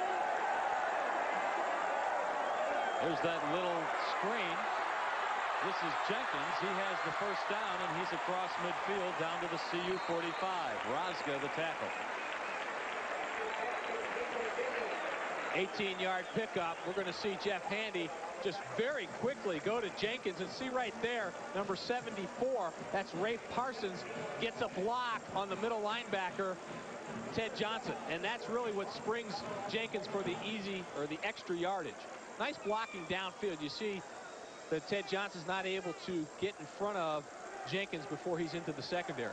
There's that little screen. This is Jenkins. He has the first down, and he's across midfield down to the C U forty-five. Rosga, the tackle. eighteen yard pickup. We're going to see Jeff Handy just very quickly go to Jenkins, and see right there, number seventy-four, that's Rafe Parsons, gets a block on the middle linebacker, Ted Johnson. And that's really what springs Jenkins for the easy or the extra yardage. Nice blocking downfield. You see that Ted Johnson's not able to get in front of Jenkins before he's into the secondary.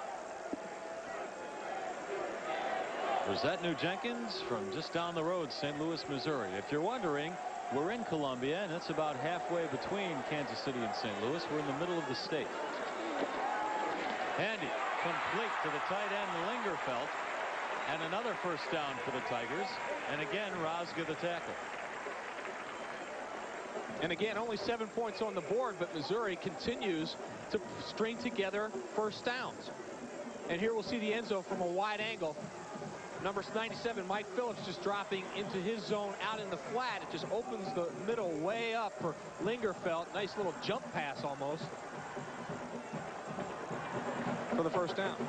Rashaan Jenkins from just down the road, Saint Louis, Missouri. If you're wondering, we're in Columbia, and it's about halfway between Kansas City and Saint Louis. We're in the middle of the state. Handy complete to the tight end, Lingerfeld, and another first down for the Tigers. And again, Rosga the tackle. And again, only seven points on the board, but Missouri continues to string together first downs. And here we'll see the end zone from a wide angle. Number ninety-seven, Mike Phillips, just dropping into his zone out in the flat. It just opens the middle way up for Lingerfeld. Nice little jump pass almost for the first down.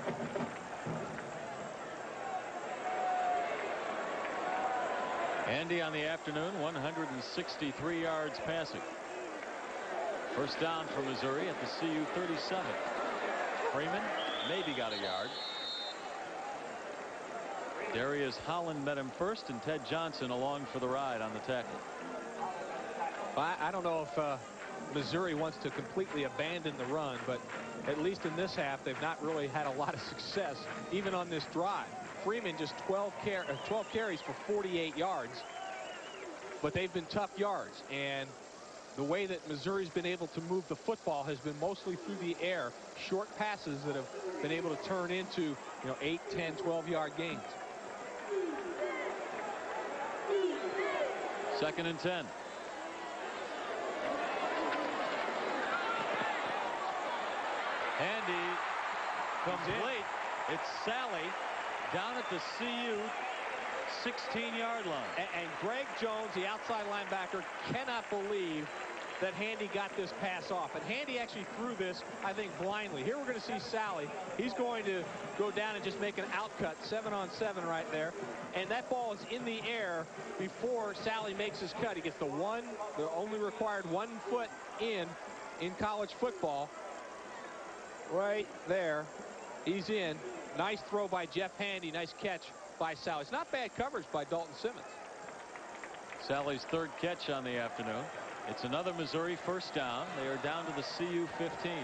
Andy on the afternoon, one hundred sixty-three yards passing. First down for Missouri at the C U thirty-seven. Freeman maybe got a yard. Darius Holland met him first, and Ted Johnson along for the ride on the tackle. I, I don't know if uh, Missouri wants to completely abandon the run, but at least in this half, they've not really had a lot of success, even on this drive. Freeman just twelve, car uh, twelve carries for forty-eight yards, but they've been tough yards. And the way that Missouri's been able to move the football has been mostly through the air, short passes that have been able to turn into, you know, eight, ten, twelve yard gains. Second and ten. Handy comes in late. It's Sally down at the C U sixteen yard line. And, and Greg Jones, the outside linebacker, cannot believe that Handy got this pass off. And Handy actually threw this, I think, blindly. Here we're going to see Sally. He's going to go down and just make an outcut, seven on seven right there. And that ball is in the air before Sally makes his cut. He gets the one, the only required one foot in in college football. right there. He's in. Nice throw by Jeff Handy. Nice catch by Sally. It's not bad coverage by Dalton Simmons. Sally's third catch on the afternoon. It's another Missouri first down. They are down to the C U fifteen.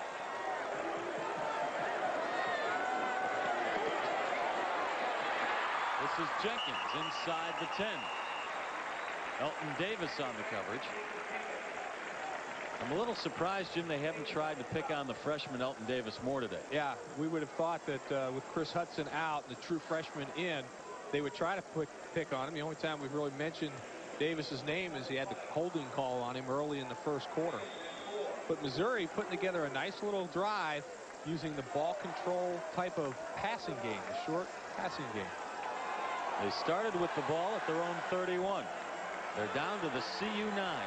This is Jenkins inside the ten. Elton Davis on the coverage. I'm a little surprised, Jim, they haven't tried to pick on the freshman Elton Davis more today. Yeah, we would have thought that uh, with Chris Hudson out and the true freshman in, they would try to put, pick on him. The only time we've really mentioned Davis's name is he had the holding call on him early in the first quarter. But Missouri putting together a nice little drive using the ball control type of passing game, a short passing game. They started with the ball at their own thirty-one. They're down to the C U nine.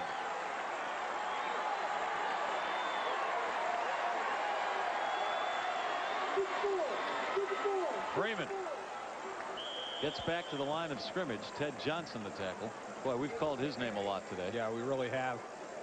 Freeman gets back to the line of scrimmage. Ted Johnson the tackle. Boy, we've called his name a lot today. Yeah, we really have.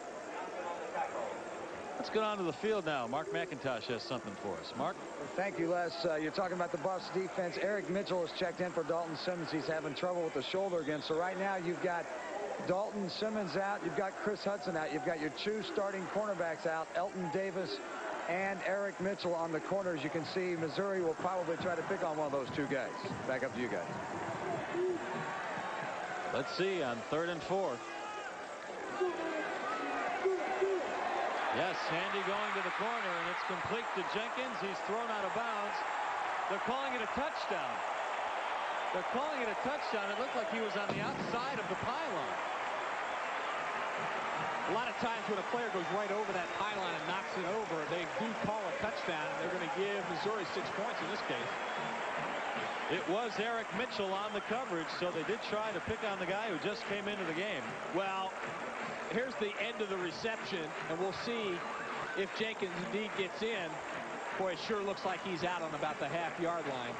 Let's get on to the field now. Mark McIntosh has something for us. Mark? Thank you, Les. Uh, you're talking about the Buffs defense. Eric Mitchell has checked in for Dalton Simmons. He's having trouble with the shoulder again. So right now you've got Dalton Simmons out. You've got Chris Hudson out. You've got your two starting cornerbacks out, Elton Davis and Eric Mitchell on the corners. You can see Missouri will probably try to pick on one of those two guys. Back up to you guys. Let's see on third and four. Yes, Handy going to the corner, and it's complete to Jenkins. He's thrown out of bounds. They're calling it a touchdown. They're calling it a touchdown. It looked like he was on the outside of the pylon. A lot of times when a player goes right over that pylon and knocks it over, they do call a touchdown. They're going to give Missouri six points in this case. It was Eric Mitchell on the coverage, so they did try to pick on the guy who just came into the game. Well, here's the end of the reception, and we'll see if Jenkins indeed gets in. Boy, it sure looks like he's out on about the half-yard line.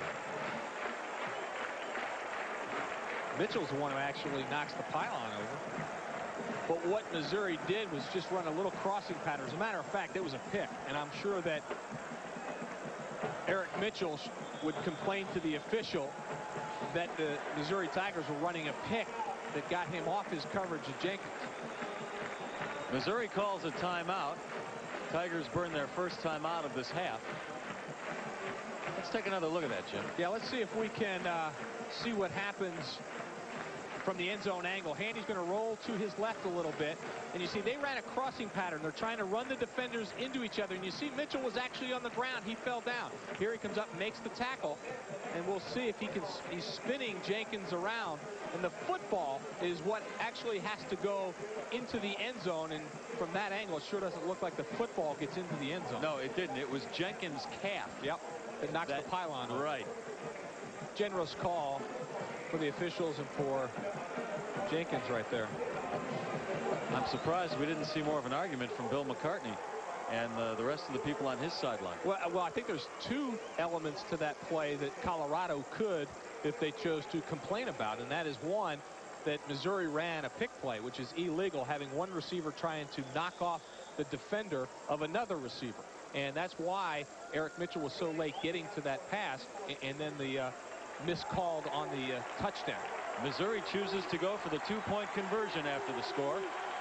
Mitchell's the one who actually knocks the pylon over. But what Missouri did was just run a little crossing pattern. As a matter of fact, it was a pick, and I'm sure that Eric Mitchell would complain to the official that the Missouri Tigers were running a pick that got him off his coverage of Jenkins. Missouri calls a timeout. Tigers burn their first timeout of this half. Let's take another look at that, Jim. Yeah, let's see if we can uh, see what happens from the end zone angle. Handy's going to roll to his left a little bit. And you see they ran a crossing pattern. They're trying to run the defenders into each other. And you see Mitchell was actually on the ground. He fell down. Here he comes up, makes the tackle. And we'll see if he can, he's spinning Jenkins around. And the football is what actually has to go into the end zone. And from that angle, it sure doesn't look like the football gets into the end zone. No, it didn't. It was Jenkins' calf. Yep. That knocks that, the pylon over. Right. Generous call for the officials and for Jenkins right there. I'm surprised we didn't see more of an argument from Bill McCartney and uh, the rest of the people on his sideline. Well, well, I think there's two elements to that play that Colorado could, if they chose to, complain about, and that is one, that Missouri ran a pick play, which is illegal, having one receiver trying to knock off the defender of another receiver. And that's why Eric Mitchell was so late getting to that pass, and then the uh, miscalled on the uh, touchdown. Missouri chooses to go for the two-point conversion after the score.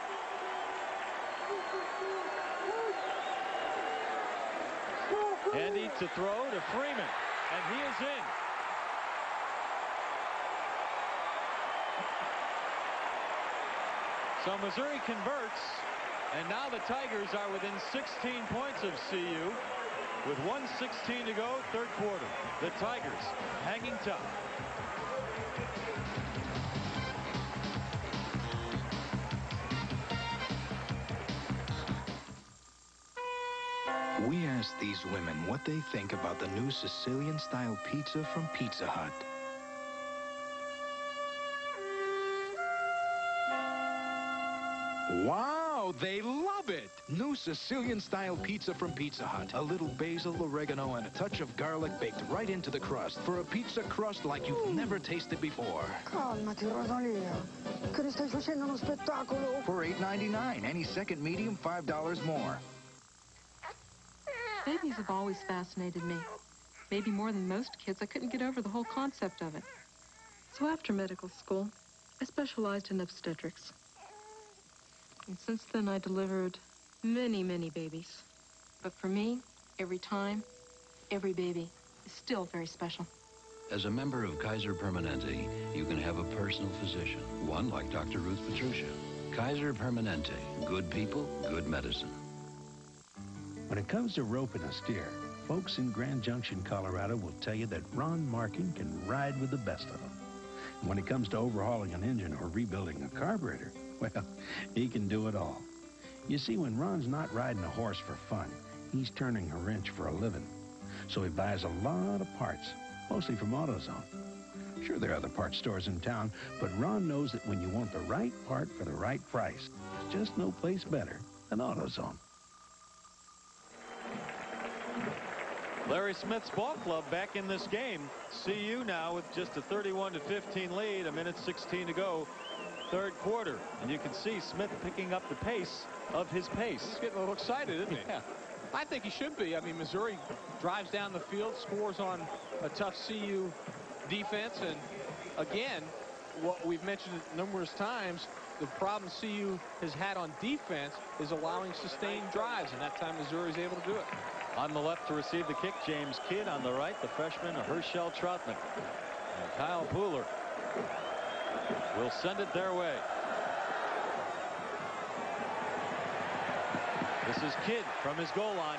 Handy to throw to Freeman, and he is in. So Missouri converts, and now the Tigers are within sixteen points of C U. With one sixteen to go, third quarter. The Tigers hanging tough. We asked these women what they think about the new Sicilian-style pizza from Pizza Hut. Wow, they love it! New Sicilian-style pizza from Pizza Hut. A little basil, oregano, and a touch of garlic baked right into the crust for a pizza crust like you've never tasted before. Calmati, Rosalia. Che ne stai facendo uno spettacolo? For eight ninety-nine, any second medium, five dollars more. Babies have always fascinated me. Maybe more than most kids, I couldn't get over the whole concept of it. So after medical school, I specialized in obstetrics. And since then, I delivered many, many babies. But for me, every time, every baby is still very special. As a member of Kaiser Permanente, you can have a personal physician, one like Doctor Ruth Petrucia. Kaiser Permanente, good people, good medicine. When it comes to roping a steer, folks in Grand Junction, Colorado will tell you that Ron Markin can ride with the best of them. And when it comes to overhauling an engine or rebuilding a carburetor, well, he can do it all. You see, when Ron's not riding a horse for fun, he's turning a wrench for a living. So he buys a lot of parts, mostly from AutoZone. Sure, there are other parts stores in town, but Ron knows that when you want the right part for the right price, there's just no place better than AutoZone. Larry Smith's ball club back in this game. C U now with just a thirty-one to fifteen lead, a minute sixteen to go, third quarter. And you can see Smith picking up the pace of his pace. He's getting a little excited, isn't he? Yeah. I think he should be. I mean, Missouri drives down the field, scores on a tough C U defense. And again, what we've mentioned numerous times, the problem C U has had on defense is allowing sustained drives. And that time Missouri's able to do it. On the left to receive the kick, James Kidd. On the right, the freshman, Herschel Troutman. And Kyle Pooler will send it their way. This is Kidd from his goal line.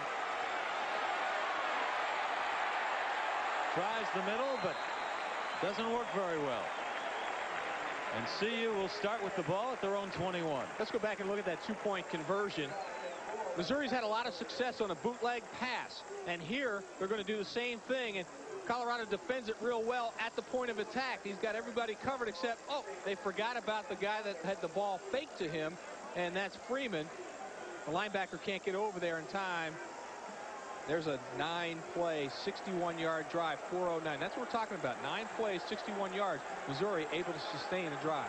Tries the middle, but doesn't work very well. And C U will start with the ball at their own twenty-one. Let's go back and look at that two-point conversion. Missouri's had a lot of success on a bootleg pass. And here, they're going to do the same thing. And Colorado defends it real well at the point of attack. He's got everybody covered except, oh, they forgot about the guy that had the ball faked to him, and that's Freeman. The linebacker can't get over there in time. There's a nine-play, sixty-one yard drive, four oh nine. That's what we're talking about. Nine plays, sixty-one yards. Missouri able to sustain a drive.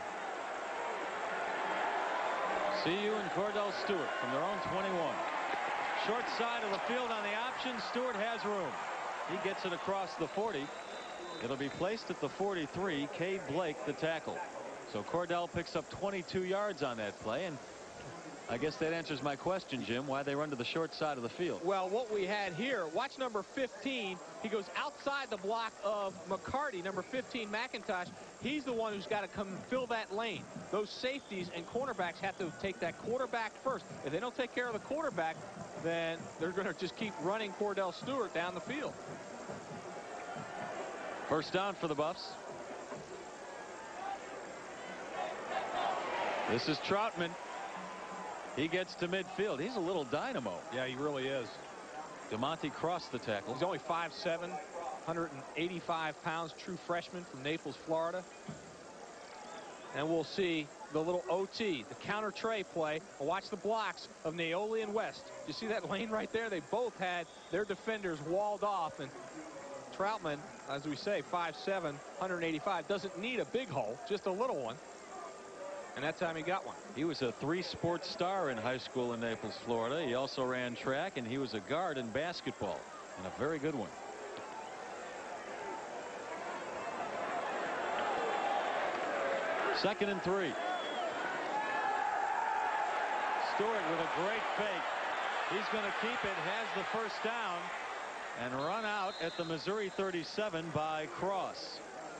C U and Kordell Stewart from their own twenty-one. Short side of the field on the option. Stewart has room. He gets it across the forty. It'll be placed at the forty-three. Cade Blake, the tackle. So Kordell picks up twenty-two yards on that play. And I guess that answers my question, Jim, why they run to the short side of the field. Well, what we had here, watch number fifteen. He goes outside the block of McCartney, number fifteen, McIntosh. He's the one who's got to come and fill that lane. Those safeties and cornerbacks have to take that quarterback first. If they don't take care of the quarterback, then they're going to just keep running Kordell Stewart down the field. First down for the Buffs. This is Troutman. He gets to midfield. He's a little dynamo. Yeah, he really is. DeMonte crossed the tackle. He's only five seven, one hundred eighty-five pounds, true freshman from Naples, Florida. And we'll see the little O T, the counter tray play. Watch the blocks of Naoli and West. You see that lane right there? They both had their defenders walled off. And Troutman, as we say, five seven, one hundred eighty-five, doesn't need a big hole, just a little one. And that time he got one. He was a three-sport star in high school in Naples, Florida. He also ran track, and he was a guard in basketball, and a very good one. Second and three. Stewart with a great fake. He's going to keep it, has the first down, and run out at the Missouri thirty-seven by Cross.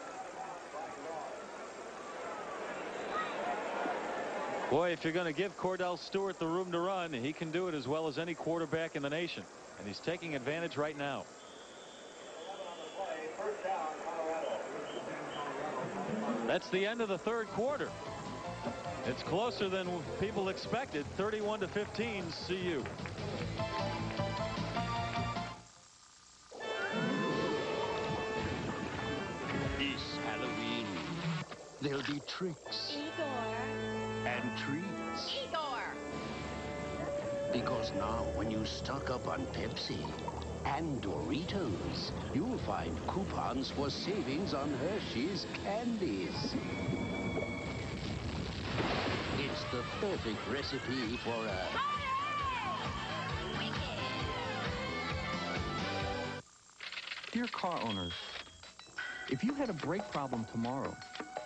Boy, if you're going to give Kordell Stewart the room to run, he can do it as well as any quarterback in the nation. And he's taking advantage right now. That's the end of the third quarter. It's closer than people expected. thirty-one to fifteen, C U. It's Halloween. There'll be tricks. And treats. Igor! Because now, when you stock up on Pepsi and Doritos, you'll find coupons for savings on Hershey's candies. It's the perfect recipe for a Dear car owners, if you had a brake problem tomorrow,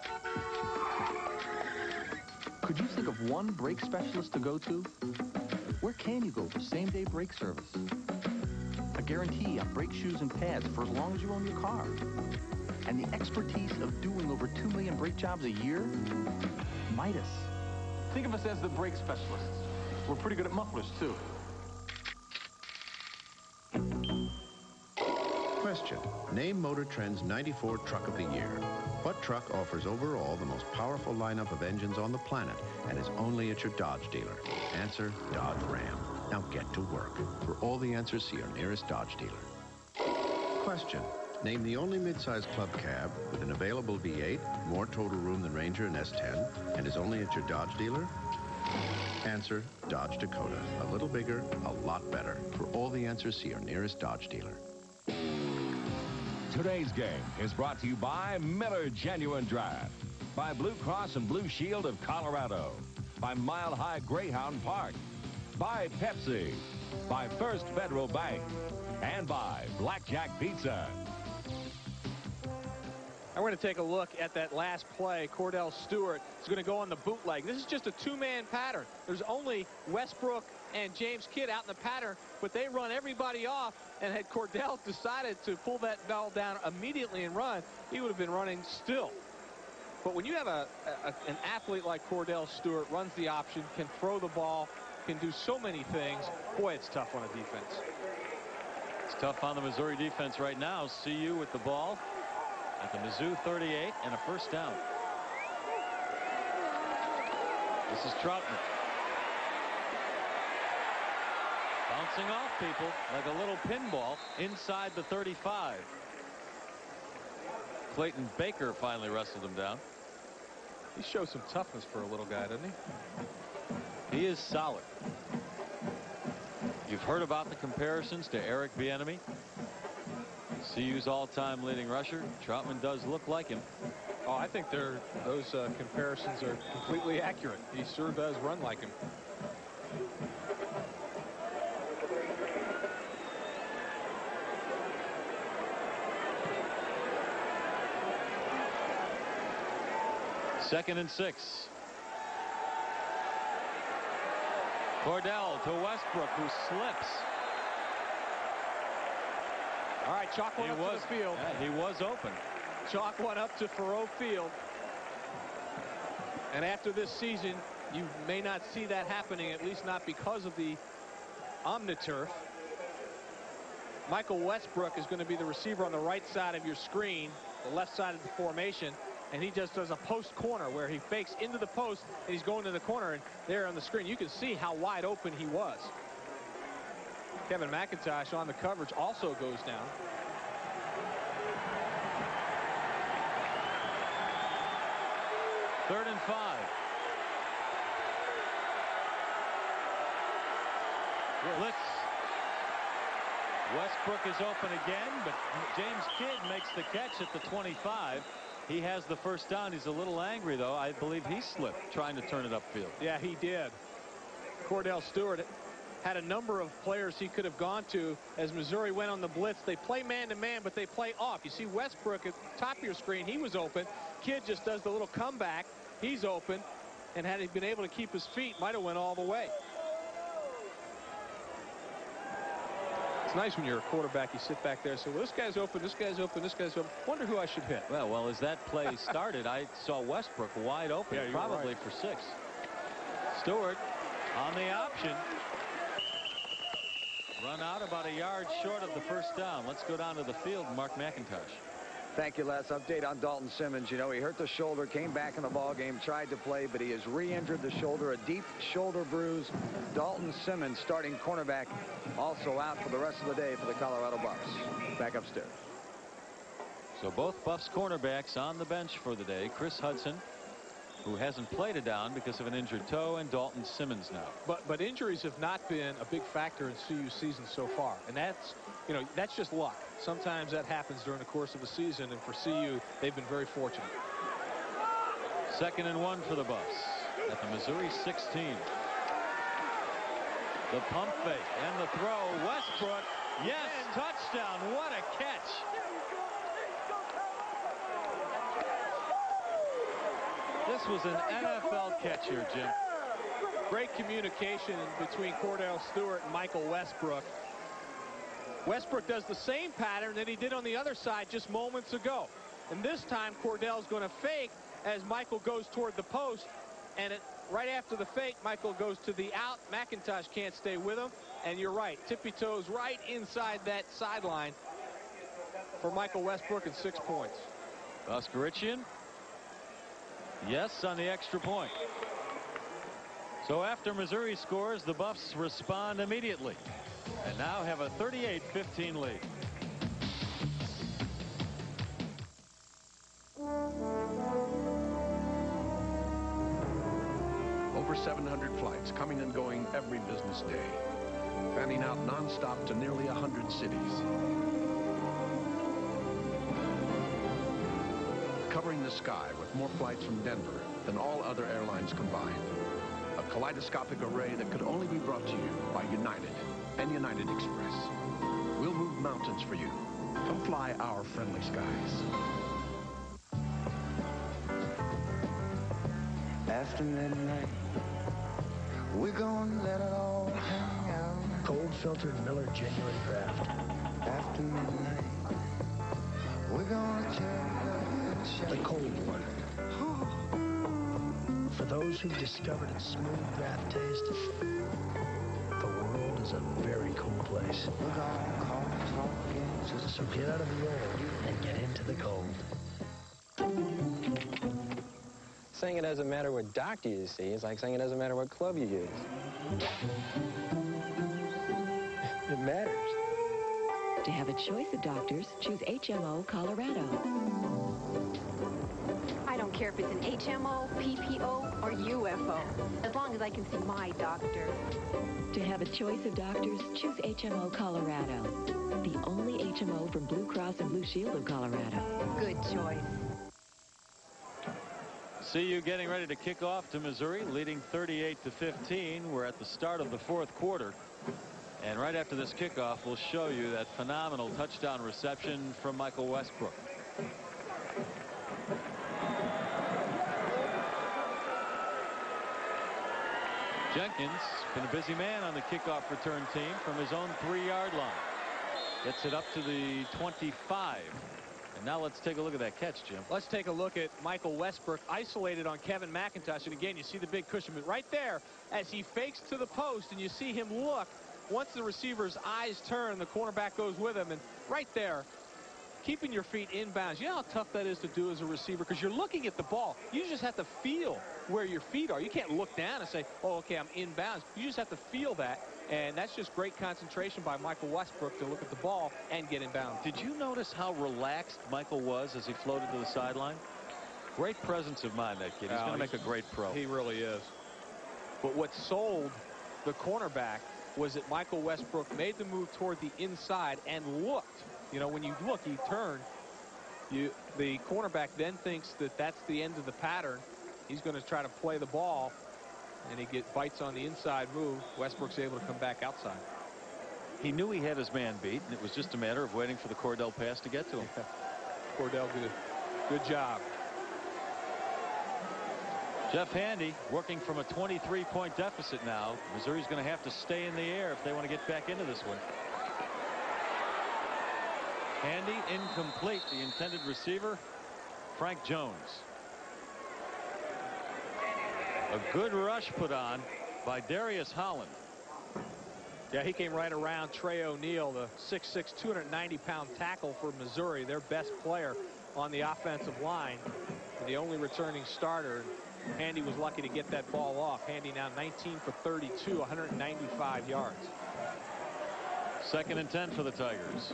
could you think of one brake specialist to go to? Where can you go for same-day brake service? A guarantee on brake shoes and pads for as long as you own your car. And the expertise of doing over two million brake jobs a year? Midas. Think of us as the brake specialists. We're pretty good at mufflers, too. Question. Name Motor Trend's ninety-four Truck of the Year. What truck offers overall the most powerful lineup of engines on the planet and is only at your Dodge dealer? Answer, Dodge Ram. Now get to work. For all the answers, see your nearest Dodge dealer. Question. Name the only midsize club cab with an available V eight, more total room than Ranger and S ten, and is only at your Dodge dealer? Answer, Dodge Dakota. A little bigger, a lot better. For all the answers, see your nearest Dodge dealer. Today's game is brought to you by Miller Genuine Draft, by Blue Cross and Blue Shield of Colorado, by Mile High Greyhound Park, by Pepsi, by First Federal Bank, and by Blackjack Pizza. We're going to take a look at that last play. Kordell Stewart is going to go on the bootleg. This is just a two-man pattern. There's only Westbrook and James Kidd out in the pattern, but they run everybody off, and had Kordell decided to pull that ball down immediately and run, he would have been running still. But when you have a, a an athlete like Kordell Stewart, runs the option, can throw the ball, can do so many things, boy, it's tough on a defense. It's tough on the Missouri defense right now. C U with the ball at the Mizzou thirty-eight and a first down. This is Troutman. Bouncing off people like a little pinball inside the thirty-five. Clayton Baker finally wrestled him down. He shows some toughness for a little guy, doesn't he? He is solid. You've heard about the comparisons to Eric Bieniemy, C U's all-time leading rusher. Troutman does look like him. Oh, I think they're, those uh, comparisons are completely accurate. He sure does run like him. Second and six. Kordell to Westbrook, who slips. All right, Chalk went he up was, to the field. Yeah, he was open. Chalk went up to Faroe Field. And after this season, you may not see that happening, at least not because of the Omniturf. Michael Westbrook is going to be the receiver on the right side of your screen, the left side of the formation. And he just does a post corner where he fakes into the post and he's going to the corner, and there on the screen you can see how wide open he was. Kevin McIntosh on the coverage also goes down. Third and five. Blitz. Westbrook is open again, but James Kidd makes the catch at the twenty-five. He has the first down. He's a little angry, though. I believe he slipped trying to turn it upfield. Yeah, he did. Kordell Stewart had a number of players he could have gone to as Missouri went on the blitz. They play man-to-man, but they play off. You see Westbrook at the top of your screen. He was open. Kidd just does the little comeback. He's open. And had he been able to keep his feet, might have went all the way. It's nice when you're a quarterback, you sit back there and say, well, this guy's open, this guy's open, this guy's open. Wonder who I should hit. Well, well, as that play started, I saw Westbrook wide open, yeah, probably right. for six. Stewart on the option. Run out about a yard short of the first down. Let's go down to the field, Mark McIntosh. Thank you. Last update on Dalton Simmons. You know, he hurt the shoulder, came back in the ball game, tried to play, but he has re-injured the shoulder, a deep shoulder bruise. Dalton Simmons, starting cornerback, also out for the rest of the day for the Colorado Buffs. Back upstairs. So both Buffs cornerbacks on the bench for the day. Chris Hudson, who hasn't played a down because of an injured toe, and Dalton Simmons now. But but injuries have not been a big factor in C U's season so far, and that's you know that's just luck. Sometimes that happens during the course of a season, and for C U, they've been very fortunate. Second and one for the Buffs at the Missouri sixteen. The pump fake and the throw. Westbrook Yes, touchdown. What a catch. This was an N F L catch here, Jim. Great communication between Kordell Stewart and Michael Westbrook. Westbrook does the same pattern that he did on the other side just moments ago. And this time, Kordell's going to fake as Michael goes toward the post. And it, right after the fake, Michael goes to the out. McIntosh can't stay with him. And you're right, tippy toes right inside that sideline for Michael Westbrook and six points. Voskeritchian. Yes, on the extra point. So after Missouri scores, the Buffs respond immediately and now have a thirty-eight fifteen lead. Over seven hundred flights coming and going every business day, fanning out nonstop to nearly one hundred cities. Covering the sky with more flights from Denver than all other airlines combined. A kaleidoscopic array that could only be brought to you by United and United Express. We'll move mountains for you. Come fly our friendly skies. After midnight, we're gonna let it all hang out. Cold filtered Miller Genuine Draft. After midnight, we're gonna take the cold one. For those who've discovered its smooth draft taste, the world is a very cool place. We're gonna call talking. So get out of the old and get into the cold. Saying it doesn't matter what doctor you see is like saying it doesn't matter what club you use. It matters. To have a choice of doctors, choose H M O Colorado. I don't care if it's an H M O, P P O, or U F O, as long as I can see my doctor. To have a choice of doctors, choose H M O Colorado. The only H M O from Blue Cross and Blue Shield of Colorado. Good choice. C U getting ready to kick off to Missouri, leading thirty-eight to fifteen. We're at the start of the fourth quarter. And right after this kickoff, we'll show you that phenomenal touchdown reception from Michael Westbrook. Jenkins been a busy man on the kickoff return team from his own three-yard line. Gets it up to the twenty-five. And now let's take a look at that catch, Jim. Let's take a look at Michael Westbrook isolated on Kevin McIntosh. And again, you see the big cushion right there as he fakes to the post, and you see him look. Once the receiver's eyes turn, the cornerback goes with him. And right there, keeping your feet inbounds. You know how tough that is to do as a receiver because you're looking at the ball. You just have to feel where your feet are. You can't look down and say, oh, okay, I'm inbounds. You just have to feel that. And that's just great concentration by Michael Westbrook to look at the ball and get inbound. Did you notice how relaxed Michael was as he floated to the sideline? Great presence of mind, that kid. He's oh, going to make a great pro. He really is. But what sold the cornerback was that Michael Westbrook made the move toward the inside and looked. You know, when you look, he turned. You, the cornerback then thinks that that's the end of the pattern. He's going to try to play the ball. And he get bites on the inside move. Westbrook's able to come back outside. He knew he had his man beat, and it was just a matter of waiting for the Kordell pass to get to him. Kordell did a good job. Jeff Handy working from a twenty-three point deficit now. Missouri's going to have to stay in the air if they want to get back into this one. Handy incomplete. The intended receiver, Frank Jones. A good rush put on by Darius Holland. Yeah, he came right around Trey O'Neal, the six six, two hundred ninety pound tackle for Missouri, their best player on the offensive line, and the only returning starter. Handy was lucky to get that ball off. Handy now nineteen for thirty-two, one hundred ninety-five yards. Second and ten for the Tigers.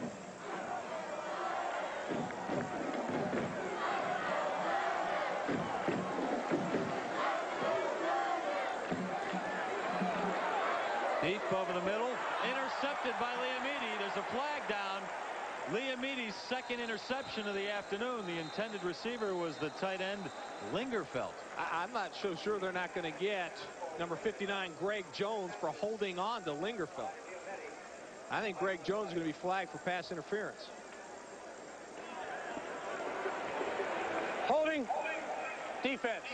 Deep over the middle, intercepted by Leomiti. There's a flag down. Leomiti's second interception of the afternoon. The intended receiver was the tight end, Lingerfeld. I I'm not so sure they're not going to get number fifty-nine, Greg Jones, for holding on to Lingerfeld. I think Greg Jones is going to be flagged for pass interference. Holding. Defense.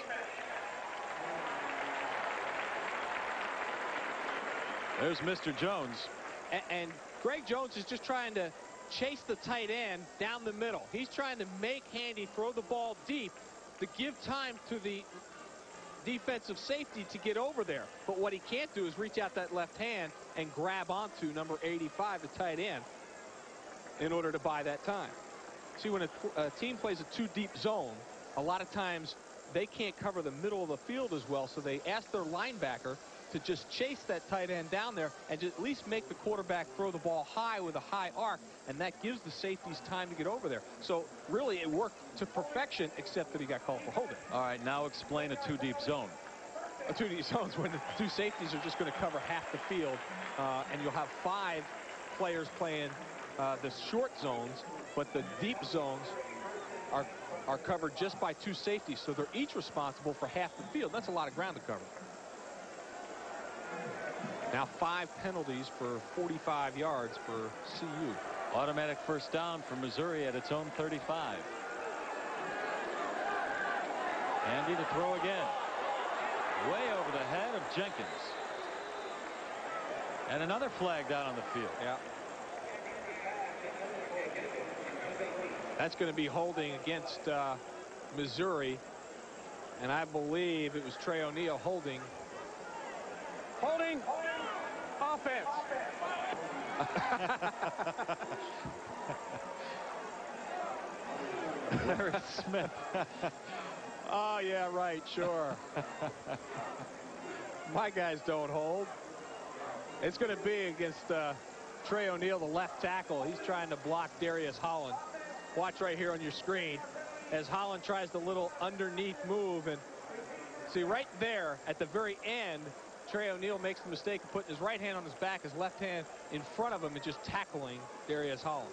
There's Mister Jones. And, and Greg Jones is just trying to chase the tight end down the middle. He's trying to make Handy throw the ball deep to give time to the defensive safety to get over there. But what he can't do is reach out that left hand and grab onto number eighty-five, the tight end, in order to buy that time. See, when a, a team plays a two-deep zone, a lot of times they can't cover the middle of the field as well, so they ask their linebacker to just chase that tight end down there and just at least make the quarterback throw the ball high with a high arc, and that gives the safeties time to get over there. So really it worked to perfection, except that he got called for holding. All right, now explain a two-deep zone. A two-deep zone is when the two safeties are just going to cover half the field, uh, and you'll have five players playing uh, the short zones, but the deep zones are, are covered just by two safeties, so they're each responsible for half the field. That's a lot of ground to cover. Now five penalties for forty-five yards for C U. Automatic first down for Missouri at its own thirty-five. Andy to throw again. Way over the head of Jenkins. And another flag down on the field. Yeah. That's going to be holding against uh, Missouri. And I believe it was Trey O'Neal holding. Holding. Offense. Larry Smith. Oh, yeah, right, sure. My guys don't hold. It's going to be against uh, Trey O'Neal, the left tackle. He's trying to block Darius Holland. Watch right here on your screen as Holland tries the little underneath move. And see, right there at the very end, Trey O'Neal makes the mistake of putting his right hand on his back, his left hand in front of him, and just tackling Darius Holland.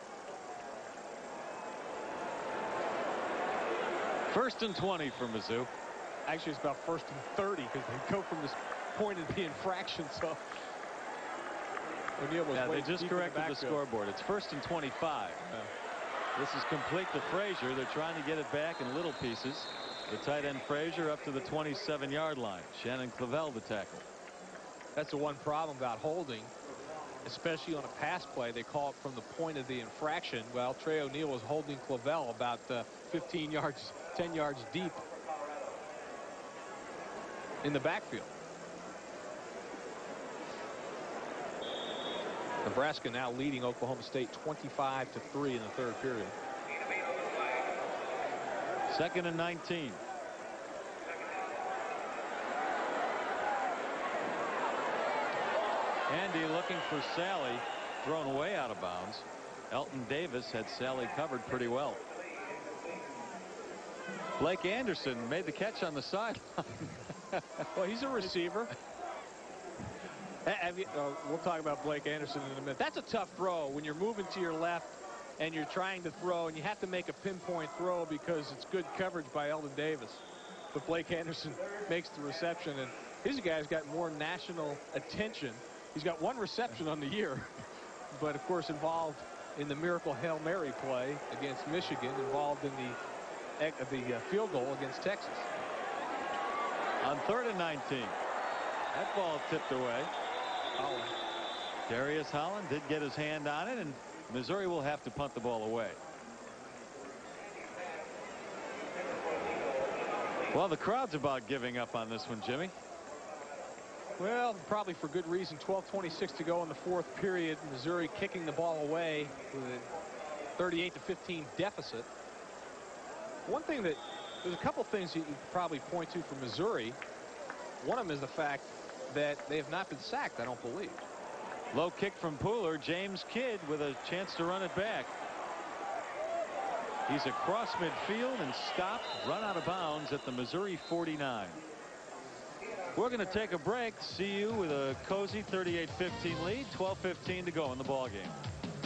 First and twenty for Mizzou. Actually, it's about first and thirty because they go from this point of the infraction. So O'Neal was yeah, way they just deep in corrected the the scoreboard. It's first and twenty-five. Yeah. This is complete to Frazier. They're trying to get it back in little pieces. The tight end Frazier up to the twenty-seven yard line. Shannon Clavel the tackle. That's the one problem about holding, especially on a pass play. They call it from the point of the infraction. Well, Trey O'Neal was holding Clavel about uh, fifteen yards, ten yards deep in the backfield. Nebraska now leading Oklahoma State twenty-five to three in the third period. Second and nineteen. Andy looking for Sally, thrown way out of bounds. Elton Davis had Sally covered pretty well. Blake Anderson made the catch on the sideline. Well, he's a receiver. Have you, uh, we'll talk about Blake Anderson in a minute. That's a tough throw when you're moving to your left and you're trying to throw, and you have to make a pinpoint throw because it's good coverage by Eldon Davis. But Blake Anderson makes the reception, and his guy's got more national attention. He's got one reception on the year, but of course involved in the miracle Hail Mary play against Michigan, involved in the, the uh, field goal against Texas. On third and nineteen. That ball tipped away. Holland. Darius Holland did get his hand on it, and Missouri will have to punt the ball away. Well, the crowd's about giving up on this one, Jimmy. Well, probably for good reason. twelve twenty-six to go in the fourth period. Missouri kicking the ball away with a thirty-eight to fifteen deficit. One thing that there's a couple things that you could probably point to for Missouri. One of them is the fact that they have not been sacked, I don't believe. Low kick from Pooler. James Kidd with a chance to run it back. He's across midfield and stopped, run out of bounds at the Missouri forty-nine. We're going to take a break. See you with a cozy thirty-eight fifteen lead. twelve fifteen to go in the ball game.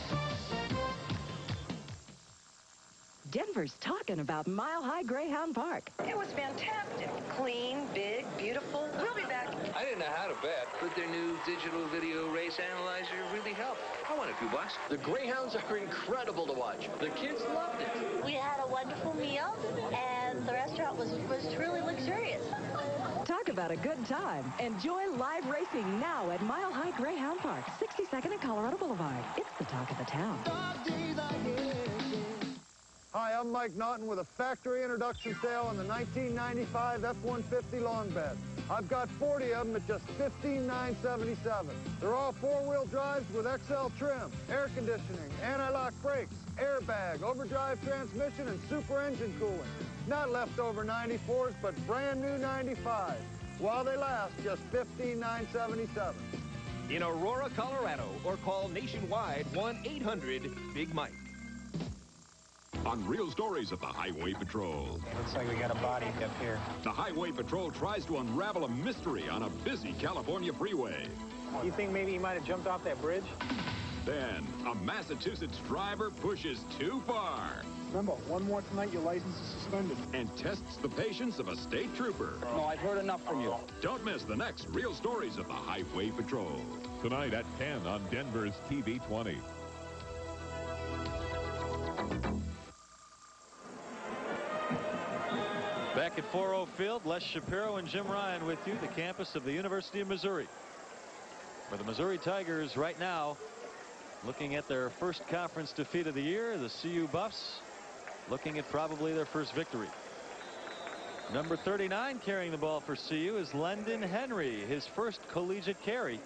Denver's talking about Mile High Greyhound Park. It was fantastic. Clean, big, beautiful. We'll be back. I didn't know how to bet. Could their new digital video race analyzer really help? I want a few bucks. The Greyhounds are incredible to watch. The kids loved it. We had a wonderful meal, and the restaurant was, was truly luxurious. Talk about a good time. Enjoy live racing now at Mile High Greyhound Park, sixty-second and Colorado Boulevard. It's the talk of the town. Hi, I'm Mike Naughton with a factory introduction sale on the nineteen ninety-five F one fifty long bed. I've got forty of them at just fifteen thousand nine hundred seventy-seven dollars. They're all four-wheel drives with X L trim, air conditioning, anti-lock brakes, airbag, overdrive transmission, and super engine cooling. Not leftover ninety-fours, but brand new ninety-fives. While they last, just fifteen thousand nine hundred seventy-seven dollars. In Aurora, Colorado, or call nationwide one eight hundred big Mike. On Real Stories of the Highway Patrol. Looks like we got a body up here. The Highway Patrol tries to unravel a mystery on a busy California freeway. You think maybe he might have jumped off that bridge? Then, a Massachusetts driver pushes too far. Remember, one more tonight, your license is suspended. And tests the patience of a state trooper. No, I've heard enough from you. Don't miss the next Real Stories of the Highway Patrol. Tonight at ten on Denver's T V twenty. Back at four oh Field, Les Shapiro and Jim Ryan with you, the campus of the University of Missouri. For the Missouri Tigers right now, looking at their first conference defeat of the year, the C U Buffs looking at probably their first victory. Number thirty-nine carrying the ball for C U is Lendon Henry, his first collegiate carry.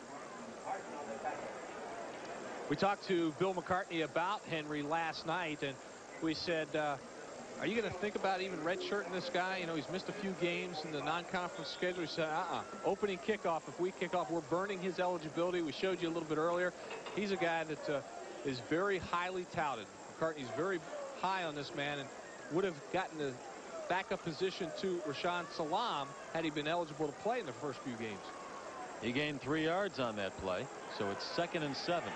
We talked to Bill McCartney about Henry last night, and we said, uh, are you going to think about even redshirting this guy? You know, he's missed a few games in the non-conference schedule. He said, uh-uh. Opening kickoff, if we kick off, we're burning his eligibility. We showed you a little bit earlier. He's a guy that uh, is very highly touted. McCartney's very high on this man and would have gotten the backup position to Rashaan Salaam had he been eligible to play in the first few games. He gained three yards on that play, so it's second and seven.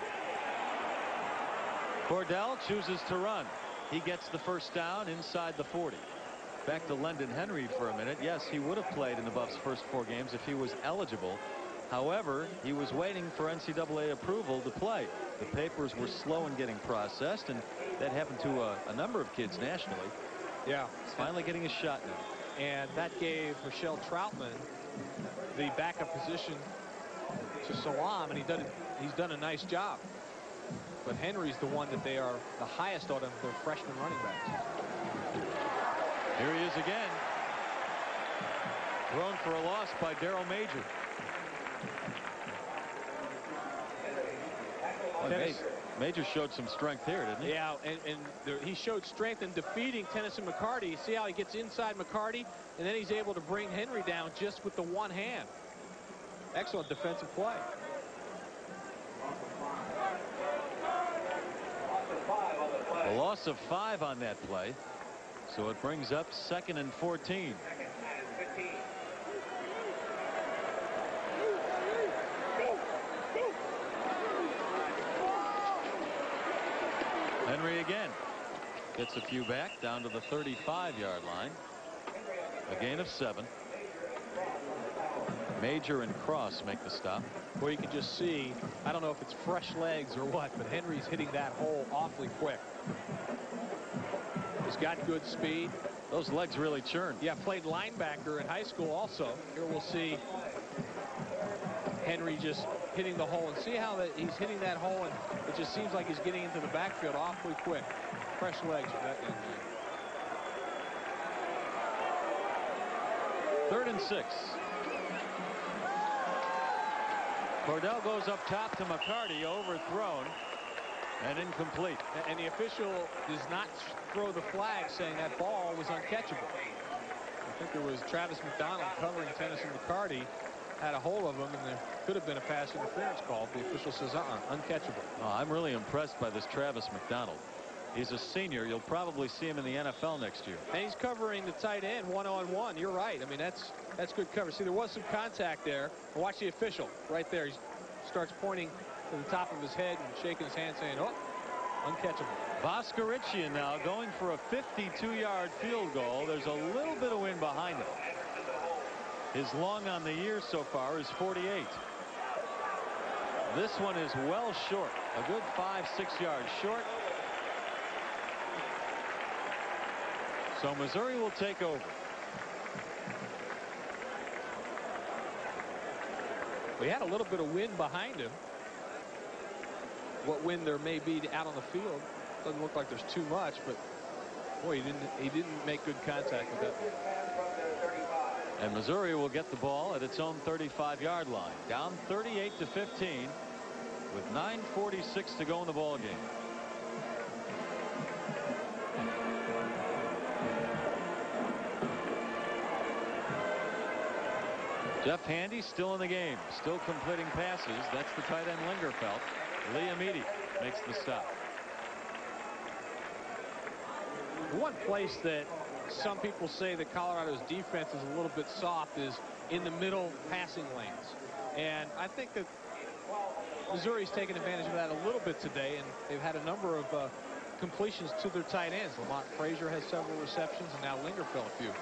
Kordell chooses to run. He gets the first down inside the forty. Back to Lendon Henry for a minute. Yes, he would have played in the Buffs' first four games if he was eligible. However, he was waiting for N C double A approval to play. The papers were slow in getting processed, and that happened to a, a number of kids nationally. Yeah. He's finally getting a shot now. And that gave Michelle Troutman the backup position to Salaam, and he done, he's done a nice job. But Henry's the one that they are the highest out of their freshman running backs. Here he is again. Thrown for a loss by Darrell Major. Well, Major, Major showed some strength here, didn't he? Yeah, and, and there, he showed strength in defeating Tennessee McCarty. See how he gets inside McCarty, and then he's able to bring Henry down just with the one hand. Excellent defensive play. A loss of five on that play, so it brings up second and fourteen. Henry again gets a few back down to the thirty-five yard line. A gain of seven. Major and Cross make the stop. Well, you can just see, I don't know if it's fresh legs or what, but Henry's hitting that hole awfully quick. He's got good speed. Those legs really churn. Yeah, played linebacker in high school also. Here we'll see Henry just hitting the hole, and see how that he's hitting that hole, and it just seems like he's getting into the backfield awfully quick. Fresh legs for that young man. Third and six. Kordell goes up top to McCarty, overthrown and incomplete. And the official does not throw the flag, saying that ball was uncatchable. I think it was Travis McDonald covering Tennessee McCarty, had a hold of him, and there could have been a pass interference call. The official says, uh-uh, uncatchable. Oh, I'm really impressed by this Travis McDonald. He's a senior. You'll probably see him in the N F L next year. And he's covering the tight end one-on-one. You're right. I mean, that's that's good coverage. See, there was some contact there. Watch the official right there. He starts pointing to the top of his head and shaking his hand, saying, oh, uncatchable. Voskeritchian now going for a fifty-two yard field goal. There's a little bit of wind behind him. His long on the year so far is forty-eight. This one is well short. A good five, six yards short. So Missouri will take over. We had a little bit of wind behind him. What wind there may be out on the field. Doesn't look like there's too much, but boy, he didn't he didn't make good contact with that one. And Missouri will get the ball at its own thirty-five yard line. Down thirty-eight to fifteen with nine forty-six to go in the ball game. Jeff Handy still in the game, still completing passes. That's the tight end Lingerfeld. Leomiti makes the stop. One place that some people say that Colorado's defense is a little bit soft is in the middle passing lanes. And I think that Missouri's taken advantage of that a little bit today, and they've had a number of uh, completions to their tight ends. Lamont Frazier has several receptions, and now Lingerfeld a few.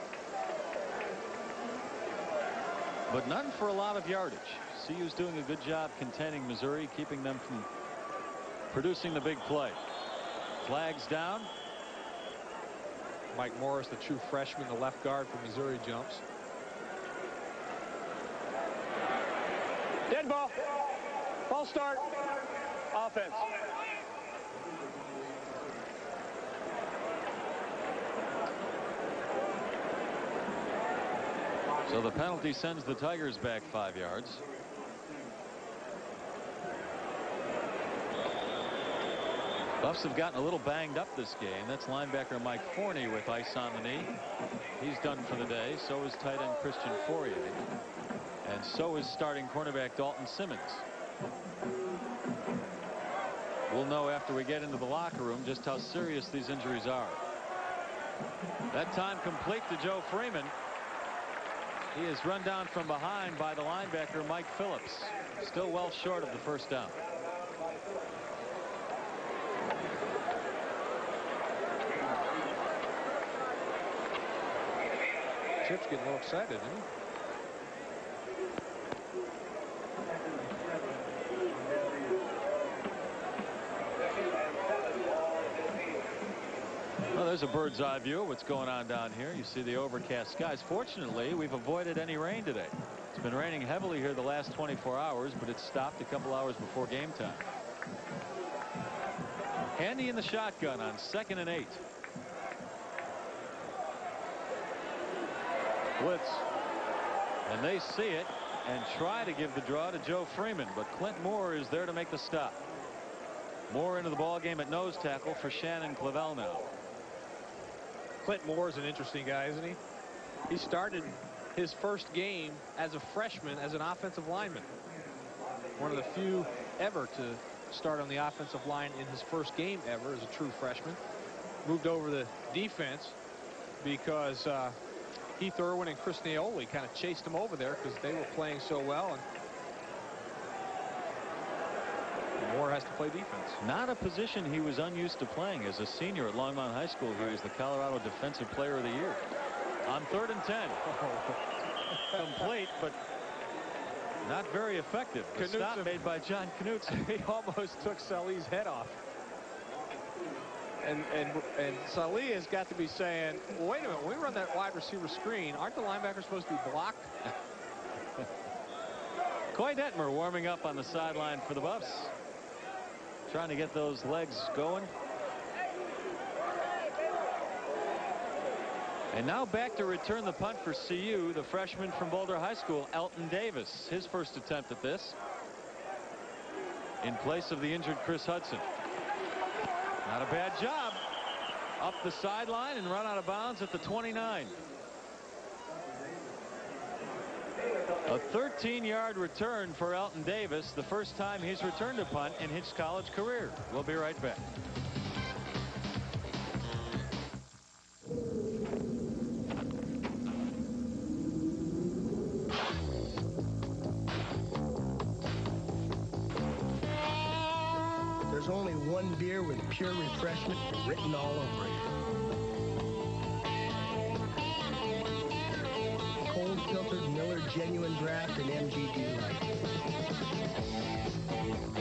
But none for a lot of yardage. C U's doing a good job containing Missouri, keeping them from producing the big play. Flags down. Mike Morris, the true freshman, the left guard for Missouri, jumps. Dead ball. Ball start. Offense. So the penalty sends the Tigers back five yards. Buffs have gotten a little banged up this game. That's linebacker Mike Forney with ice on the knee. He's done for the day. So is tight end Christian Fauria. And so is starting cornerback Dalton Simmons. We'll know after we get into the locker room just how serious these injuries are. That time complete to Joe Freeman. He is run down from behind by the linebacker Mike Phillips. Still well short of the first down. Chip's getting a little excited, isn't he? Well, there's a bird's eye view of what's going on down here. You see the overcast skies. Fortunately, we've avoided any rain today. It's been raining heavily here the last twenty-four hours, but it stopped a couple hours before game time. Handy in the shotgun on second and eight. Blitz. And they see it and try to give the draw to Joe Freeman, but Clint Moore is there to make the stop. Moore into the ball game at nose tackle for Shannon Clavel now. Clint Moore is an interesting guy, isn't he? He started his first game as a freshman as an offensive lineman. One of the few ever to start on the offensive line in his first game ever as a true freshman. Moved over the defense because uh, Heath Irwin and Chris Naoli kind of chased him over there because they were playing so well. And Moore has to play defense. Not a position he was unused to playing as a senior at Longmont High School. He was the Colorado Defensive Player of the Year. On third and ten. Complete, but not very effective. The stop made by John Knutson. He almost took Salih's head off. And, and, and Salih has got to be saying, well, wait a minute, when we run that wide receiver screen, aren't the linebackers supposed to be blocked? Coy Detmer warming up on the sideline for the Buffs. Trying to get those legs going. And now back to return the punt for C U, the freshman from Boulder High School, Elton Davis. His first attempt at this. In place of the injured Chris Hudson. Not a bad job. Up the sideline and run out of bounds at the twenty-nine. A thirteen yard return for Elton Davis, the first time he's returned a punt in his college career. We'll be right back. There's only one beer with pure refreshment written all over it. Cold filtered Miller Genuine Draft and M G D Light.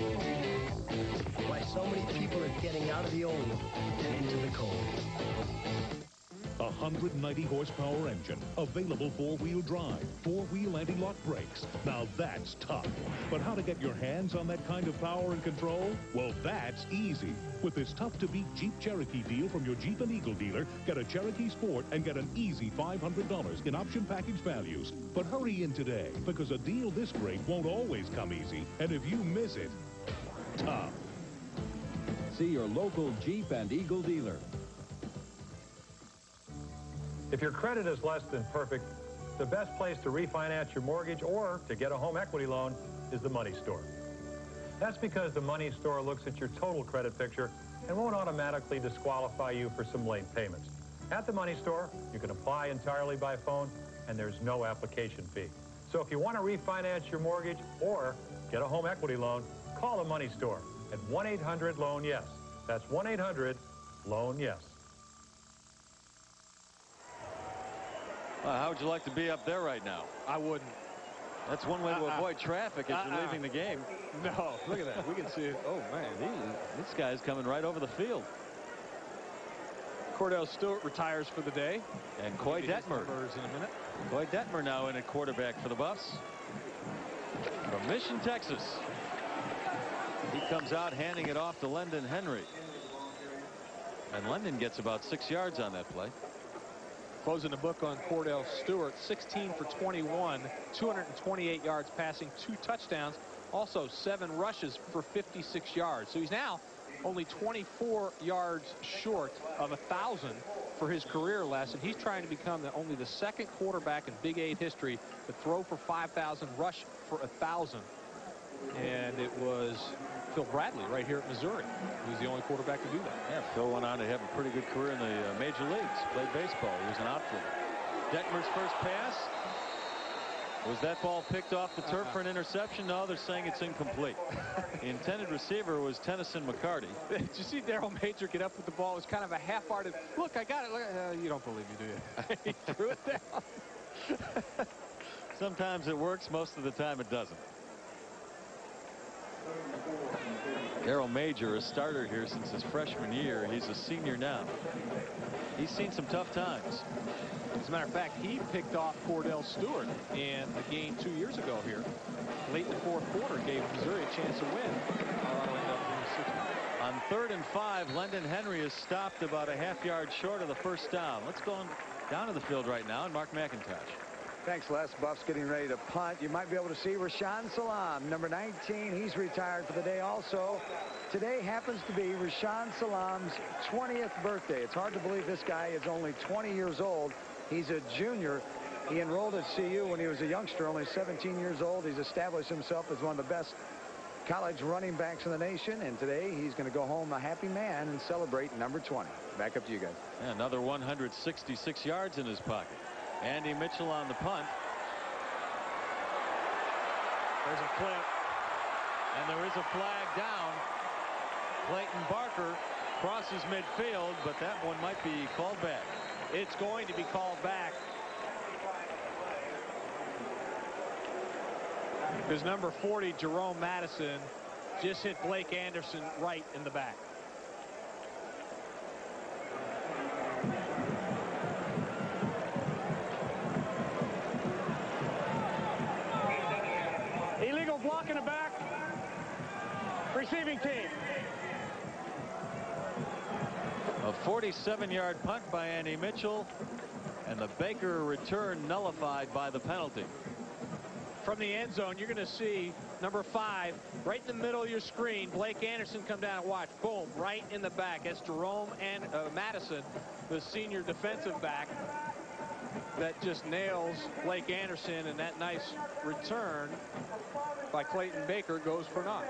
hundred ninety horsepower engine, available four-wheel drive, four-wheel anti-lock brakes. Now that's tough. But how to get your hands on that kind of power and control? Well, that's easy. With this tough-to-beat Jeep Cherokee deal from your Jeep and Eagle dealer, get a Cherokee Sport and get an easy five hundred dollars in option package values. But hurry in today, because a deal this great won't always come easy. And if you miss it, tough. See your local Jeep and Eagle dealer. If your credit is less than perfect, the best place to refinance your mortgage or to get a home equity loan is the Money Store. That's because the Money Store looks at your total credit picture and won't automatically disqualify you for some late payments. At the Money Store, you can apply entirely by phone, and there's no application fee. So if you want to refinance your mortgage or get a home equity loan, call the Money Store at one eight hundred loan yes. That's one eight hundred loan yes. Uh, how would you like to be up there right now? I wouldn't. That's one way to Uh-uh. avoid traffic as Uh-uh. you're leaving the game. No, look at that. We can see it. Oh, man. He, this guy's coming right over the field. Kordell Stewart retires for the day. And Coy Maybe his Detmer. numbers in a minute. Coy Detmer now in at quarterback for the Buffs. From Mission, Texas. He comes out handing it off to Lendon Henry. And Lendon gets about six yards on that play. Closing the book on Kordell Stewart, sixteen for twenty-one, two hundred twenty-eight yards passing, two touchdowns, also seven rushes for fifty-six yards. So he's now only twenty-four yards short of a thousand for his career last, and he's trying to become the, only the second quarterback in Big Eight history to throw for five thousand, rush for a thousand. And it was Phil Bradley right here at Missouri who's the only quarterback to do that. Yeah, Phil went on to have a pretty good career in the uh, major leagues. Played baseball. He was an outfielder. Detmer's first pass. Was that ball picked off the turf uh-uh. for an interception? No, they're saying it's incomplete. The intended receiver was Tennyson McCartney. Did you see Darrell Major get up with the ball? It was kind of a half-hearted, look, I got it. Look, uh, you don't believe me, do you? He threw it down. Sometimes it works. Most of the time it doesn't. Darrell Major, a starter here since his freshman year. He's a senior now. He's seen some tough times. As a matter of fact, he picked off Kordell Stewart in a game two years ago here. Late in the fourth quarter, gave Missouri a chance to win. On third and five, Lendon Henry is stopped about a half yard short of the first down. Let's go on down to the field right now, and Mark McIntosh. Thanks, Les. Buff's getting ready to punt. You might be able to see Rashaan Salaam, number nineteen. He's retired for the day also. Today happens to be Rashaan Salaam's twentieth birthday. It's hard to believe this guy is only twenty years old. He's a junior. He enrolled at C U when he was a youngster, only seventeen years old. He's established himself as one of the best college running backs in the nation, and today he's going to go home a happy man and celebrate number twenty. Back up to you guys. Yeah, another one hundred sixty-six yards in his pocket. Andy Mitchell on the punt. There's a clip, and there is a flag down. Clayton Barker crosses midfield, but that one might be called back. It's going to be called back. Because number forty, Jerome Madison, just hit Blake Anderson right in the back. Illegal block in the back. Receiving team. A forty-seven yard punt by Andy Mitchell, and the Baker return nullified by the penalty. From the end zone, you're going to see number five right in the middle of your screen. Blake Anderson come down and watch. Boom, right in the back. That's Jerome and uh, Madison, the senior defensive back, that just nails Blake Anderson, and that nice return by Clayton Baker goes for naught.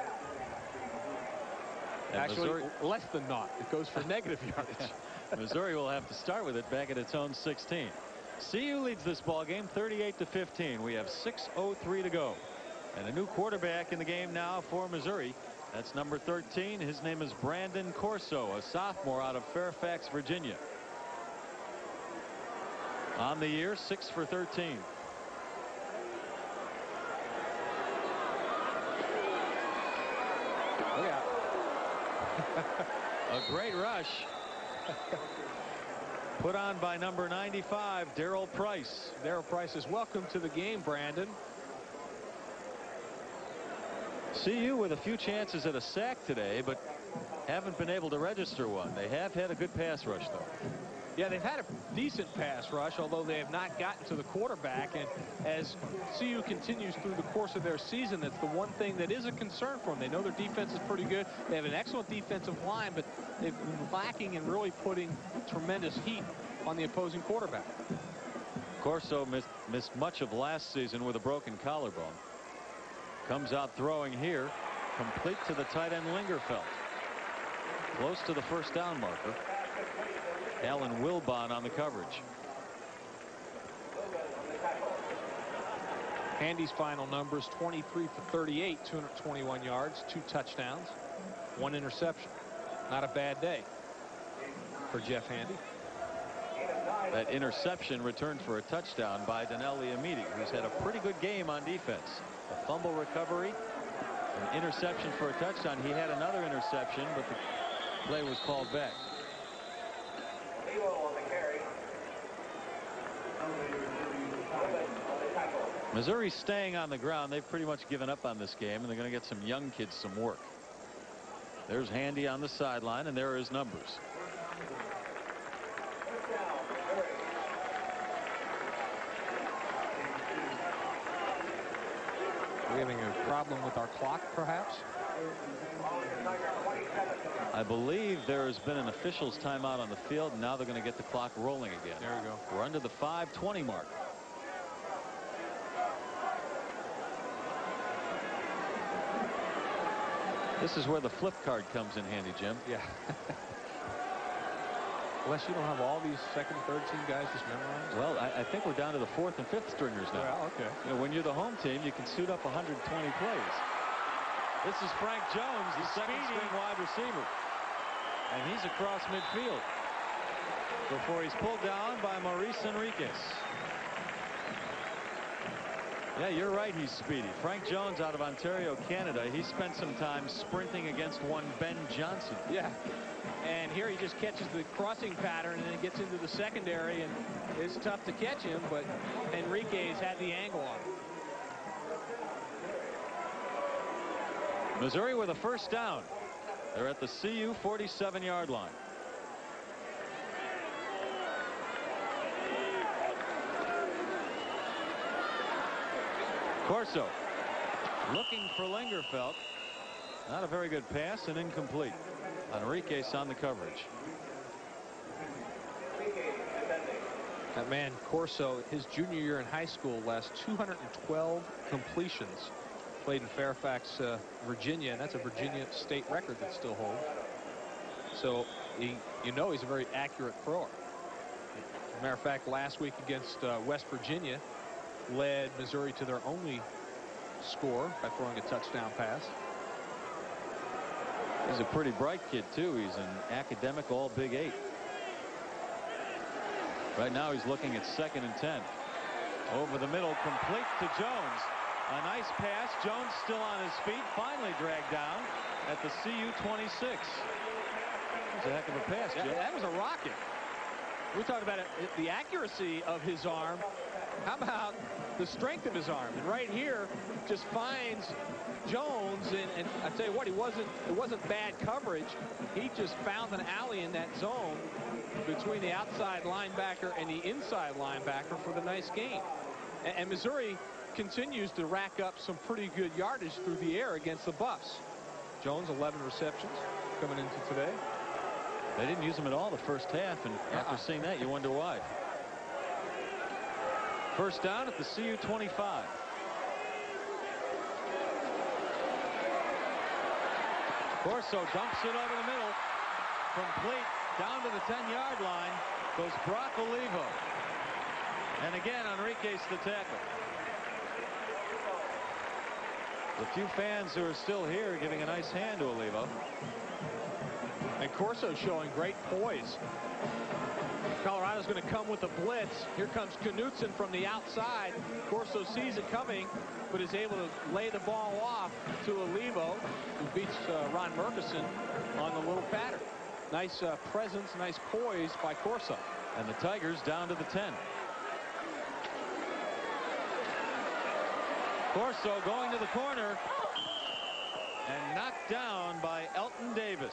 And Actually, Missouri, less than naught. It goes for negative yardage. Missouri will have to start with it back at its own sixteen. C U leads this ball game thirty-eight to fifteen. We have six oh three to go. And a new quarterback in the game now for Missouri. That's number thirteen. His name is Brandon Corso, a sophomore out of Fairfax, Virginia. On the year, six for thirteen. Look out. A great rush. Put on by number ninety-five, Darryl Price. Darryl Price is welcome to the game, Brandon. C U with a few chances at a sack today, but haven't been able to register one. They have had a good pass rush, though. Yeah, they've had a decent pass rush, although they have not gotten to the quarterback. And as C U continues through the course of their season, that's the one thing that is a concern for them. They know their defense is pretty good. They have an excellent defensive line, but they've been lacking in really putting tremendous heat on the opposing quarterback. Corso missed, missed much of last season with a broken collarbone. Comes out throwing here, complete to the tight end Lingerfeld. Close to the first down marker. Alan Wilbon on the coverage. Handy's final numbers: twenty-three for thirty-eight, two hundred twenty-one yards, two touchdowns, one interception. Not a bad day for Jeff Handy. That interception returned for a touchdown by Donnell Leomiti, who's had a pretty good game on defense. A fumble recovery, an interception for a touchdown. He had another interception, but the play was called back. Missouri's staying on the ground. They've pretty much given up on this game, and they're going to get some young kids some work. There's Handy on the sideline, and there are his numbers. Are we having a problem with our clock, perhaps? I believe there has been an official's timeout on the field, and now they're going to get the clock rolling again. There we go. We're under the five twenty mark. This is where the flip card comes in handy, Jim. Yeah. Unless you don't have all these second, third team guys just memorized. Well, I, I think we're down to the fourth and fifth stringers now. Well, okay. You know, when you're the home team, you can suit up one hundred twenty plays. This is Frank Jones, the second string wide receiver. And he's across midfield before he's pulled down by Maurice Enriquez. Yeah, you're right, he's speedy. Frank Jones out of Ontario, Canada. He spent some time sprinting against one Ben Johnson. Yeah. And here he just catches the crossing pattern and then gets into the secondary, and it's tough to catch him, but Enriquez had the angle on him. Missouri with a first down. They're at the C U forty-seven yard line. Corso looking for Lingerfeld. Not a very good pass, and incomplete. Enriquez on the coverage. That man Corso, his junior year in high school, last two hundred twelve completions. Played in Fairfax, uh, Virginia, and that's a Virginia state record that still holds. So he, you know, he's a very accurate thrower. As a matter of fact, last week against uh, West Virginia, led Missouri to their only score by throwing a touchdown pass. He's a pretty bright kid, too. He's an academic all Big Eight. Right now he's looking at second and ten. Over the middle, complete to Jones. A nice pass. Jones still on his feet. Finally dragged down at the C U twenty-six. That's a heck of a pass, Jim. Yeah, that was a rocket. We talked about it, the accuracy of his arm. How about the strength of his arm? And right here, just finds Jones, and, and I tell you what, he wasn't. It wasn't bad coverage. He just found an alley in that zone between the outside linebacker and the inside linebacker for the nice gain. And, and Missouri continues to rack up some pretty good yardage through the air against the Buffs. Jones, eleven receptions coming into today. They didn't use him at all the first half, and uh-uh. after seeing that, you wonder why. First down at the C U twenty-five. Corso dumps it over the middle. Complete down to the ten yard line goes Brock Olivo. And again, Enriquez the tackle. The few fans who are still here giving a nice hand to Olivo. And Corso showing great poise. Colorado's going to come with a blitz. Here comes Knutson from the outside. Corso sees it coming, but is able to lay the ball off to Olivo, who beats uh, Ron Murkison on the little pattern. Nice uh, presence, nice poise by Corso. And the Tigers down to the ten. Corso going to the corner and knocked down by Elton Davis.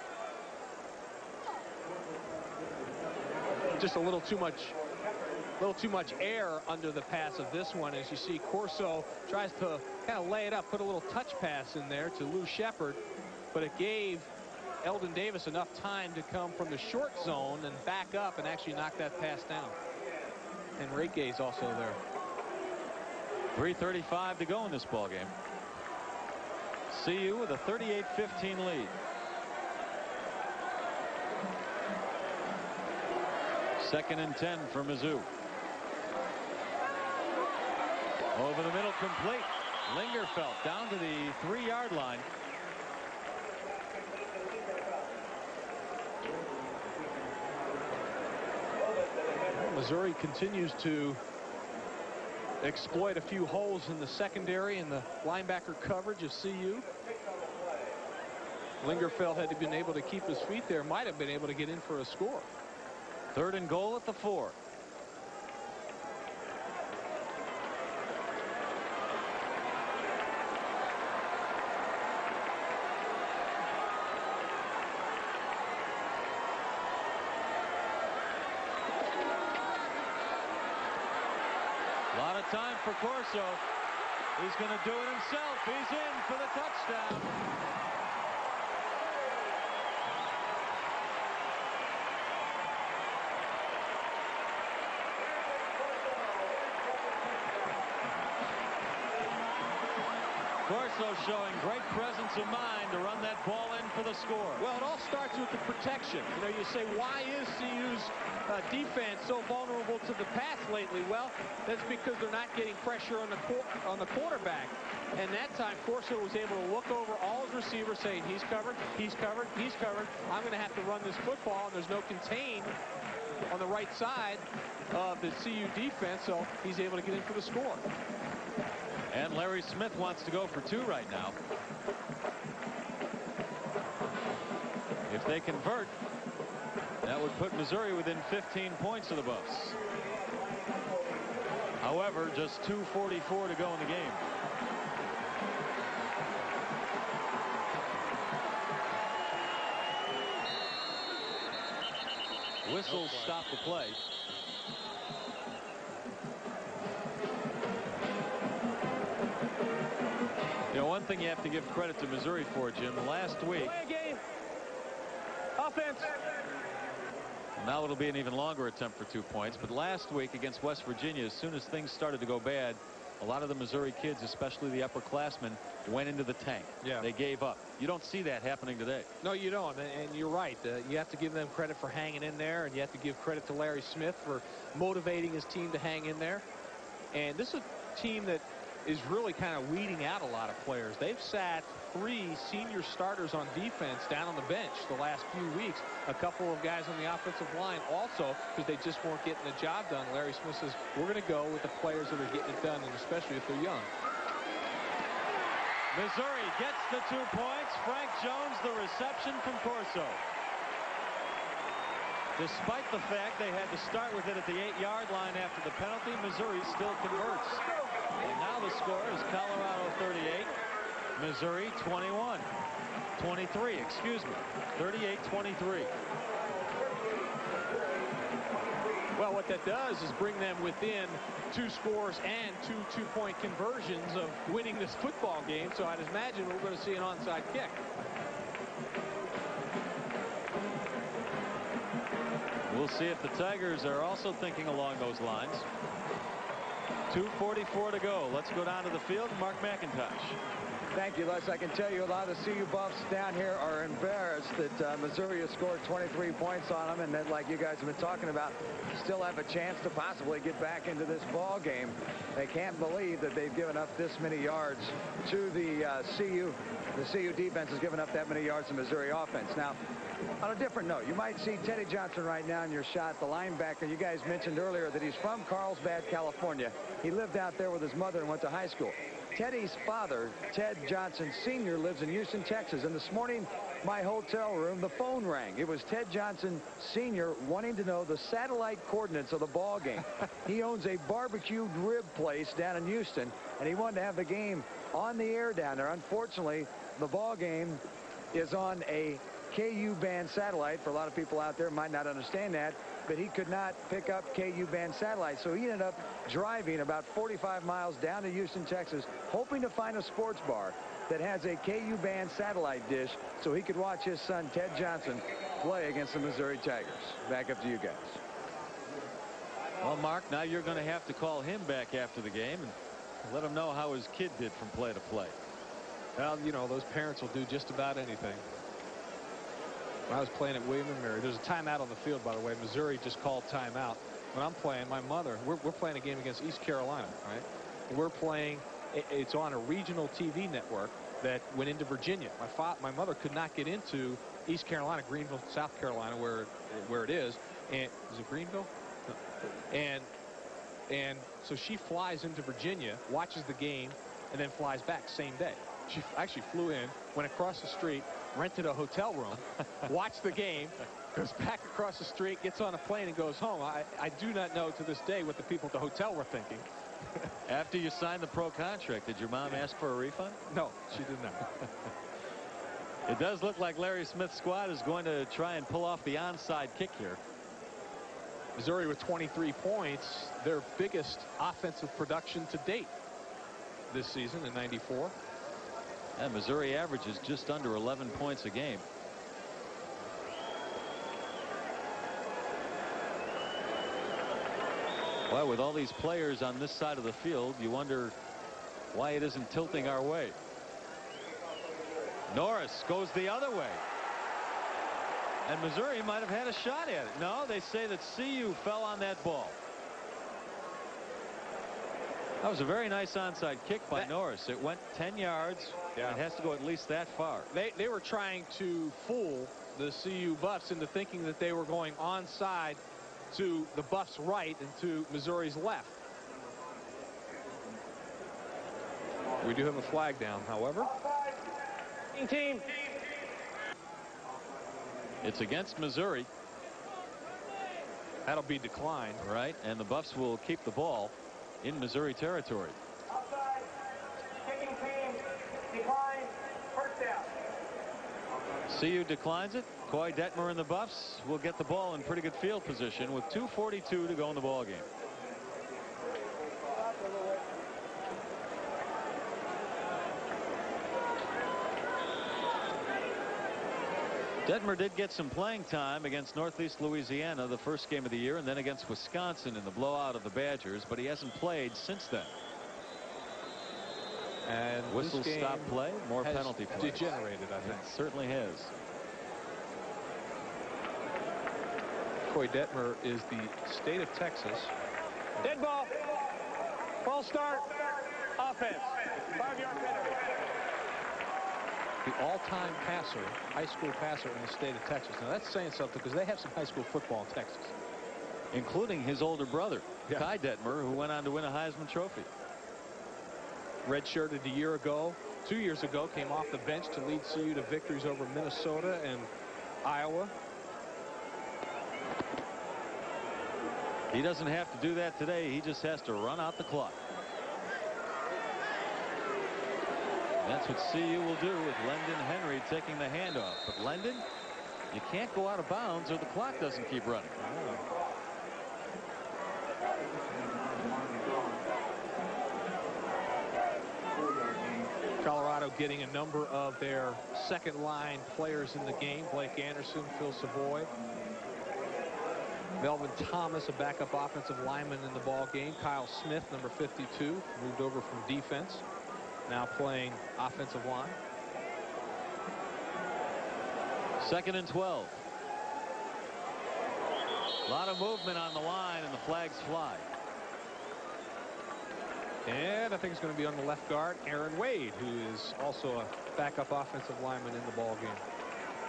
Just a little too much a little too much air under the pass of this one. As you see, Corso tries to kind of lay it up, put a little touch pass in there to Lou Shepard, but it gave Eldon Davis enough time to come from the short zone and back up and actually knock that pass down. And Enrique's also there. three thirty-five to go in this ball game. C U with a thirty-eight fifteen lead. Second and ten for Mizzou. Over the middle, complete. Lingerfeld down to the three-yard line. Missouri continues to exploit a few holes in the secondary and the linebacker coverage of C U. Lingerfeld, had been able to keep his feet there, might have been able to get in for a score. Third and goal at the four. A lot of time for Corso. He's going to do it himself. He's in for the touchdown. Corso showing great presence of mind to run that ball in for the score. Well, it all starts with the protection. You know, you say, why is C U's uh, defense so vulnerable to the pass lately? Well, that's because they're not getting pressure on the on the quarterback. And that time, Corso was able to look over all his receivers, saying, he's covered, he's covered, he's covered. I'm going to have to run this football, and there's no contain on the right side of the C U defense, so he's able to get in for the score. And Larry Smith wants to go for two right now. If they convert, that would put Missouri within fifteen points of the Buffs. However, just two forty-four to go in the game. Whistles stop the play. You know, one thing you have to give credit to Missouri for, Jim, last week. Play a game. Offense. Now it'll be an even longer attempt for two points. But last week against West Virginia, as soon as things started to go bad, a lot of the Missouri kids, especially the upperclassmen, went into the tank. Yeah. They gave up. You don't see that happening today. No, you don't. And you're right. Uh, you have to give them credit for hanging in there, and you have to give credit to Larry Smith for motivating his team to hang in there. And this is a team that is really kind of weeding out a lot of players. They've sat three senior starters on defense down on the bench the last few weeks. A couple of guys on the offensive line also, because they just weren't getting the job done. Larry Smith says, we're going to go with the players that are getting it done, and especially if they're young. Missouri gets the two points. Frank Jones, the reception from Corso. Despite the fact they had to start with it at the eight-yard line after the penalty, Missouri still converts. And now the score is Colorado thirty-eight, Missouri twenty-one. twenty-three, excuse me. thirty-eight twenty-three. Well, what that does is bring them within two scores and two two-point conversions of winning this football game. So I'd imagine we're going to see an onside kick. We'll see if the Tigers are also thinking along those lines. two forty-four to go. Let's go down to the field. Mark McIntosh. Thank you, Les. I can tell you a lot of C U Buffs down here are embarrassed that uh, Missouri has scored twenty-three points on them, and that, like you guys have been talking about, still have a chance to possibly get back into this ball game. They can't believe that they've given up this many yards to the uh, C U. The C U defense has given up that many yards to Missouri offense. Now, on a different note, you might see Teddy Johnson right now in your shot, the linebacker. You guys mentioned earlier that he's from Carlsbad, California. He lived out there with his mother and went to high school. Teddy's father, Ted Johnson Senior, lives in Houston, Texas. And this morning, my hotel room, the phone rang. It was Ted Johnson Senior wanting to know the satellite coordinates of the ball game. He owns a barbecued rib place down in Houston, and he wanted to have the game on the air down there. Unfortunately, the ball game is on a K U band satellite. For a lot of people out there might not understand that, but he could not pick up K U band satellite, so he ended up driving about forty-five miles down to Houston, Texas, hoping to find a sports bar that has a K U band satellite dish so he could watch his son Ted Johnson play against the Missouri Tigers. Back up to you guys. Well, Mark, now you're going to have to call him back after the game and let him know how his kid did from play to play. Well, you know, those parents will do just about anything. When I was playing at William and Mary, there's a timeout on the field, by the way. Missouri just called timeout. When I'm playing, my mother, we're, we're playing a game against East Carolina, right? We're playing, it, it's on a regional T V network that went into Virginia. My fa my mother could not get into East Carolina, Greenville, South Carolina, where, where it is. And is it Greenville? No. And, and so she flies into Virginia, watches the game, and then flies back same day. She actually flew in, went across the street, rented a hotel room, watched the game, goes back across the street, gets on a plane, and goes home. I, I do not know to this day what the people at the hotel were thinking. After you signed the pro contract, did your mom ask for a refund? No, she did not. It does look like Larry Smith's squad is going to try and pull off the onside kick here. Missouri with twenty-three points, their biggest offensive production to date this season in ninety-four. And Missouri averages just under eleven points a game. Well, with all these players on this side of the field, you wonder why it isn't tilting our way. Norris goes the other way. And Missouri might have had a shot at it. No, they say that C U fell on that ball. That was a very nice onside kick by that, Norris. It went ten yards. Yeah. It has to go at least that far. They, they were trying to fool the C U Buffs into thinking that they were going onside to the Buffs' right and to Missouri's left. We do have a flag down, however. Team. It's against Missouri. That'll be declined. Right, and the Buffs will keep the ball in Missouri territory. Outside, kicking team, decline, first down. C U declines it. Coy Detmer and the Buffs will get the ball in pretty good field position with two forty-two to go in the ball game. Detmer did get some playing time against Northeast Louisiana the first game of the year, and then against Wisconsin in the blowout of the Badgers, but he hasn't played since then. And whistle stop play, more penalty plays. Degenerated, I think. It certainly has. Coy Detmer is the state of Texas. Dead ball. False start. Offense. Five-yard penalty. The all-time passer, high school passer in the state of Texas. Now that's saying something because they have some high school football in Texas. Including his older brother, yeah. Kai Detmer, who went on to win a Heisman Trophy. Redshirted a year ago, two years ago, came off the bench to lead C U to victories over Minnesota and Iowa. He doesn't have to do that today. He just has to run out the clock. That's what C U will do with Lendon Henry taking the handoff. But Lendon, you can't go out of bounds or the clock doesn't keep running. Oh. Colorado getting a number of their second line players in the game. Blake Anderson, Phil Savoy. Melvin Thomas, a backup offensive lineman in the ball game. Kyle Smith, number fifty-two, moved over from defense. Now playing offensive line. Second and twelve. A lot of movement on the line, and the flags fly. And I think it's going to be on the left guard, Aaron Wade, who is also a backup offensive lineman in the ball game.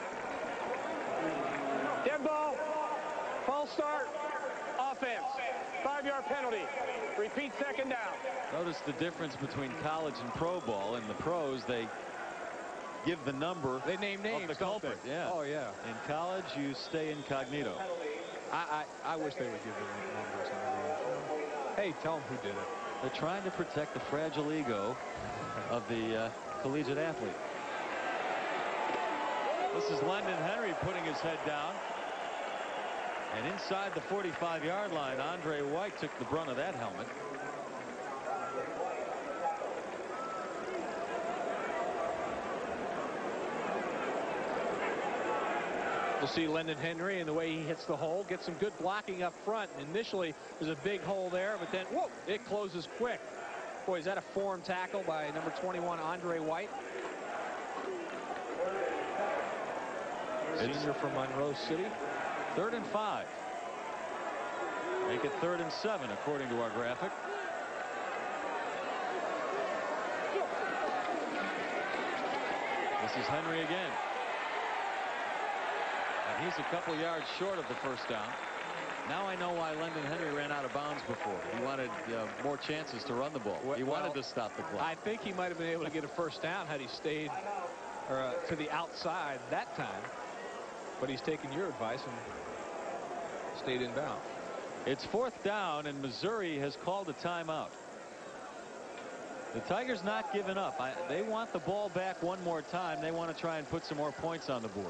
Dead ball. False start. Offense. Five-yard penalty. Repeat second down. Notice the difference between college and pro ball. In the pros, they give the number they name names, of the culprit. Yeah. Oh, yeah. In college, you stay incognito. I, I, I wish they would give the numbers in the rules. Hey, tell them who did it. They're trying to protect the fragile ego of the uh, collegiate athlete. This is London Henry putting his head down. And inside the forty-five yard line, Andre White took the brunt of that helmet. We'll see London Henry and the way he hits the hole, gets some good blocking up front. Initially, there's a big hole there, but then, whoa, it closes quick. Boy, is that a form tackle by number twenty-one, Andre White. Senior from Monroe City. Third and five. Make it third and seven, according to our graphic. This is Henry again. And he's a couple yards short of the first down. Now I know why London Henry ran out of bounds before. He wanted uh, more chances to run the ball. He well, wanted to stop the clock. I think he might have been able to get a first down had he stayed or, uh, to the outside that time. But he's taken your advice and stayed in bounds. It's fourth down, and Missouri has called a timeout. The Tigers not giving up. I, they want the ball back one more time. They want to try and put some more points on the board.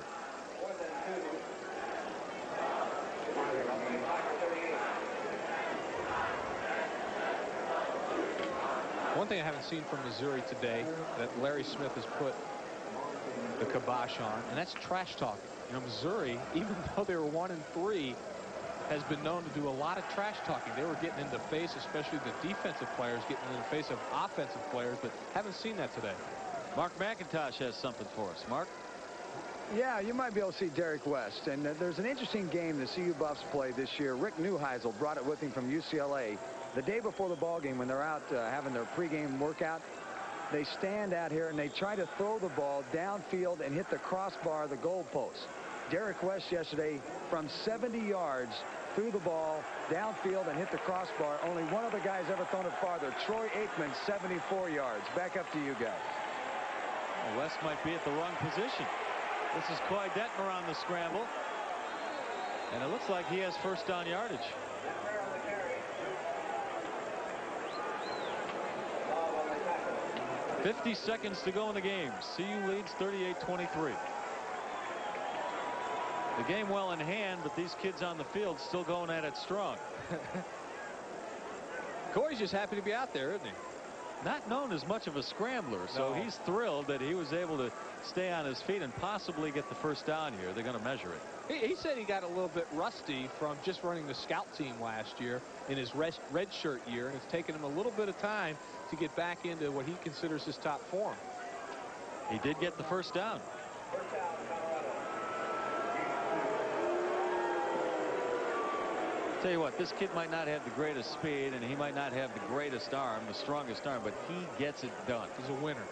One thing I haven't seen from Missouri today that Larry Smith has put the kibosh on, and that's trash talking. You know, Missouri, even though they were one and three, has been known to do a lot of trash talking. They were getting in the face, especially the defensive players, getting in the face of offensive players, but haven't seen that today. Mark McIntosh has something for us. Mark? Yeah, you might be able to see Derek West. And uh, there's an interesting game the C U Buffs played this year. Rick Neuheisel brought it with him from U C L A. The day before the ball game, when they're out uh, having their pregame workout, they stand out here and they try to throw the ball downfield and hit the crossbar of the goalpost. Derek West yesterday from seventy yards threw the ball downfield and hit the crossbar. Only one other guy's ever thrown it farther. Troy Aikman, seventy-four yards. Back up to you guys. Well, West might be at the wrong position. This is Coy Detmer on the scramble. And it looks like he has first down yardage. fifty seconds to go in the game. C U leads thirty-eight twenty-three. The game well in hand, but these kids on the field still going at it strong. Coy's just happy to be out there, isn't he? Not known as much of a scrambler, so No. he's thrilled that he was able to stay on his feet and possibly get the first down here. They're going to measure it. He, he said he got a little bit rusty from just running the scout team last year in his red, red shirt year, and it's taken him a little bit of time to get back into what he considers his top form. He did get the first down. Tell you what, this kid might not have the greatest speed and he might not have the greatest arm, the strongest arm, but he gets it done. He's a winner.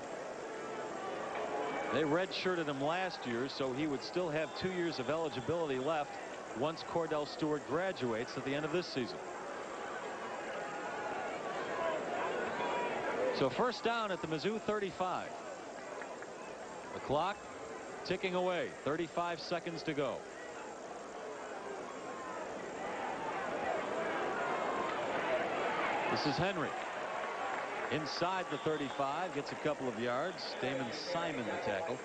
They redshirted him last year, so he would still have two years of eligibility left once Kordell Stewart graduates at the end of this season. So first down at the Mizzou thirty-five. The clock ticking away. thirty-five seconds to go. This is Henry. Inside the thirty-five, gets a couple of yards. Damon Simon the tackle.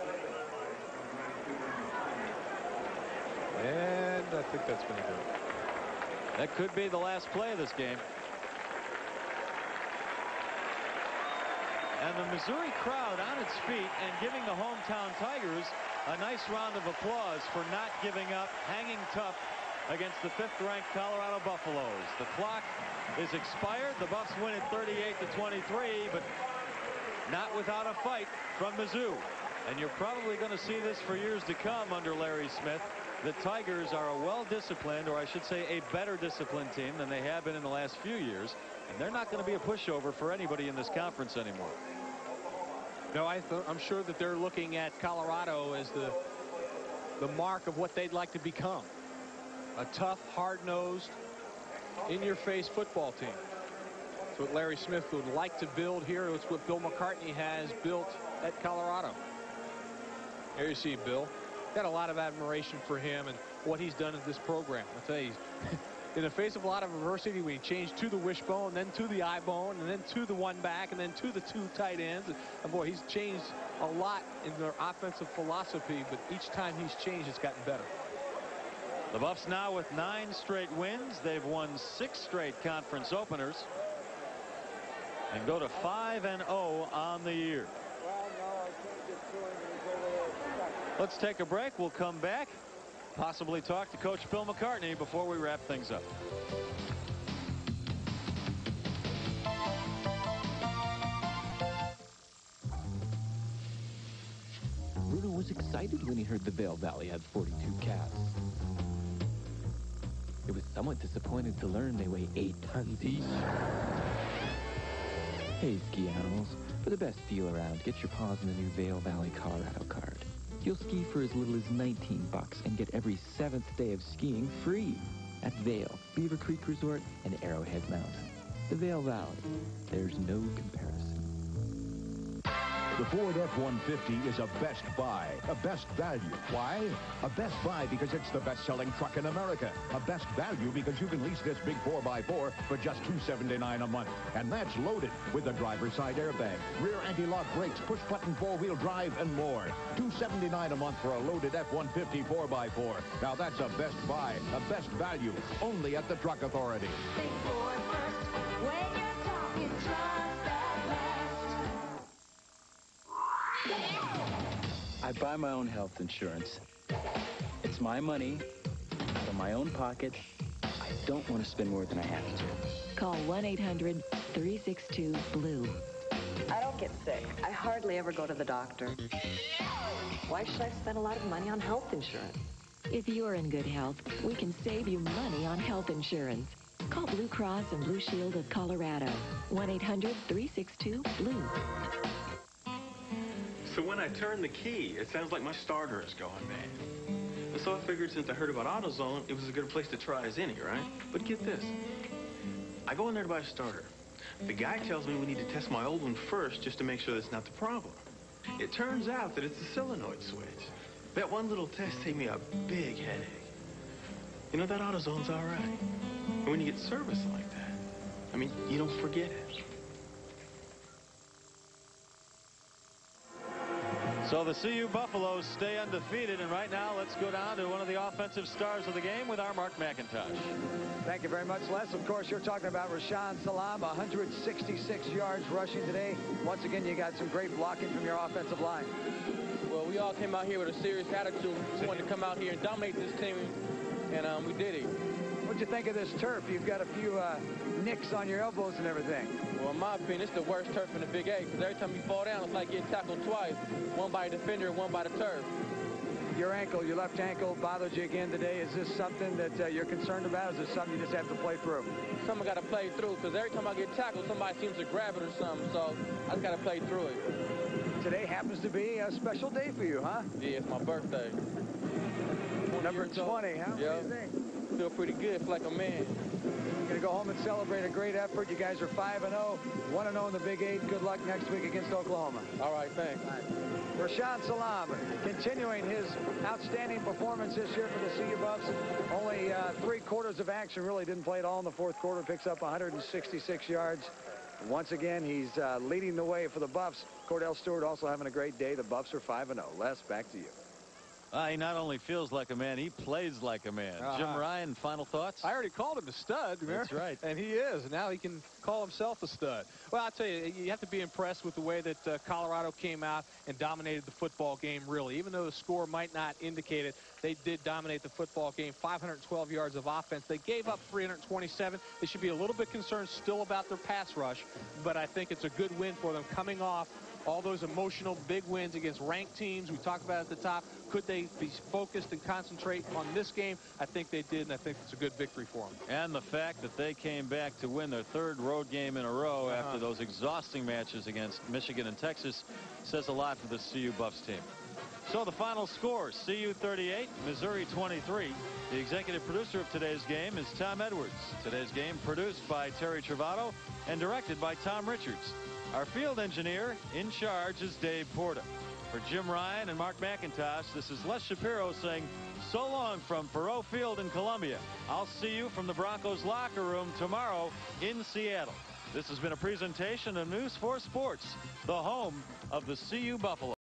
And I think that's going to do it. That could be the last play of this game. And the Missouri crowd on its feet and giving the hometown Tigers a nice round of applause for not giving up, hanging tough against the fifth ranked Colorado Buffaloes. The clock is expired. The Buffs win at thirty-eight to twenty-three, but not without a fight from Mizzou. And you're probably going to see this for years to come under Larry Smith. The Tigers are a well-disciplined, or I should say a better disciplined team than they have been in the last few years. And they're not going to be a pushover for anybody in this conference anymore. No, I th I'm sure that they're looking at Colorado as the, the mark of what they'd like to become. A tough, hard-nosed, in-your-face football team. It's what Larry Smith would like to build here. It's what Bill McCartney has built at Colorado. There you see Bill. Got a lot of admiration for him and what he's done in this program. I'll tell you, in the face of a lot of adversity, we changed to the wishbone, then to the eye bone, and then to the one back, and then to the two tight ends. And boy, he's changed a lot in their offensive philosophy, but each time he's changed, it's gotten better. The Buffs now with nine straight wins. They've won six straight conference openers and go to five and oh on the year. Let's take a break. We'll come back, possibly talk to Coach Bill McCartney before we wrap things up. Bruno was excited when he heard the Vail Valley had forty-two calves. It was somewhat disappointed to learn they weigh eight tons each. Hey, ski animals, for the best deal around, get your paws on the new Vail Valley Colorado card. You'll ski for as little as nineteen bucks and get every seventh day of skiing free at Vail, Beaver Creek Resort, and Arrowhead Mountain. The Vail Valley, there's no comparison. The Ford F one fifty is a best buy, a best value. Why? A best buy because it's the best-selling truck in America. A best value because you can lease this big four by four for just two hundred seventy-nine dollars a month. And that's loaded with a driver's side airbag, rear anti-lock brakes, push-button four-wheel drive, and more. two hundred seventy-nine dollars a month for a loaded F one fifty four by four. Now that's a best buy, a best value, only at the Truck Authority. Think Ford first when you're talking trust that lasts. I buy my own health insurance. It's my money, out of my own pocket. I don't want to spend more than I have to. Call one eight hundred three six two blue. I don't get sick. I hardly ever go to the doctor. Why should I spend a lot of money on health insurance? If you're in good health, we can save you money on health insurance. Call Blue Cross and Blue Shield of Colorado. one eight hundred three six two blue. So when I turn the key, it sounds like my starter is going bad. And so I figured since I heard about AutoZone, it was a good place to try as any, right? But get this. I go in there to buy a starter. The guy tells me we need to test my old one first just to make sure that's not the problem. It turns out that it's a solenoid switch. That one little test saved me a big headache. You know, that AutoZone's all right. And when you get service like that, I mean, you don't forget it. So the C U Buffaloes stay undefeated, and right now let's go down to one of the offensive stars of the game with our Mark McIntosh. Thank you very much, Les. Of course, you're talking about Rashaan Salaam, one hundred sixty-six yards rushing today. Once again, you got some great blocking from your offensive line. Well, we all came out here with a serious attitude. We wanted to come out here and dominate this team, and um, we did it. What'd you think of this turf? You've got a few uh, nicks on your elbows and everything. Well, in my opinion, it's the worst turf in the Big Eight, because every time you fall down, it's like getting tackled twice, one by a defender and one by the turf. Your ankle, your left ankle bothered you again today. Is this something that uh, you're concerned about? Is this something you just have to play through? Something I got to play through, because every time I get tackled, somebody seems to grab it or something, so I just got to play through it. Today happens to be a special day for you, huh? Yeah, it's my birthday. Number twenty, huh? Yeah. What do you think? Feel pretty good, feel like a man. Going to go home and celebrate a great effort. You guys are five and oh, one and oh in the Big Eight. Good luck next week against Oklahoma. All right, thanks. All right. Rashaan Salaam continuing his outstanding performance this year for the C U Buffs. Only uh, three quarters of action, really didn't play at all in the fourth quarter. Picks up one hundred sixty-six yards. Once again, he's uh, leading the way for the Buffs. Kordell Stewart also having a great day. The Buffs are five and oh. Les, back to you. Uh, he not only feels like a man, he plays like a man. Uh-huh. Jim Ryan, final thoughts? I already called him a stud. That's right. And he is. And now he can call himself a stud. Well, I'll tell you, you have to be impressed with the way that uh, Colorado came out and dominated the football game, really. Even though the score might not indicate it, they did dominate the football game. five hundred twelve yards of offense. They gave up three hundred twenty-seven. They should be a little bit concerned still about their pass rush, but I think it's a good win for them coming off all those emotional big wins against ranked teams we talked about at the top. Could they be focused and concentrate on this game? I think they did, and I think it's a good victory for them. And the fact that they came back to win their third road game in a row uh-huh. after those exhausting matches against Michigan and Texas says a lot for the C U Buffs team. So the final score, C U thirty-eight, Missouri twenty-three. The executive producer of today's game is Tom Edwards. Today's game produced by Terry Travato and directed by Tom Richards. Our field engineer in charge is Dave Porta. For Jim Ryan and Mark McIntosh, this is Les Shapiro saying so long from Faurot Field in Columbia. I'll see you from the Broncos locker room tomorrow in Seattle. This has been a presentation of News four Sports, the home of the C U Buffalo.